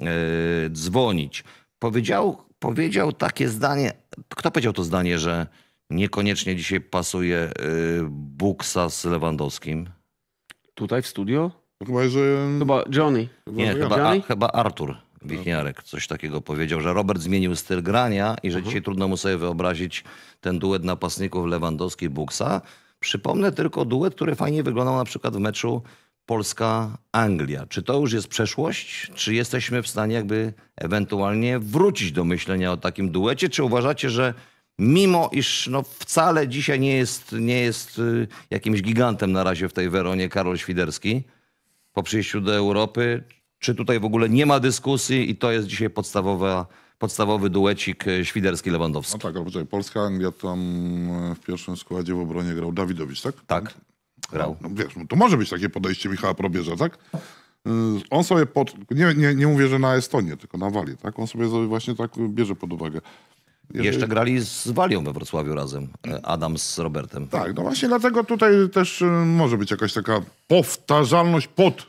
dzwonić. Powiedział takie zdanie, kto powiedział to zdanie, że niekoniecznie dzisiaj pasuje Buksa z Lewandowskim? Tutaj w studio? Chyba Johnny. Nie, chyba Artur Wichniarek coś takiego powiedział, że Robert zmienił styl grania i że dzisiaj trudno mu sobie wyobrazić ten duet napastników Lewandowski-Buksa. Przypomnę tylko duet, który fajnie wyglądał na przykład w meczu Polska-Anglia. Czy to już jest przeszłość? Czy jesteśmy w stanie jakby ewentualnie wrócić do myślenia o takim duecie? Czy uważacie, że mimo iż no wcale dzisiaj nie jest jakimś gigantem na razie w tej Weronie Karol Świderski, po przyjściu do Europy, czy tutaj w ogóle nie ma dyskusji i to jest dzisiaj podstawowy duecik Świderski-Lewandowski? No tak, ale poczekaj, Polska-Anglia tam w pierwszym składzie w obronie grał Dawidowicz, tak? Tak, grał. No, wiesz, no to może być takie podejście Michała Probierza, tak? On sobie nie mówię, że na Estonię, tylko na Walię, tak? On sobie właśnie tak bierze pod uwagę. Jeszcze grali z Walią we Wrocławiu razem, Adam z Robertem. Tak, no właśnie dlatego tutaj też może być jakaś taka powtarzalność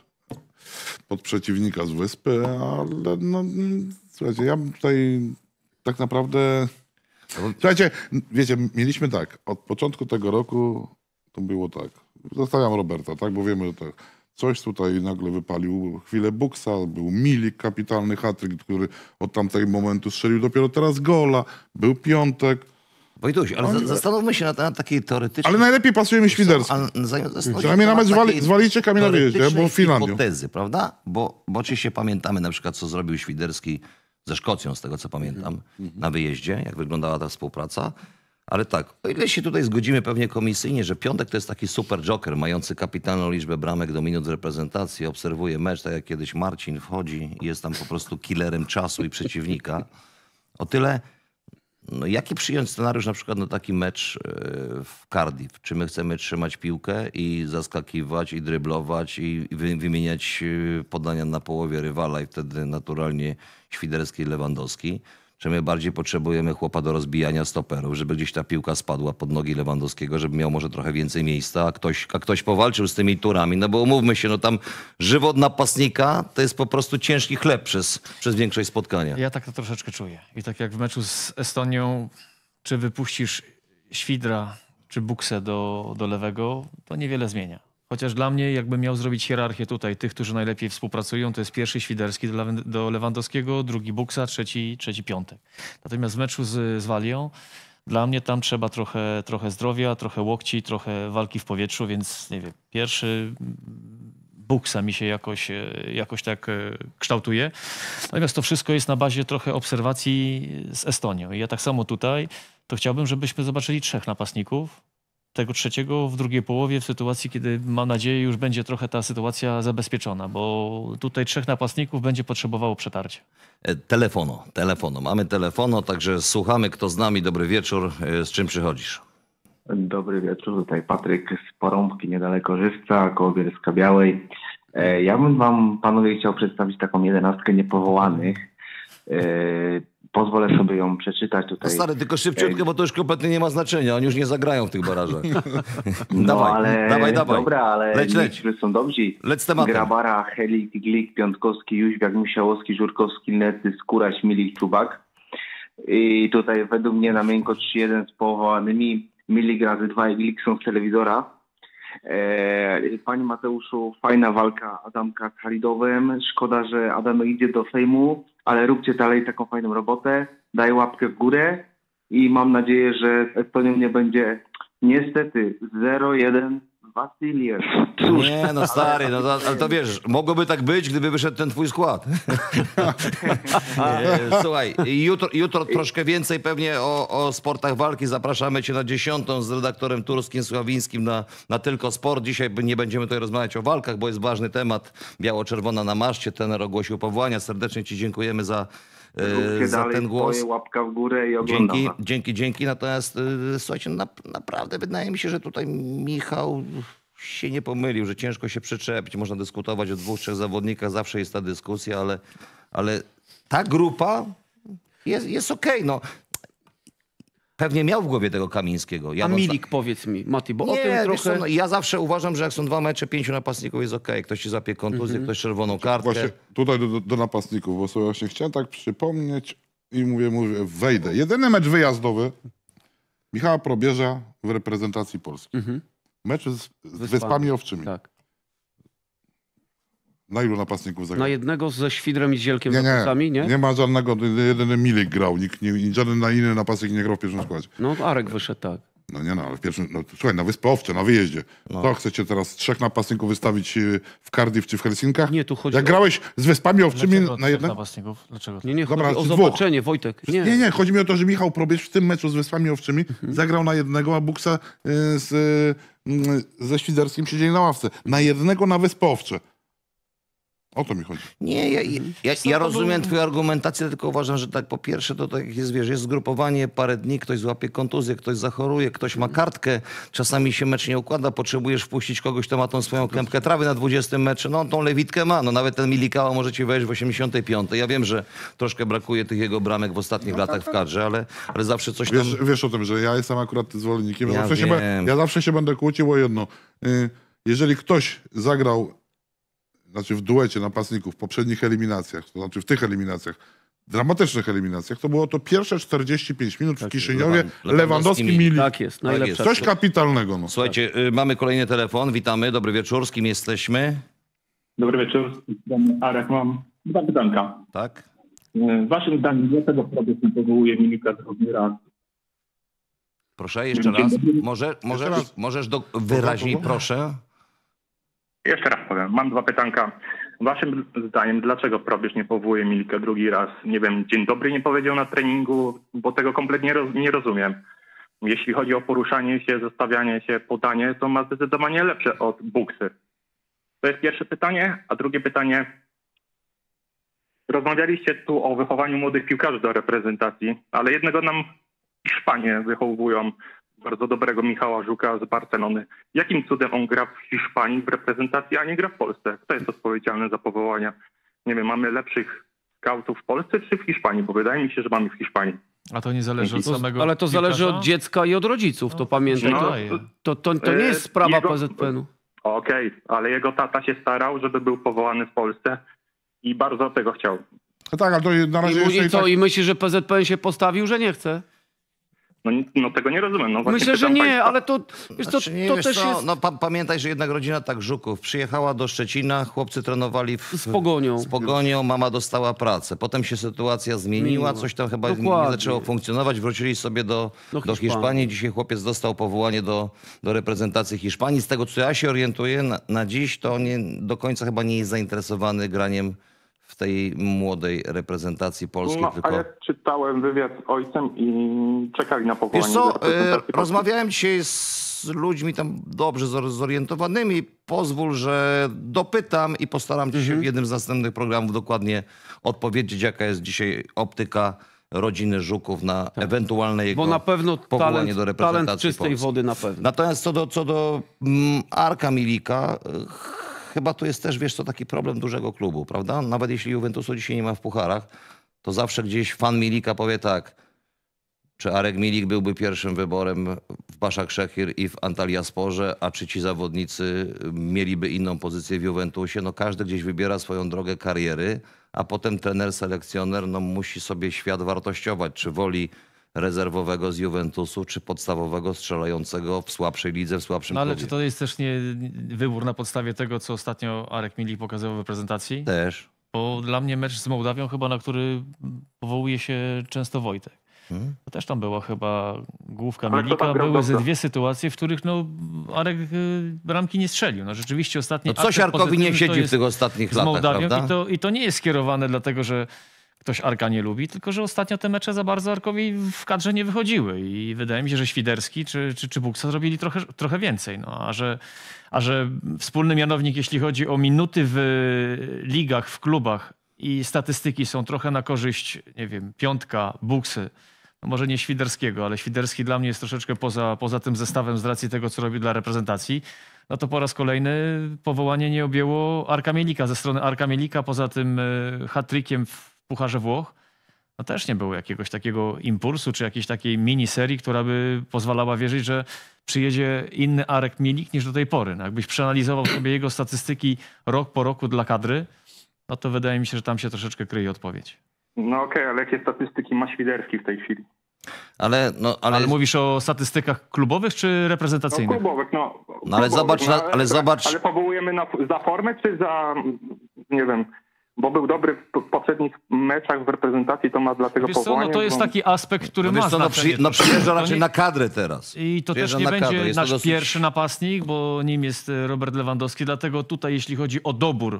pod przeciwnika z Wyspy, ale no słuchajcie, ja tutaj tak naprawdę... Słuchajcie, wiecie, mieliśmy tak, od początku tego roku to było tak, zostawiam Roberta, tak, bo wiemy, że tak, coś tutaj nagle wypalił chwilę Buksa, był Milik, kapitalny hat-trick, który od tamtego momentu strzelił dopiero teraz gola, był Piątek. Wojtuś, ale zastanówmy się na takiej teoretycznej... Ale najlepiej pasuje mi Świderski. Przynajmniej nawet zwalicie kamień na wyjeździe, bo w Finlandii. Hipotezy, prawda? Bo oczywiście pamiętamy na przykład, co zrobił Świderski ze Szkocją, z tego co pamiętam, na wyjeździe, jak wyglądała ta współpraca. Ale tak, o ile się tutaj zgodzimy pewnie komisyjnie, że piątek to jest taki super joker, mający kapitalną liczbę bramek do minut z reprezentacji, obserwuje mecz, tak jak kiedyś Marcin wchodzi i jest tam po prostu killerem czasu i przeciwnika. O tyle, no jaki przyjąć scenariusz na przykład na taki mecz w Cardiff? Czy my chcemy trzymać piłkę i zaskakiwać, i dryblować, i wymieniać podania na połowie rywala i wtedy naturalnie Świderski i Lewandowski? Czy my bardziej potrzebujemy chłopa do rozbijania stoperów, żeby gdzieś ta piłka spadła pod nogi Lewandowskiego, żeby miał może trochę więcej miejsca, a ktoś powalczył z tymi turami? No bo umówmy się, no tam żywot napastnika to jest po prostu ciężki chleb przez większość spotkania. Ja tak to troszeczkę czuję. I tak jak w meczu z Estonią, czy wypuścisz Świdra, czy Buksę do lewego, to niewiele zmienia. Chociaż dla mnie, jakbym miał zrobić hierarchię tutaj tych, którzy najlepiej współpracują, to jest pierwszy Świderski do Lewandowskiego, drugi Buksa, trzeci Piątek. Natomiast w meczu z Walią, dla mnie tam trzeba trochę zdrowia, trochę łokci, trochę walki w powietrzu, więc nie wiem, pierwszy Buksa mi się jakoś tak kształtuje. Natomiast to wszystko jest na bazie trochę obserwacji z Estonią. I ja tak samo tutaj, to chciałbym, żebyśmy zobaczyli 3 napastników, tego trzeciego w drugiej połowie, w sytuacji, kiedy mam nadzieję już będzie trochę ta sytuacja zabezpieczona, bo tutaj 3 napastników będzie potrzebowało przetarcia. Telefono. Mamy telefono, także słuchamy, kto z nami. Dobry wieczór. Z czym przychodzisz? Dobry wieczór, tutaj Patryk z Porąbki, niedaleko Żywca, koło Bielska-Białej. Ja bym wam, panowie, chciał przedstawić taką 11 niepowołanych. Pozwolę sobie ją przeczytać tutaj. No stary, tylko szybciutko, bo to już kompletnie nie ma znaczenia. Oni już nie zagrają w tych barażach. No, dawaj. Dobra, ale leć. Są dobrzy. Leć z tematem. Grabara, Helik, Glik, Piątkowski, Jóźwiak, Musiałowski, Żurkowski, Necy, Skóra, Śmilik, Czubak. I tutaj według mnie na miękko 3-1 z powołanymi. Milik razy 2 i Glik są z telewizora. Panie Mateuszu, fajna walka Adamka z Halidowem. Szkoda, że Adamek idzie do Sejmu, ale róbcie dalej taką fajną robotę. Daj łapkę w górę i mam nadzieję, że z Estonią nie będzie niestety 0-1 Wasiliew. Nie, no stary, no, ale to wiesz, mogłoby tak być, gdyby wyszedł ten twój skład. Słuchaj, jutro troszkę więcej pewnie o sportach walki. Zapraszamy cię na 10 z redaktorem Turskim, Sławińskim na Tylko Sport. Dzisiaj nie będziemy tutaj rozmawiać o walkach, bo jest ważny temat. Biało-czerwona na maszcie, trener ogłosił powołania. Serdecznie ci dziękujemy za ten głos. Łapka w górę i oglądam. Dzięki. Natomiast słuchajcie, naprawdę wydaje mi się, że tutaj Michał się nie pomylił, że ciężko się przyczepić. Można dyskutować o 2-3 zawodnikach, zawsze jest ta dyskusja, ale ta grupa jest okej. No. Pewnie miał w głowie tego Kamińskiego. Milik, powiedz mi, Mati, bo nie, o tym trochę... Co, no, ja zawsze uważam, że jak są 2 mecze, 5 napastników jest okej. Ktoś ci zapie kontuzję, ktoś czerwoną kartkę. Właśnie tutaj do napastników, bo sobie właśnie chciałem tak przypomnieć i mówię, wejdę. Jedyny mecz wyjazdowy Michała Probierza w reprezentacji Polski. Mecz z Wyspami Owczymi. Tak. Na ilu napastników zagrał? Na jednego ze Świdrem i z Zielkiem nie? Nie ma żadnego, jedyny Milik grał, żaden inny napastnik nie grał w pierwszym składzie. No Arek wyszedł, tak. Ale w pierwszym, słuchaj, na Wyspy Owcze, na wyjeździe. To chcecie teraz 3 napastników wystawić w Cardiff czy w Helsinkach? Nie, tu chodzi Jak grałeś z Wyspami Owczymi na jednym? napastników? Dlaczego? Nie, chodzi o zobaczenie, Wojtek. Nie, chodzi mi o to, że Michał Probierz w tym meczu z Wyspami Owczymi zagrał na jednego, a Buksa ze Świderskim siedzieli na ławce. Na jednego na Wyspy Owcze. O to mi chodzi. Nie, ja rozumiem twoją argumentację, tylko uważam, że tak po pierwsze to tak jest, wiesz, jest zgrupowanie, parę dni, ktoś złapie kontuzję, ktoś zachoruje, ktoś ma kartkę, czasami się mecz nie układa, potrzebujesz wpuścić kogoś, kto ma tą swoją kępkę trawy na 20 meczu, no on tą lewitkę ma, no nawet ten Milikała może ci wejść w 85. Ja wiem, że troszkę brakuje tych jego bramek w ostatnich latach w kadrze, ale zawsze coś tam... Wiesz o tym, że ja jestem akurat zwolennikiem, ja zawsze się będę kłócił o jedno. Jeżeli ktoś zagrał w duecie napastników w poprzednich eliminacjach, to znaczy w tych eliminacjach, dramatycznych eliminacjach, to było to pierwsze 45 minut w Kiszyniowie, Lewandowski, Milik. Tak jest, najlepsze. Coś kapitalnego. No. Słuchajcie, mamy kolejny telefon, witamy, dobry wieczór, z kim jesteśmy? Dobry wieczór, Arek, mam 2 pytanka. Tak? Waszym zdaniem, dlaczego Probierz nie powołuje Milika drugi raz? Proszę, jeszcze raz. Możesz wyraźniej, proszę. Jeszcze raz powiem. Mam 2 pytanka. Waszym zdaniem, dlaczego Probierz nie powołuje Milika drugi raz? Nie wiem, dzień dobry nie powiedział na treningu, bo tego kompletnie nie rozumiem. jeśli chodzi o poruszanie się, zestawianie się, podanie, to ma zdecydowanie lepsze od buksy. To jest pierwsze pytanie. A drugie pytanie. Rozmawialiście tu o wychowaniu młodych piłkarzy do reprezentacji, ale jednego nam Hiszpanie wychowują, bardzo dobrego Michała Żuka z Barcelony. Jakim cudem on gra w Hiszpanii w reprezentacji, a nie gra w Polsce? Kto jest odpowiedzialny za powołania? Nie wiem, mamy lepszych skautów w Polsce czy w Hiszpanii? Bo wydaje mi się, że mamy w Hiszpanii. A to nie zależy od samego Ale to zależy piłkarza? od dziecka i od rodziców, to pamiętaj. To nie jest sprawa PZPN-u. Okej, ale jego tata się starał, żeby był powołany w Polsce i bardzo tego chciał. No tak, ale to na razie I myśli, że PZPN się postawił, że nie chce? No tego nie rozumiem. No Myślę, że nie, ale to, wiesz, to też jest... No, pamiętaj, że jednak rodzina tak Żuków przyjechała do Szczecina, chłopcy trenowali z Pogonią, mama dostała pracę. Potem się sytuacja zmieniła, coś tam chyba nie zaczęło funkcjonować, wrócili sobie do Hiszpanii. Dzisiaj chłopiec dostał powołanie do reprezentacji Hiszpanii. Z tego, co ja się orientuję, na dziś to nie do końca chyba nie jest zainteresowany graniem w tej młodej reprezentacji polskiej. No, tylko... a ja czytałem wywiad z ojcem i czekali na powołanie. Wiesz co, rozmawiałem dzisiaj z ludźmi tam dobrze zorientowanymi. Pozwól, że dopytam i postaram się w jednym z następnych programów dokładnie odpowiedzieć, jaka jest dzisiaj optyka rodziny Żuków na ewentualne jego Bo na pewno powołanie do reprezentacji talent czystej Polski. wody na pewno. Natomiast co do Arka Milika, chyba to jest też, wiesz co, taki problem dużego klubu, prawda? Nawet jeśli Juventusu dzisiaj nie ma w pucharach, to zawsze gdzieś fan Milika powie tak, czy Arek Milik byłby pierwszym wyborem w Başakşehir i w Antalyasporze, a czy ci zawodnicy mieliby inną pozycję w Juventusie? No każdy gdzieś wybiera swoją drogę kariery, a potem trener, selekcjoner musi sobie świat wartościować, czy woli rezerwowego z Juventusu, czy podstawowego strzelającego w słabszej lidze, w słabszym ale klubie. czy to jest też nie wybór na podstawie tego, co ostatnio Arek Milik pokazał w reprezentacji? Też. Bo dla mnie mecz z Mołdawią chyba, na który powołuje się często Wojtek. To też tam była chyba główka Milika. Były ze dwie sytuacje, w których Arek bramki nie strzelił. No rzeczywiście ostatni No coś Arkowi nie siedzi w tych ostatnich latach, prawda? I to nie jest skierowane dlatego, że ktoś Arka nie lubi, tylko że ostatnio te mecze za bardzo Arkowi w kadrze nie wychodziły. I wydaje mi się, że Świderski czy Buksa zrobili trochę więcej. No, a że wspólny mianownik, jeśli chodzi o minuty w ligach, w klubach i statystyki są trochę na korzyść, nie wiem, Piątka, Buksy, no może nie Świderskiego, ale Świderski dla mnie jest troszeczkę poza tym zestawem z racji tego, co robi dla reprezentacji, no to po raz kolejny powołanie nie objęło Arka Mielika. Ze strony Arka Mielika, poza tym hat-trickiem w Pucharze Włoch, no też nie było jakiegoś takiego impulsu, czy jakiejś takiej miniserii, która by pozwalała wierzyć, że przyjedzie inny Arek Mielik niż do tej pory. No jakbyś przeanalizował sobie jego statystyki rok po roku dla kadry, no to wydaje mi się, że tam się troszeczkę kryje odpowiedź. No okej, ale jakie statystyki ma Świderski w tej chwili? Ale mówisz o statystykach klubowych czy reprezentacyjnych? No klubowych, ale zobacz, ale powołujemy za formę czy za, nie wiem, bo był dobry w poprzednich meczach w reprezentacji, to ma dlatego powołanie. No to jest taki aspekt, który ma znaczenie. Przyjeżdża raczej na kadrę teraz. I to też nie będzie nasz pierwszy napastnik, bo nim jest Robert Lewandowski, dlatego tutaj jeśli chodzi o dobór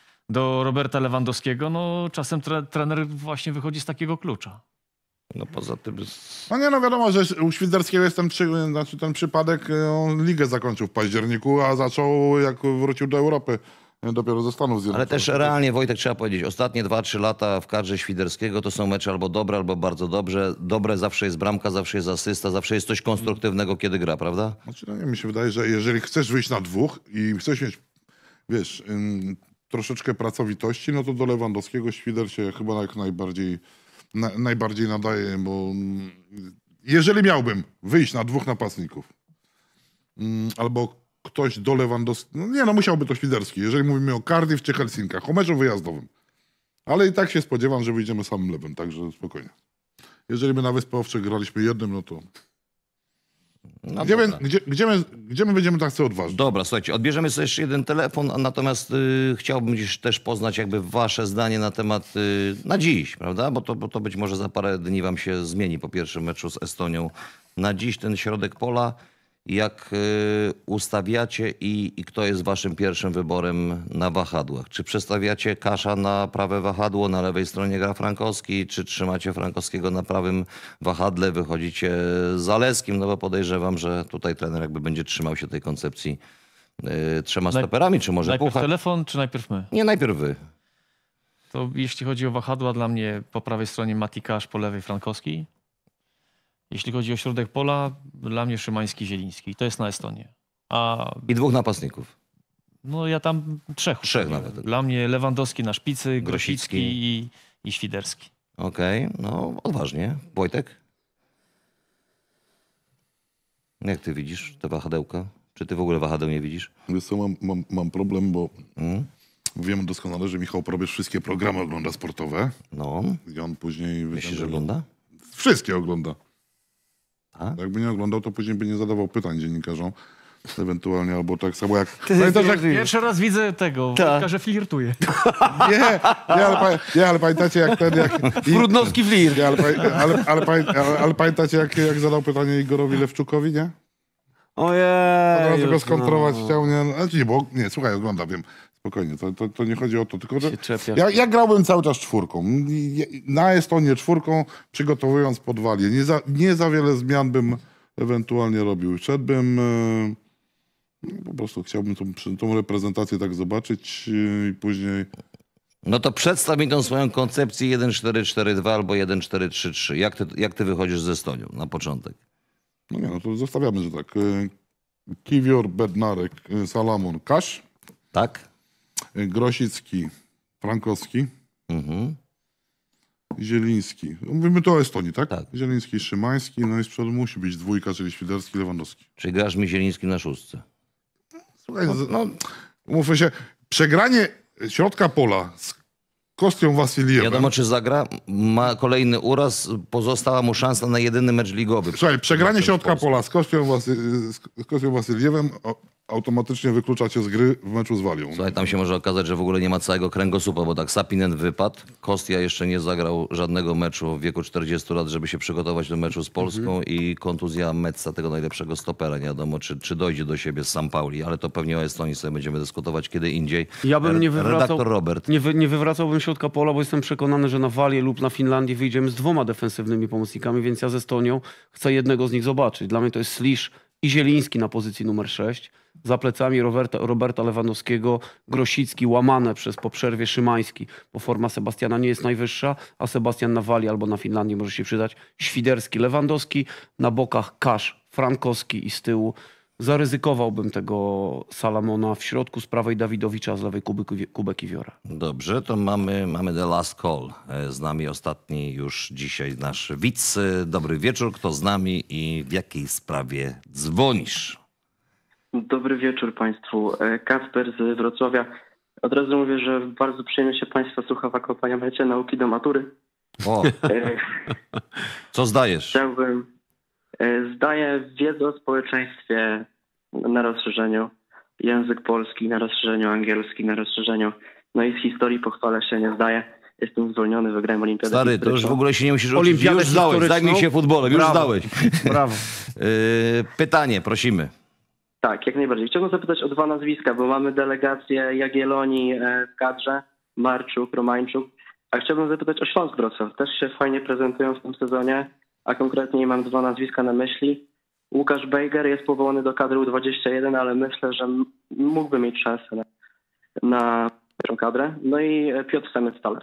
do Roberta Lewandowskiego, no czasem trener właśnie wychodzi z takiego klucza. No poza tym... No nie, no wiadomo, że u Świderskiego jest ten przypadek, on ligę zakończył w październiku, a zaczął jak wrócił do Europy. Dopiero ze Stanów Zjednoczonych. Ale też realnie, Wojtek, trzeba powiedzieć, ostatnie 2-3 lata w kadrze Świderskiego to są mecze albo dobre, albo bardzo dobrze. Dobre zawsze jest bramka, zawsze jest asysta, zawsze jest coś konstruktywnego, kiedy gra, prawda? Znaczy, no nie, mi się wydaje, że jeżeli chcesz wyjść na dwóch i chcesz mieć, wiesz, troszeczkę pracowitości, no to do Lewandowskiego Świder się chyba jak najbardziej nadaje, bo jeżeli miałbym wyjść na dwóch napastników albo ktoś do Lewandowskiego, no musiałby to Świderski, jeżeli mówimy o Cardiff czy Helsinkach, o meczu wyjazdowym. Ale i tak się spodziewam, że wyjdziemy samym lewym, także spokojnie. Jeżeli my na Wyspy Owcze graliśmy jednym, no to... No gdzie my będziemy tak odważni? Dobra, słuchajcie, odbierzemy sobie jeszcze jeden telefon, natomiast chciałbym też poznać jakby wasze zdanie na temat na dziś, prawda? Bo to być może za parę dni wam się zmieni po pierwszym meczu z Estonią. Na dziś ten środek pola. jak ustawiacie i kto jest waszym pierwszym wyborem na wahadłach? Czy przestawiacie Kasza na prawe wahadło, na lewej stronie gra Frankowski, czy trzymacie Frankowskiego na prawym wahadle, wychodzicie z Zaleskim? No bo podejrzewam, że tutaj trener jakby będzie trzymał się tej koncepcji trzema stoperami, czy może Najpierw Puchar? telefon, czy najpierw my? Nie, najpierw wy. To jeśli chodzi o wahadła, dla mnie po prawej stronie Mati Kasz, po lewej Frankowski. Jeśli chodzi o środek pola, dla mnie Szymański, Zieliński. To jest na Estonię. I dwóch napastników. No ja tam trzech. Trzech nawet. Dla mnie Lewandowski na szpicy, Grosicki i Świderski. Okej, no odważnie. Wojtek? Jak ty widzisz te wahadełka? Czy ty w ogóle wahadeł nie widzisz? Wiesz co, mam problem, bo wiem doskonale, że Michał Probierz wszystkie programy ogląda sportowe. No. I on później... Myślisz, że ogląda? Wszystkie ogląda. A? Jakby nie oglądał, to później by nie zadawał pytań dziennikarzom. Ewentualnie, albo tak samo jak... Pierwszy raz widzę tego, że flirtuje. Nie, ale pamiętacie jak ten... Brudnowski flirt. Ale pamiętacie jak zadał pytanie Igorowi Lewczukowi, nie? Ojej. Od razu go skontrować chciał, nie, słuchaj, ogląda, wiem. Spokojnie, to nie chodzi o to, tylko że ja grałbym cały czas czwórką. Na Estonię czwórką, przygotowując podwalię. Nie za wiele zmian bym ewentualnie robił. Szedłbym, po prostu chciałbym tą reprezentację tak zobaczyć i później... No to przedstaw mi tą swoją koncepcję 1-4-4-2 albo 1-4-3-3. Jak ty wychodzisz z Estonią na początek? No nie, no to zostawiamy, że tak. Kiwior, Bednarek, Salamon, Kasz. Tak. Grosicki, Frankowski. Zieliński. Mówimy to o Estonii, tak? Zieliński, Szymański, no i z przodu musi być dwójka, czyli Świderski, Lewandowski. Czyli grasz mi Zielińskim na szóstce. Słuchaj, umówmy się, przegranie środka pola z Kostią Wasyliewem. Wiadomo, czy zagra, ma kolejny uraz, pozostała mu szansa na jedyny mecz ligowy. Słuchaj, przegranie środka pola z Kostią Wasyliewem automatycznie wyklucza cię z gry w meczu z Walią. Słuchaj, tam się może okazać, że w ogóle nie ma całego kręgosłupa, bo tak Sapinen wypadł, Kostia jeszcze nie zagrał żadnego meczu w wieku 40 lat, żeby się przygotować do meczu z Polską i kontuzja Metza, tego najlepszego stopera. Nie wiadomo, czy dojdzie do siebie z San Pauli, ale to pewnie o Estonii sobie będziemy dyskutować kiedy indziej. Ja bym Redaktor Robert. Nie wywracałbym środka pola, bo jestem przekonany, że na Walię lub na Finlandię wyjdziemy z dwoma defensywnymi pomocnikami, więc ja z Estonią chcę jednego z nich zobaczyć. Dla mnie to jest Slisz i Zieliński na pozycji numer 6. Za plecami Roberta Lewandowskiego, Grosicki, łamane po przerwie Szymański, bo forma Sebastiana nie jest najwyższa, a Sebastian na Walii albo na Finlandii może się przydać. Świderski, Lewandowski, na bokach Kasz, Frankowski i z tyłu. Zaryzykowałbym tego Salamona w środku, z prawej Dawidowicza, a z lewej Kubę Kiwiora. Dobrze, to mamy the last call. Z nami ostatni już dzisiaj nasz widz. Dobry wieczór, kto z nami i w jakiej sprawie dzwonisz? Dobry wieczór Państwu. Kasper z Wrocławia. Od razu mówię, że bardzo przyjemnie się Państwa słucha w akompaniamencie nauki do matury. O, co zdajesz? Zdaję wiedzę o społeczeństwie na rozszerzeniu, język polski na rozszerzeniu, angielski na rozszerzeniu. No i z historii pochwalę się nie zdaję. Jestem zwolniony, wygrałem olimpiadę Stary, to już w ogóle się nie musisz uczyć. Już zdałeś, zajmij się futbolem, już zdałeś. Brawo. Pytanie, prosimy. Tak, jak najbardziej. Chciałbym zapytać o dwa nazwiska, bo mamy delegację Jagiellonii w kadrze, Marczuk, Romańczuk. A chciałbym zapytać o Śląsk Wrocław. Też się fajnie prezentują w tym sezonie, a konkretnie mam dwa nazwiska na myśli. Łukasz Bejger jest powołany do kadry U21, ale myślę, że mógłby mieć szansę na pierwszą kadrę. No i Piotr Semec-Staler.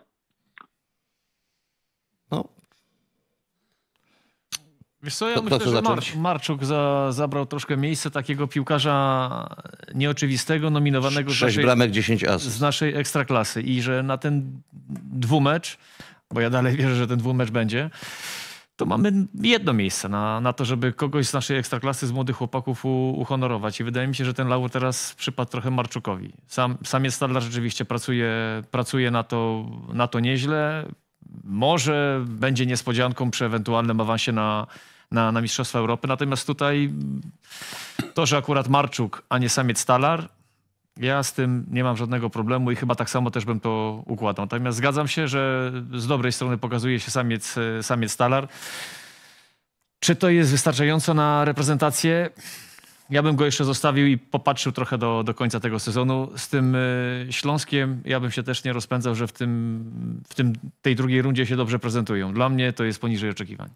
Wiesz co, ja myślę, że Marczuk zabrał troszkę miejsce takiego piłkarza nieoczywistego, nominowanego 6 bramek, 10 asyst z naszej ekstraklasy i że na ten dwumecz, bo ja dalej wierzę, że ten dwumecz będzie, to mamy jedno miejsce na to, żeby kogoś z naszej ekstraklasy, z młodych chłopaków uhonorować. I wydaje mi się, że ten laur teraz przypadł trochę Marczukowi. Sam jest Stadler, rzeczywiście pracuje na to nieźle. Może będzie niespodzianką przy ewentualnym awansie na Mistrzostwa Europy. Natomiast tutaj to, że akurat Marczuk, a nie samiec Stalar, ja z tym nie mam żadnego problemu i chyba tak samo też bym to układał. Natomiast zgadzam się, że z dobrej strony pokazuje się samiec Stalar. Czy to jest wystarczająco na reprezentację? Ja bym go jeszcze zostawił i popatrzył trochę do końca tego sezonu. Z tym Śląskiem ja bym się też nie rozpędzał, że tej drugiej rundzie się dobrze prezentują. Dla mnie to jest poniżej oczekiwań.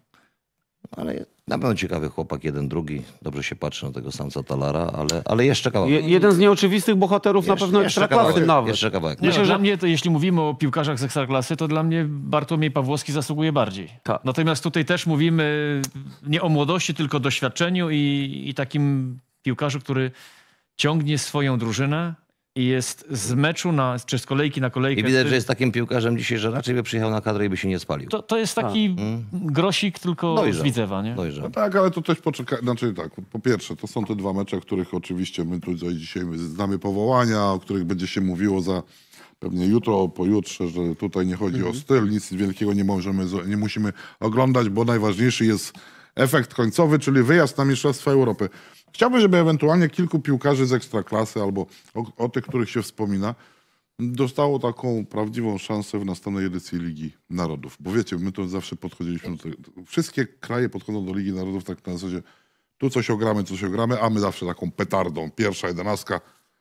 Ale na pewno ciekawy chłopak, jeden, drugi. Dobrze się patrzy na tego samca Talara, ale jeszcze kawałek. Jeden z nieoczywistych bohaterów na pewno ekstraklasy nawet. Jeszcze kawałek. Myślę, że dla mnie, to jeśli mówimy o piłkarzach z ekstraklasy, to dla mnie Bartłomiej Pawłowski zasługuje bardziej. Tak. Natomiast tutaj też mówimy nie o młodości, tylko o doświadczeniu i takim piłkarzu, który ciągnie swoją drużynę i jest z meczu czy z kolejki na kolejkę. I widać, że jest takim piłkarzem dzisiaj, że raczej by przyjechał na kadrę i by się nie spalił. To jest taki grosik tylko z Widzewa, nie? No tak, ale to też znaczy tak, po pierwsze, to są te dwa mecze, których oczywiście my tutaj dzisiaj znamy powołania, o których będzie się mówiło za pewnie jutro, pojutrze, że tutaj nie chodzi o styl, nic wielkiego nie musimy oglądać, bo najważniejszy jest efekt końcowy, czyli wyjazd na Mistrzostwa Europy. Chciałbym, żeby ewentualnie kilku piłkarzy z ekstraklasy albo o tych, których się wspomina, dostało taką prawdziwą szansę w następnej edycji Ligi Narodów. Bo wiecie, my to zawsze podchodziliśmy do tego. Wszystkie kraje podchodzą do Ligi Narodów tak na zasadzie tu coś ogramy, a my zawsze taką petardą. Pierwsza 11.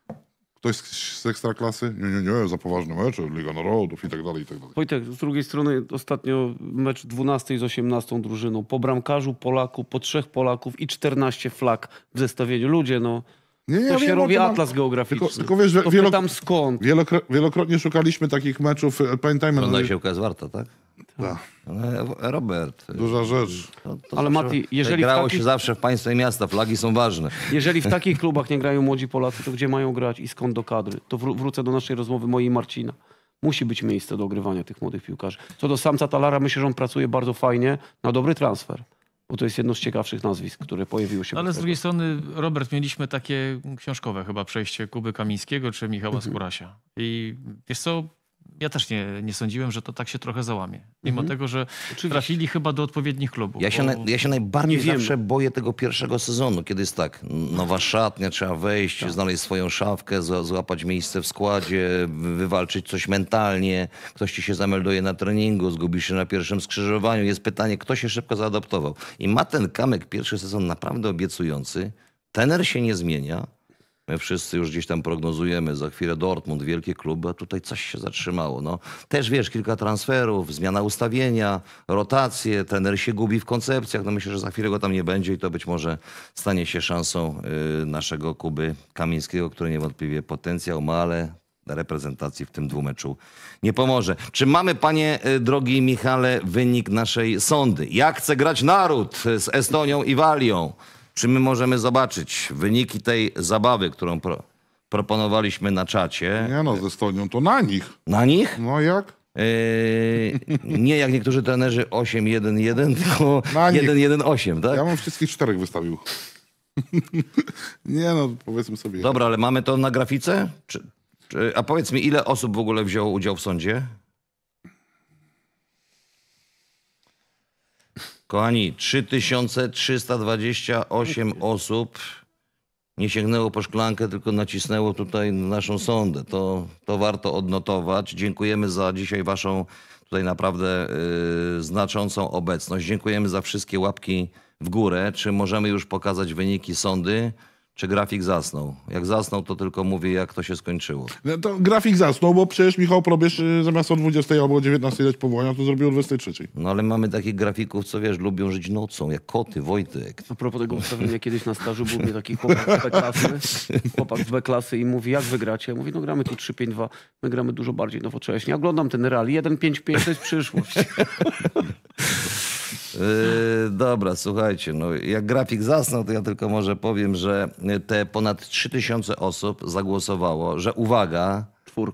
Ktoś z ekstraklasy? Nie, za poważne mecze, Liga Narodów i tak dalej, i tak dalej. Wojtek, z drugiej strony ostatnio mecz 12 z 18 drużyną. Po bramkarzu Polaku, po 3 Polaków i 14 flag w zestawieniu. Ludzie, no... To się robi atlas geograficzny. Tylko wiesz, że pytam skąd. Wielokrotnie szukaliśmy takich meczów. Pamiętajmy... Oglądajcie jest warta, tak? Tak. Ale Robert... Duża rzecz. Ale Mati, jeżeli grało się zawsze w państwie i miasta, flagi są ważne. Jeżeli w takich klubach nie grają młodzi Polacy, to gdzie mają grać i skąd do kadry? To wrócę do naszej rozmowy mojej i Marcina. Musi być miejsce do ogrywania tych młodych piłkarzy. Co do samca Talara, myślę, że on pracuje bardzo fajnie na dobry transfer. Bo to jest jedno z ciekawszych nazwisk, które pojawiło się. Ale z drugiej strony, Robert, mieliśmy takie książkowe chyba przejście Kuby Kamińskiego czy Michała Skórasia. I wiesz co, ja też nie sądziłem, że to tak się trochę załamie. Mimo tego, że trafili chyba do odpowiednich klubów. Ja się najbardziej zawsze boję tego pierwszego sezonu, kiedy jest tak, nowa szatnia, trzeba wejść, znaleźć swoją szafkę, złapać miejsce w składzie, wywalczyć coś mentalnie, ktoś ci się zamelduje na treningu, zgubisz się na pierwszym skrzyżowaniu. Jest pytanie, kto się szybko zaadaptował. I ma ten Kamek pierwszy sezon naprawdę obiecujący. Trener się nie zmienia. My wszyscy już gdzieś tam prognozujemy, za chwilę Dortmund, wielkie kluby, a tutaj coś się zatrzymało. No, też wiesz, kilka transferów, zmiana ustawienia, rotacje, trener się gubi w koncepcjach. No myślę, że za chwilę go tam nie będzie i to być może stanie się szansą naszego Kuby Kamińskiego, który niewątpliwie potencjał ma, ale reprezentacji w tym dwumeczu nie pomoże. Czy mamy, panie drogi Michale, wynik naszej sondy? Jak chce grać naród z Estonią i Walią? Czy my możemy zobaczyć wyniki tej zabawy, którą proponowaliśmy na czacie? Nie no, z Estonią to na nich. Na nich? No jak? Nie jak niektórzy trenerzy 8-1-1, tylko 1-1-8, tak? Ja bym wszystkich 4 wystawił. Nie no, powiedzmy sobie. Dobra, ale mamy to na grafice? A powiedz mi, ile osób w ogóle wzięło udział w sądzie? Kochani, 3328 osób nie sięgnęło po szklankę, tylko nacisnęło tutaj naszą sondę. To warto odnotować. Dziękujemy za dzisiaj waszą tutaj naprawdę znaczącą obecność. Dziękujemy za wszystkie łapki w górę. Czy możemy już pokazać wyniki sondy? Czy grafik zasnął? Jak zasnął, to tylko mówię, jak to się skończyło. No to grafik zasnął, bo przecież Michał Probierz zamiast o 20 albo o 19 dać powołania, to zrobił o 23. No ale mamy takich grafików, co wiesz, lubią żyć nocą, jak koty, Wojtek. A propos tego ustawienia, kiedyś na stażu był mnie taki chłopak z B-klasy i mówi, jak wy gracie? Ja mówię, no gramy tu 3-5-2, my gramy dużo bardziej nowocześnie. Ja oglądam ten real, 1-5-5 to jest przyszłość. Dobra, słuchajcie, no jak grafik zasnął, to ja tylko może powiem, że te ponad 3000 osób zagłosowało, że uwaga... 4.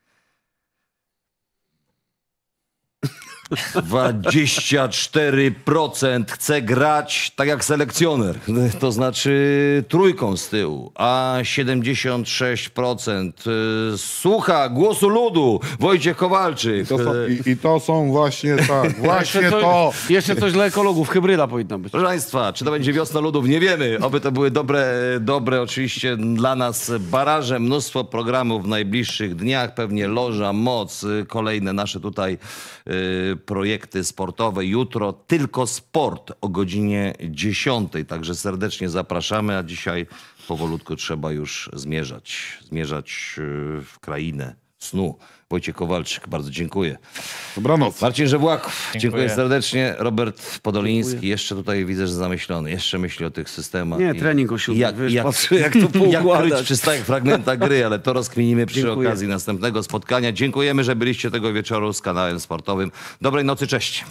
24% chce grać tak jak selekcjoner, to znaczy trójką z tyłu, a 76% słucha głosu ludu, Wojciech Kowalczyk. I to są właśnie tak, właśnie to. Jeszcze coś dla ekologów, hybryda powinna być. Proszę państwa, czy to będzie wiosna ludów? Nie wiemy. Oby to były dobre oczywiście dla nas baraże, mnóstwo programów w najbliższych dniach, pewnie Loża, Moc, kolejne nasze tutaj projekty sportowe. Jutro tylko sport o godzinie 10. Także serdecznie zapraszamy, a dzisiaj powolutku trzeba już zmierzać w krainę snu. Wojciech Kowalczyk, bardzo dziękuję. Dobranoc. Marcin Żebłaków, dziękuję Dziękuję. serdecznie. Robert Podoliński, jeszcze tutaj widzę, że zamyślony. Jeszcze myśli o tych systemach. Nie, trening o 7, wiesz, patrzę, jak to Jak poukładać. kryć przy stałych fragmentach gry, ale to rozkminimy przy Dziękuję. okazji następnego spotkania. Dziękujemy, że byliście tego wieczoru z kanałem sportowym. Dobrej nocy, cześć.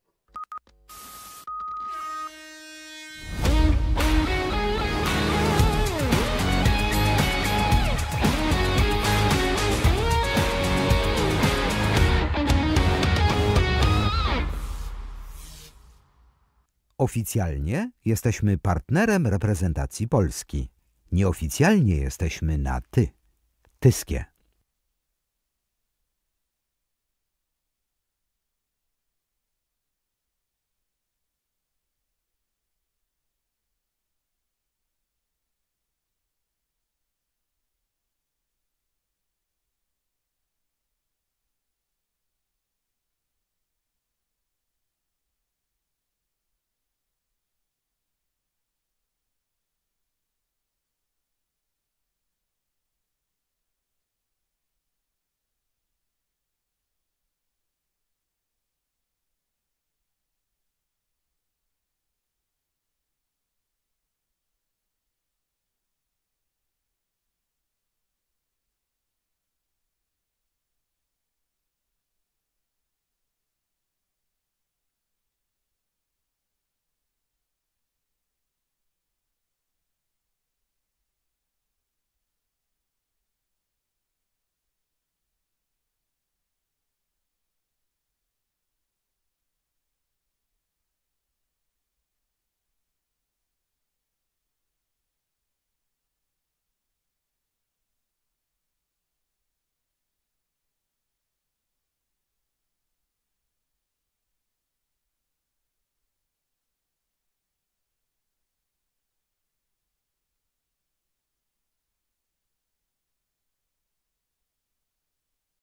Oficjalnie jesteśmy partnerem reprezentacji Polski. Nieoficjalnie jesteśmy na ty. Tyskie.